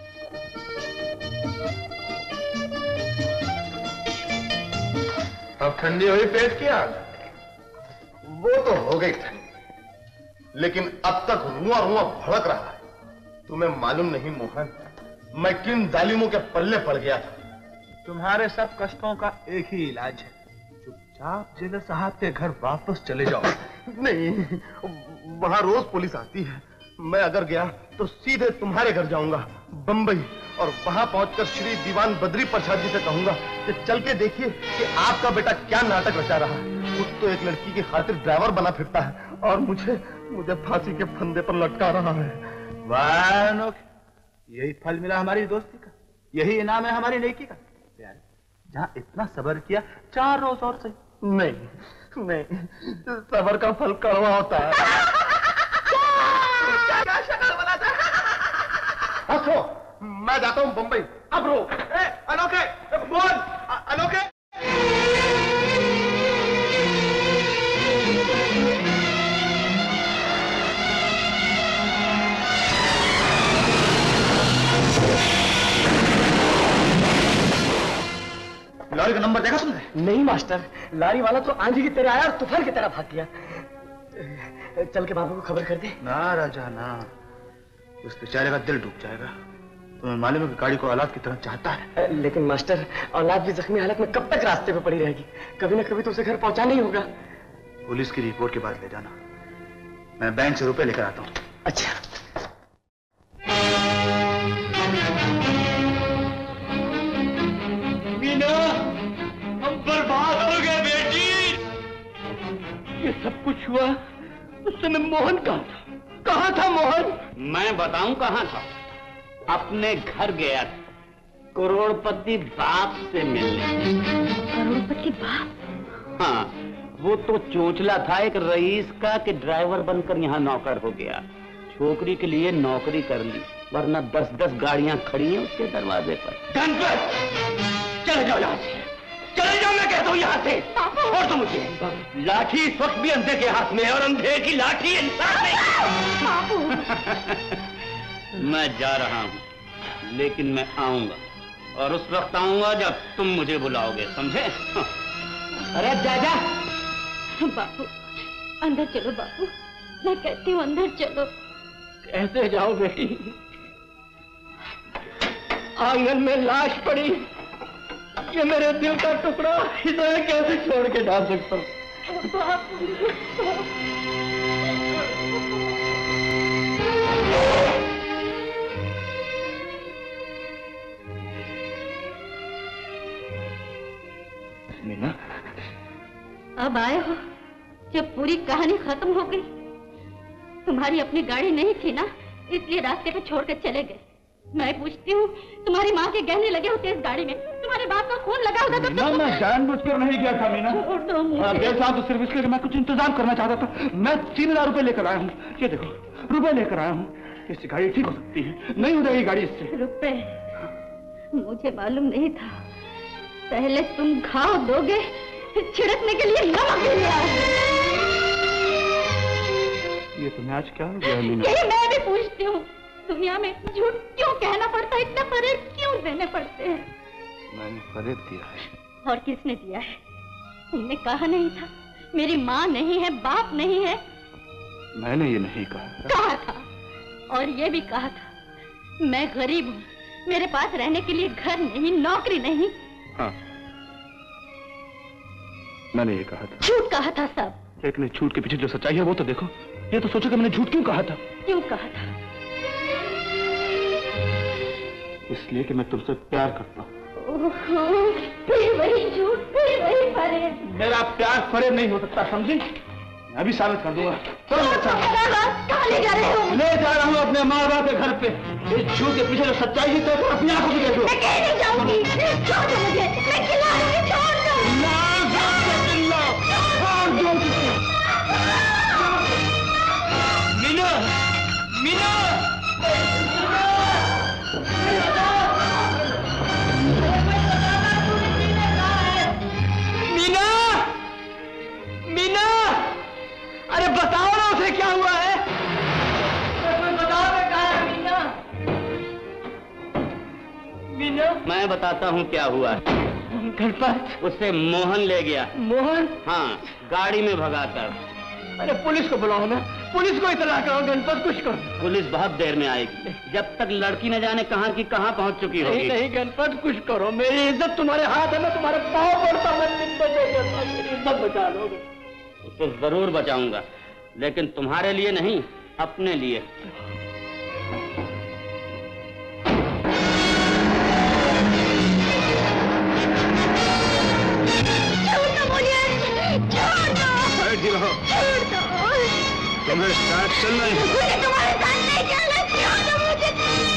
अब ठंडी हुई पेट की आग? वो तो हो गई ठंडी, लेकिन अब तक रुआ रुआ भड़क रहा है। तुम्हें मालूम नहीं मोहन, मैं किन जालिमों के पल्ले पड़ गया था। तुम्हारे सब कष्टों का एक ही इलाज है, चुपचाप जेलर साहब के घर वापस चले जाओ। नहीं, वहां रोज पुलिस आती है, मैं अगर गया तो सीधे तुम्हारे घर जाऊंगा बंबई, और वहां पहुंचकर श्री दीवान बद्री प्रसाद जी से कहूंगा कि चल के देखिए कि आपका बेटा क्या नाटक रचा रहा है। खुद तो एक लड़की की खातिर ड्राइवर बना फिरता है और मुझे फांसी के फंदे पर लटका रहा है। वाह अनोखे, यही फल मिला हमारी दोस्ती का, यही इनाम है हमारी नेकी का। प्यारे, जहाँ इतना सब्र किया 4 रोज और सही। नहीं, सब्र का फल कड़वा होता है। क्या शक्ल बनाता है? हंसो, मैं जाता हूँ बंबई। अब रो। अनोखे, मोहन, अनोखे। लॉरी का नंबर देखा तुमने? नहीं मास्टर, लॉरी वाला तो आंधी की तरह आया और तूफान की तरह भाग गया। चल के बाबू को खबर कर दे। ना राजा ना, उस बेचारे का दिल डूब जाएगा। तुम्हें मालूम है कि गाड़ी को औलाद की तरह चाहता है। लेकिन मास्टर, औलाद भी जख्मी हालत में कब तक रास्ते पे पड़ी रहेगी? कभी ना कभी तो उसे घर पहुंचाना ही होगा। पुलिस की रिपोर्ट के बाद ले जाना, मैं बैंक से रुपए लेकर आता हूँ। अच्छा। मीना, हम बर्बाद हो गए बेटी। ये सब कुछ हुआ उस समय मोहन कहाँ था? कहाँ था मोहन? मैं बताऊं कहाँ था? अपने घर गया था, करोड़पति बाप से मिलने। करोड़पति बाप? हाँ, वो तो चोचला था एक रईस का कि ड्राइवर बनकर यहाँ नौकर हो गया। छोकरी के लिए नौकरी कर ली, वरना 10-10 गाड़ियां खड़ी हैं उसके दरवाजे पर। गणपत, चले जाओ यहाँ से, चले जाओ, मैं कहता हूँ यहाँ से। और तो मुझे लाठी इस वक्त भी अंधे के हाथ में है और अंधे की लाठी इंसान में। मैं जा रहा हूँ, लेकिन मैं आऊंगा, और उस वक्त आऊंगा जब तुम मुझे बुलाओगे, समझे? अरे जा बापू, अंदर चलो बापू, मैं कहती हूँ अंदर चलो। कैसे जाओ बेटी? आंगन में लाश पड़ी, ये मेरे दिल का टुकड़ा, इसे कैसे छोड़ के जा सकता हूँ? मीना, अब आए हो जब पूरी कहानी खत्म हो गई। तुम्हारी अपनी गाड़ी नहीं थी ना, इसलिए रास्ते पे छोड़कर चले गए। मैं पूछती हूँ, तुम्हारी माँ के गहने लगे होते इस गाड़ी में, तुम्हारे बाप का खून लगा होता तो मीना, मैं जानबूझकर नहीं गया था मीना। तो सिर्फ इसलिए मैं कुछ इंतजाम करना चाहता था। मैं 3000 रुपए लेकर आया हूँ, ये देखो रुपए लेकर आया हूँ। इससे गाड़ी ठीक हो सकती है, नहीं हो जाएगी गाड़ी इससे। रुपए? मुझे मालूम नहीं था। पहले तुम घाव दोगे, फिर छिड़कने के लिए नमक ले आओगे। ये तुम्हें आज क्या हो गया मीना? यही मैं भी पूछती हूँ, दुनिया में झूठ क्यों कहना पड़ता है, इतना फरेब क्यों देने पड़ते हैं? मैंने फरेब दिया है। और किसने दिया है? तुमने कहा नहीं था मेरी माँ नहीं है, बाप नहीं है? मैंने ये नहीं कहा। कहा था, और ये भी कहा था मैं गरीब हूँ, मेरे पास रहने के लिए घर नहीं, नौकरी नहीं। हाँ, मैंने ये कहा था। झूठ कहा था सब। लेकिन झूठ के पीछे जो सच्चाई है वो तो देखो। ये तो सोचो कि मैंने झूठ क्यों कहा था। क्यों कहा था? इसलिए कि मैं तुमसे प्यार करता हूँ। फिर वही झूठ, फिर वही फरेब। मेरा प्यार फरेब नहीं हो सकता, समझी? मैं भी साबित कर दूंगा। कहाँ ले जा रहे हो? ले जा रहा हूँ अपने माँ बाप के घर पे। इस झूठ के पीछे जो सच्चाई है तो अपनी आंखों से देखो। मैं कहीं नहीं जाऊंगी, छोड़ दो मुझे, मैं चिल्ला रही हूँ, छोड़ दो। मीना, मीना, मीना, मीना, अरे बताओ ना उसे क्या हुआ है? बताओ बेटा, मीना, मीना। मैं बताता हूँ क्या हुआ। गणपत, उसे मोहन ले गया। मोहन? हाँ, गाड़ी में भगाकर। अरे पुलिस को बुलाओ ना, पुलिस को इतला करो, गणपत कुछ करो। पुलिस बहुत देर में आएगी, जब तक लड़की न जाने कहाँ की कहाँ पहुँच चुकी होगी। नहीं गणपत कुछ करो, मेरी इज्जत तुम्हारे हाथ है, मैं तुम्हारे पाँव पड़ता हूँ, मेरी इज्जत बचा लोगे। उसे जरूर बचाऊंगा, लेकिन तुम्हारे लिए नहीं, अपने लिए। तुम्हें साथ चलना है। मुझे तुम्हारे साथ नहीं चलना, छोड़ो मुझे।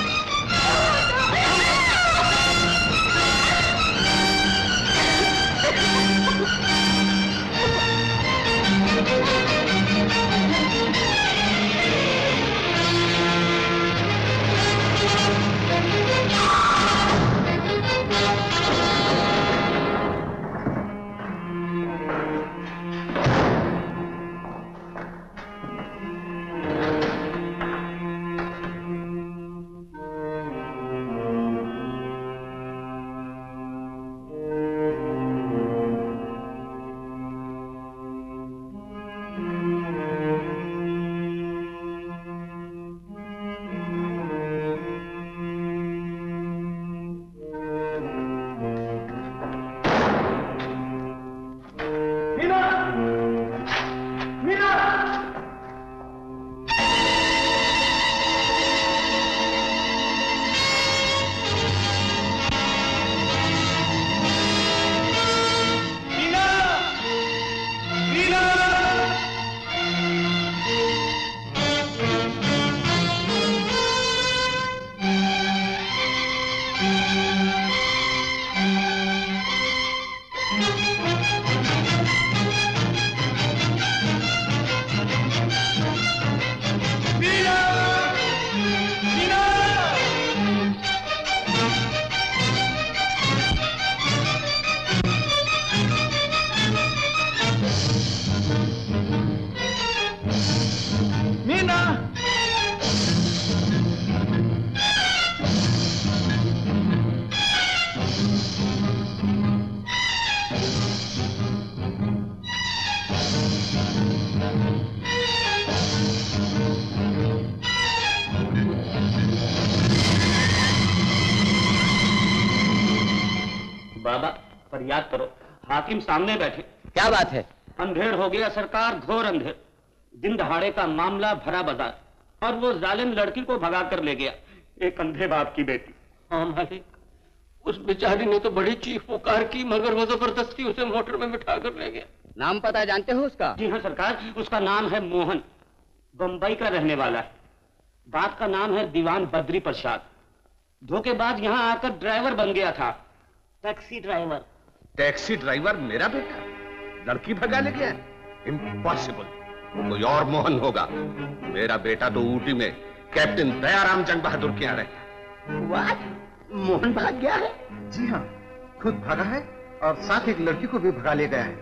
याद करो, हाकिम सामने बैठे। क्या बात है? अंधेर हो गया सरकार, घोर अंधेर। दिन दहाड़े का मामला, भरा बाजार, और वो जालिम लड़की को भगा कर ले गया, एक अंधे बाप की बेटी। हाँ मालिक, उस बेचारी ने तो बड़ी चीख पुकार की, मगर वो जबरदस्ती उसे मोटर में बिठा कर ले गया। नाम पता जानते हो उसका? जी हाँ सरकार, उसका नाम है मोहन, बंबई का रहने वाला है। बाप का नाम है दीवान बद्री प्रसाद। धोखेबाज यहाँ आकर ड्राइवर बन गया था, टैक्सी ड्राइवर। टैक्सी ड्राइवर मेरा बेटा लड़की भगा ले गया? इम्पॉसिबल, कोई और मोहन होगा। मेरा बेटा तो ऊटी में कैप्टन दयाराम जंग बहादुर के यहाँ रहता। What? मोहन भाग गया है? जी हाँ, खुद भागा है और साथ एक लड़की को भी भगा ले गया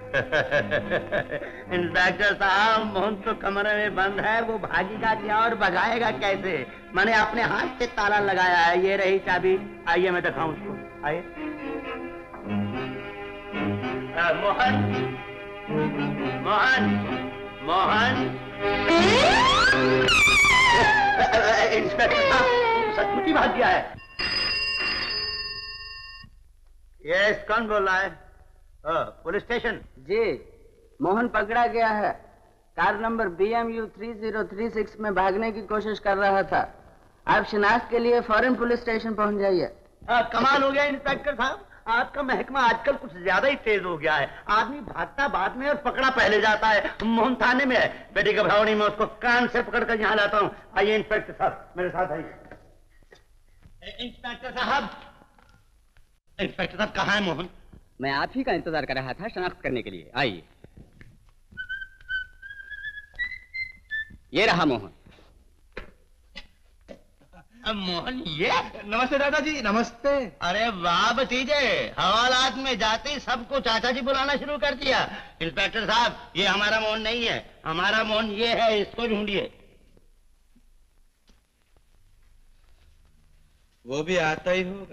है। इंस्पेक्टर साहब, मोहन तो कमरे में बंद है, वो भागेगा क्या और भगाएगा कैसे? मैंने अपने हाथ से ताला लगाया है, ये रही चाबी। आइए मैं दिखाऊं उसको, आइए। मोहन, मोहन, मोहन। इंस्पेक्टर साहब, सचमुच ही भाग गया है। ये कौन बोल रहा है? Police station. जी, मोहन पकड़ा गया है। कार नंबर BMU 3036 में भागने की कोशिश कर रहा था। आप शिनाख्त के लिए फौरन पुलिस स्टेशन पहुंच जाइए। कमाल हो गया इंस्पेक्टर साहब, आपका महकमा आजकल कुछ ज्यादा ही तेज हो गया है। आदमी भागता बाद में और पकड़ा पहले जाता है। मोहन थाने में है, बेटी घबराओ नहीं, मैं उसको कान से पकड़कर यहाँ लाता हूँ। आइए इंस्पेक्टर साहब, मेरे साथ आइए। इंस्पेक्टर साहब, इंस्पेक्टर साहब कहाँ है मोहन? मैं आप ही का इंतजार कर रहा था शनाख्त करने के लिए। आइए, ये रहा मोहन। मोहन ये? नमस्ते दादाजी। नमस्ते। अरे वाह भतीजे, हवालात में जाते ही सबको चाचा जी बुलाना शुरू कर दिया। इंस्पेक्टर साहब, ये हमारा मोहन नहीं है, हमारा मोहन ये है, इसको ढूंढिए। वो भी आता ही होगा।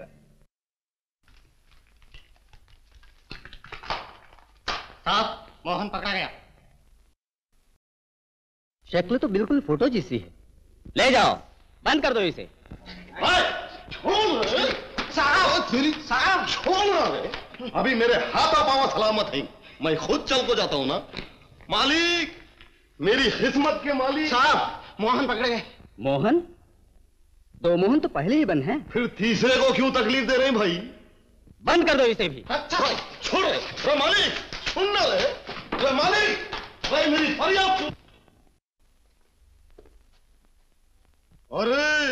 साहब, मोहन पकड़ा गया। शक्ल तो बिल्कुल फोटो जैसी है। ले जाओ, बंद कर दो इसे। छोड़ साहब, छोड़ रे। अभी मेरे हाथा पांव सलामत है, मैं खुद चल को जाता हूँ ना। मालिक, मेरी किस्मत के मालिक। साहब, मोहन पकड़े गए। मोहन? दो मोहन तो पहले ही बंद हैं। फिर तीसरे को क्यों तकलीफ दे रहे हैं भाई? बंद कर दो इसे भी। अच्छा छोड़ो। रे मालिक सुन ना रे। रे मालिक भाई मेरी फरियाद सुन। अरे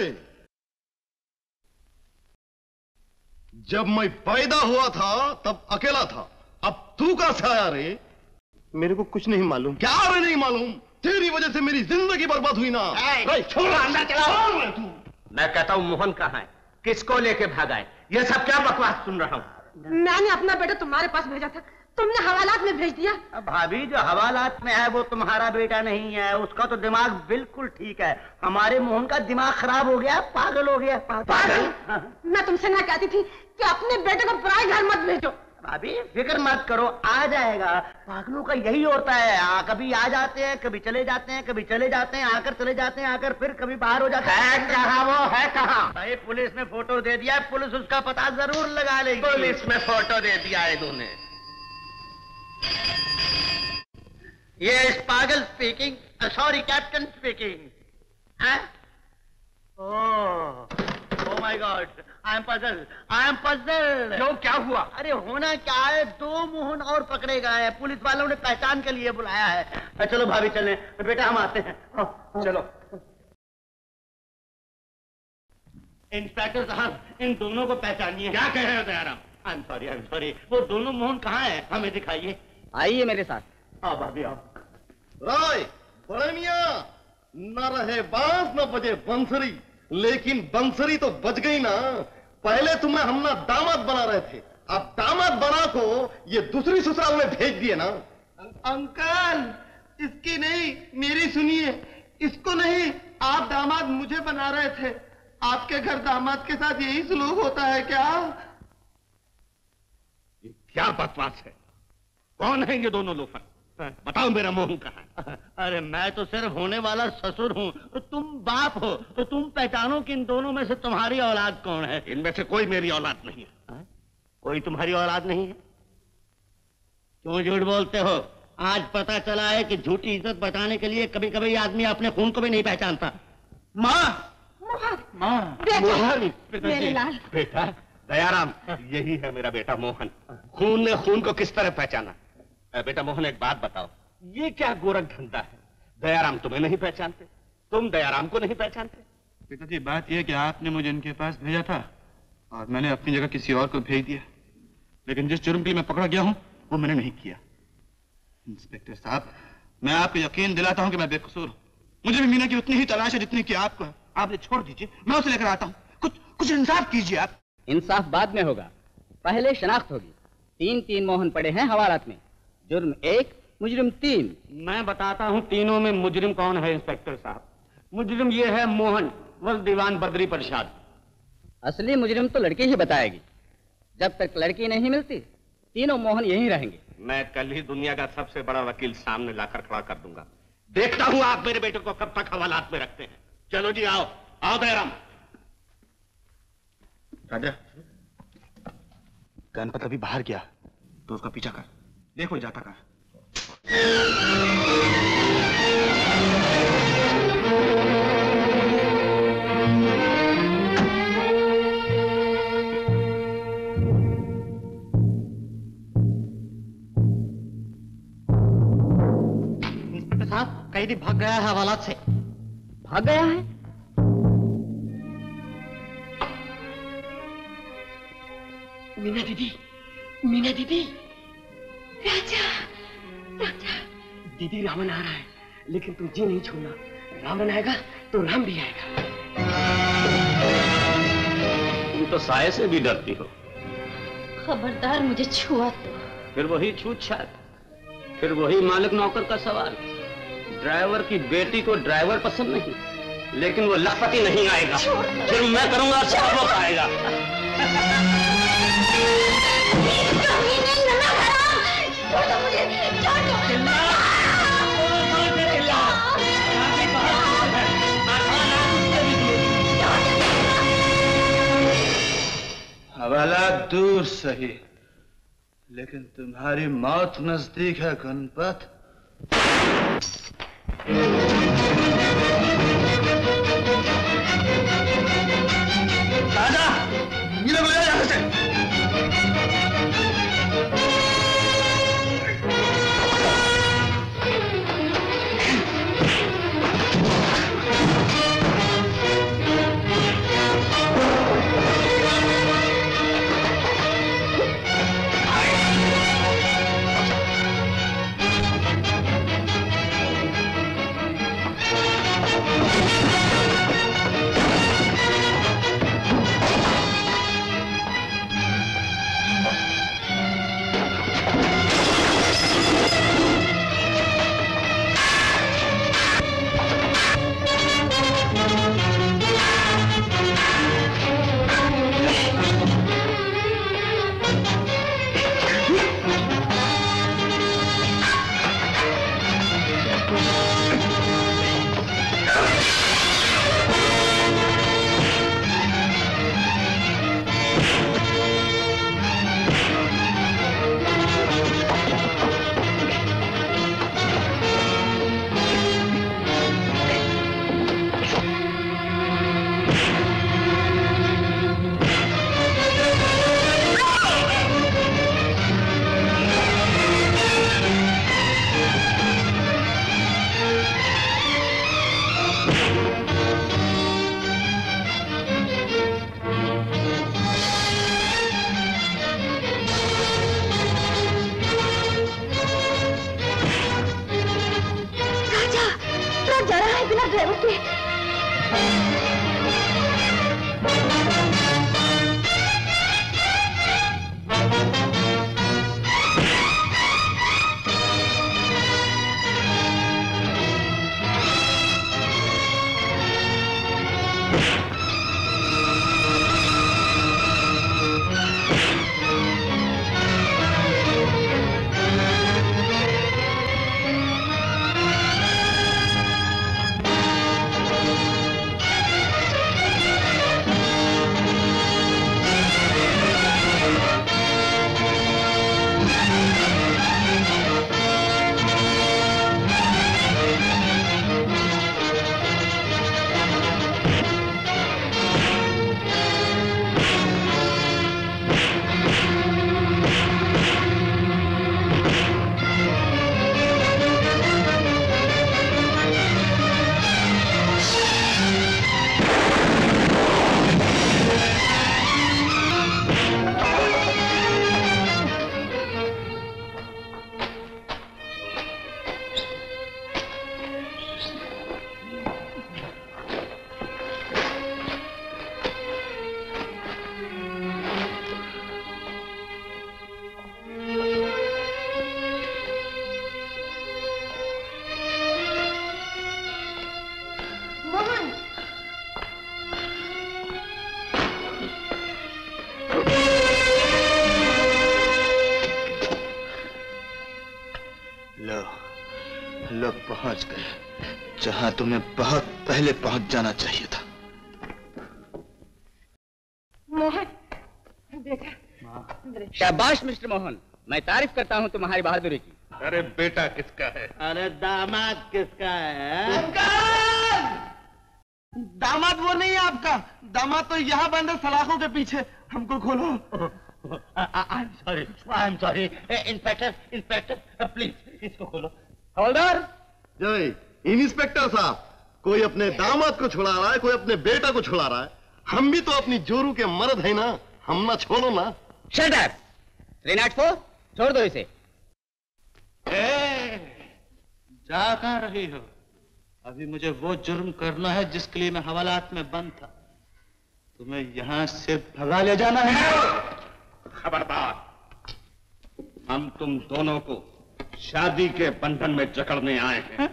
जब मैं पैदा हुआ था तब अकेला था, अब तू कहां से आया रे? मेरे को कुछ नहीं मालूम। क्या रे नहीं मालूम? तेरी वजह से मेरी जिंदगी बर्बाद हुई ना। छोड़ अंदर चलाओ। तू मैं कहता हूँ मोहन कहाँ है, किसको लेके भागा है? ये सब क्या बकवास सुन रहा हूँ? मैंने अपना बेटा तुम्हारे पास भेजा था, तुमने हवालात में भेज दिया। भाभी जो हवालात में है वो तुम्हारा बेटा नहीं है, उसका तो दिमाग बिल्कुल ठीक है। हमारे मोहन का दिमाग खराब हो गया, पागल हो गया। पागल? मैं तुमसे ना कहती थी कि अपने बेटे को पराए घर मत भेजो। भाभी फिक्र मत करो, आ जाएगा। पागलों का यही होता है, कभी आ जाते हैं, कभी चले जाते हैं, कभी चले जाते हैं, आकर चले जाते हैं, आकर फिर कभी बाहर हो जाते हैं। कहाँ वो है कहाँ? भाई पुलिस ने फोटो दे दिया, पुलिस उसका पता जरूर लगा लेगी। पुलिस में फोटो दे दिया है इन्होंने। ये इस पागल speaking, sorry captain speaking. Oh my god, I am puzzle. क्यों, क्या हुआ? अरे होना क्या है, दो मोहन और पकड़े गए हैं, पुलिस वालों ने पहचान के लिए बुलाया है। चलो भाभी चलें, बेटा हम आते हैं। चलो। इंस्पेक्टर साहब इन दोनों को पहचानिए। क्या कह रहे हो दयाराम? आई एम सॉरी, वो दोनों मोहन कहाँ हैं, हमें दिखाइए। आइए मेरे साथ। आओ भाभी आओ। राय बड़े मियां, न रहे बांस न बजे बंसरी, लेकिन बंसरी तो बज गई ना। पहले तुम्हें हम ना दामाद बना रहे थे, अब दामाद बना को ये दूसरी ससुराल में भेज दिए ना। अंकल इसकी नहीं मेरी सुनिए, इसको नहीं, आप दामाद मुझे बना रहे थे। आपके घर दामाद के साथ यही सलूक होता है क्या? ये क्या बकवास है? कौन है ये दोनों लोफर? बताओ मेरा मोहन कहाँ है? अरे मैं तो सिर्फ होने वाला ससुर हूँ, तो तुम बाप हो, तो तुम पहचानो कि इन दोनों में से तुम्हारी औलाद कौन है। इनमें से कोई मेरी औलाद नहीं है। कोई तुम्हारी औलाद नहीं है? क्यों झूठ बोलते हो? आज पता चला है कि झूठी इज्जत बचाने के लिए कभी कभी आदमी अपने खून को भी नहीं पहचानता। माँ, मोहन, मेरे लाल। बेटा दयाराम, यही है मेरा बेटा मोहन। खून ने खून को किस तरह पहचाना? बेटा मोहन एक बात बताओ, ये क्या गोरख धंधा है? दयाराम तुम्हें नहीं पहचानते, तुम दयाराम को नहीं पहचानते? पिताजी बात यह कि आपने मुझे इनके पास भेजा था और मैंने अपनी जगह किसी और को भेज दिया, लेकिन जिस जुर्म के लिए मैं पकड़ा गया हूं वो मैंने नहीं किया। इंस्पेक्टर साहब, मैं आपको यकीन दिलाता हूं कि मैं बेकसूर हूं। मुझे भी मीना की उतनी ही तलाश है जितनी कि आपको है। आप ये छोड़ दीजिए, मैं उसे लेकर आता हूं। कुछ इंसाफ कीजिए आप। इंसाफ बाद में होगा, पहले शनाख्त होगी। 3 मोहन पड़े हैं हवालात में, जुर्म 1, मुजरिम 3। मैं बताता हूँ तीनों में मुजरिम कौन है इंस्पेक्टर साहब। मुजरिम ये है मोहन वह दीवान बद्रीप्रसाद। असली मुजरिम तो लड़की ही बताएगी। जब तक लड़की नहीं मिलती तीनों मोहन यहीं रहेंगे। मैं कल ही दुनिया का सबसे बड़ा वकील सामने लाकर खड़ा कर दूंगा। देखता हूँ आप मेरे बेटे को कब तक हवालात में रखते हैं। चलो जी आओ दयाराम। राजा, गणपत अभी बाहर गया तो उसका पीछा कर, देखो जाता कहाँ। इंस्पेक्टर साहब, कैदी भाग गया है हवालात से। भाग गया है? मीना दीदी। राजा, दीदी रावण आ रहा है, लेकिन तुम जी नहीं छोड़ना। रावण आएगा तो राम भी आएगा। तुम तो साये से भी डरती हो। खबरदार मुझे छुआ तो। फिर वही छूत छात, फिर वही मालिक नौकर का सवाल। ड्राइवर की बेटी को ड्राइवर पसंद नहीं, लेकिन वो लखपति नहीं आएगा। फिर मैं करूंगा सब वो आएगा। हवाला दूर सही, लेकिन तुम्हारी मौत नजदीक है गणपत। से। पहुंच गए जहां तुम्हें बहुत पहले पहुंच जाना चाहिए था। मोहन, बेटा। शाबाश मिस्टर मोहन, मैं तारीफ करता हूं तुम्हारी बहादुरी की। अरे बेटा किसका है? अरे दामाद किसका है? दामाद वो नहीं है आपका, दामाद तो यहाँ बंद है सलाखों के पीछे। हमको खोलो। I am sorry inspector please इसको खोलो। हवलदार जय इंस्पेक्टर साहब, कोई अपने दामाद को छुड़ा रहा है, कोई अपने बेटा को छुड़ा रहा है। हम भी तो अपनी जोरू के मर्द है ना, हम ना छोड़ो ना। शट अप 304, छोड़ दो इसे। जा कहां रही हो? अभी मुझे वो जुर्म करना है जिसके लिए मैं हवालात में बंद था। तुम्हें यहां से भगा ले जाना है। खबरदार, हम तुम दोनों को शादी के बंधन में जकड़ने आए हैं।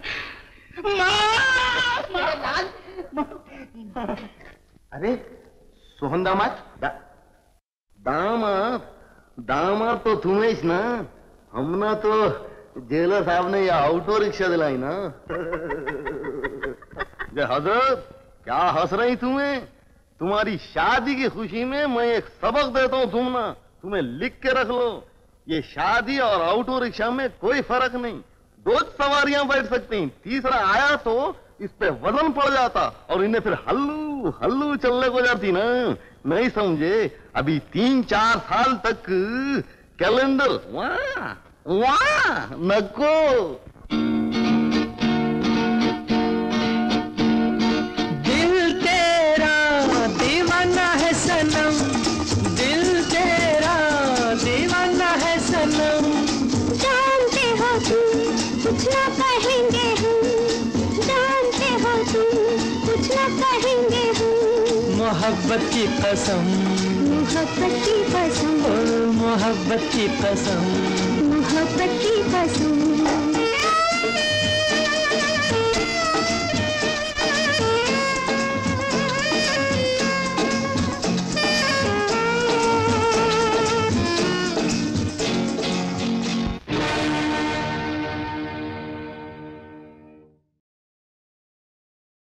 अरे सोहन दामाद, दामाद दामाद तो तुम्हें ना, हमना तो जेलर साहब ने यह ऑटो रिक्शा दिलाई ना। हजरत क्या हंस रही तुम्हें? तुम्हारी शादी की खुशी में मैं एक सबक देता हूँ, तुम्हें लिख के रख लो। ये शादी और ऑटो रिक्शा में कोई फर्क नहीं, 2 सवारियां बैठ सकती हैं, तीसरा आया तो इस पे वजन पड़ जाता और इन्हें फिर हल्लू हल्लू चलने को जाती ना। नहीं समझे? अभी 3-4 साल तक कैलेंडर वाह वाह नको। दिल तेरा दीवाना है सनम, दिल तेरा दीवाना है सनम। जानते हो तुम कुछ ना कहेंगे हम, जानते हो तुम कुछ ना कहेंगे हम। मोहब्बत की कसम, मोहब्बत की कसम, मोहब्बत की कसम, मोहब्बत की कसम।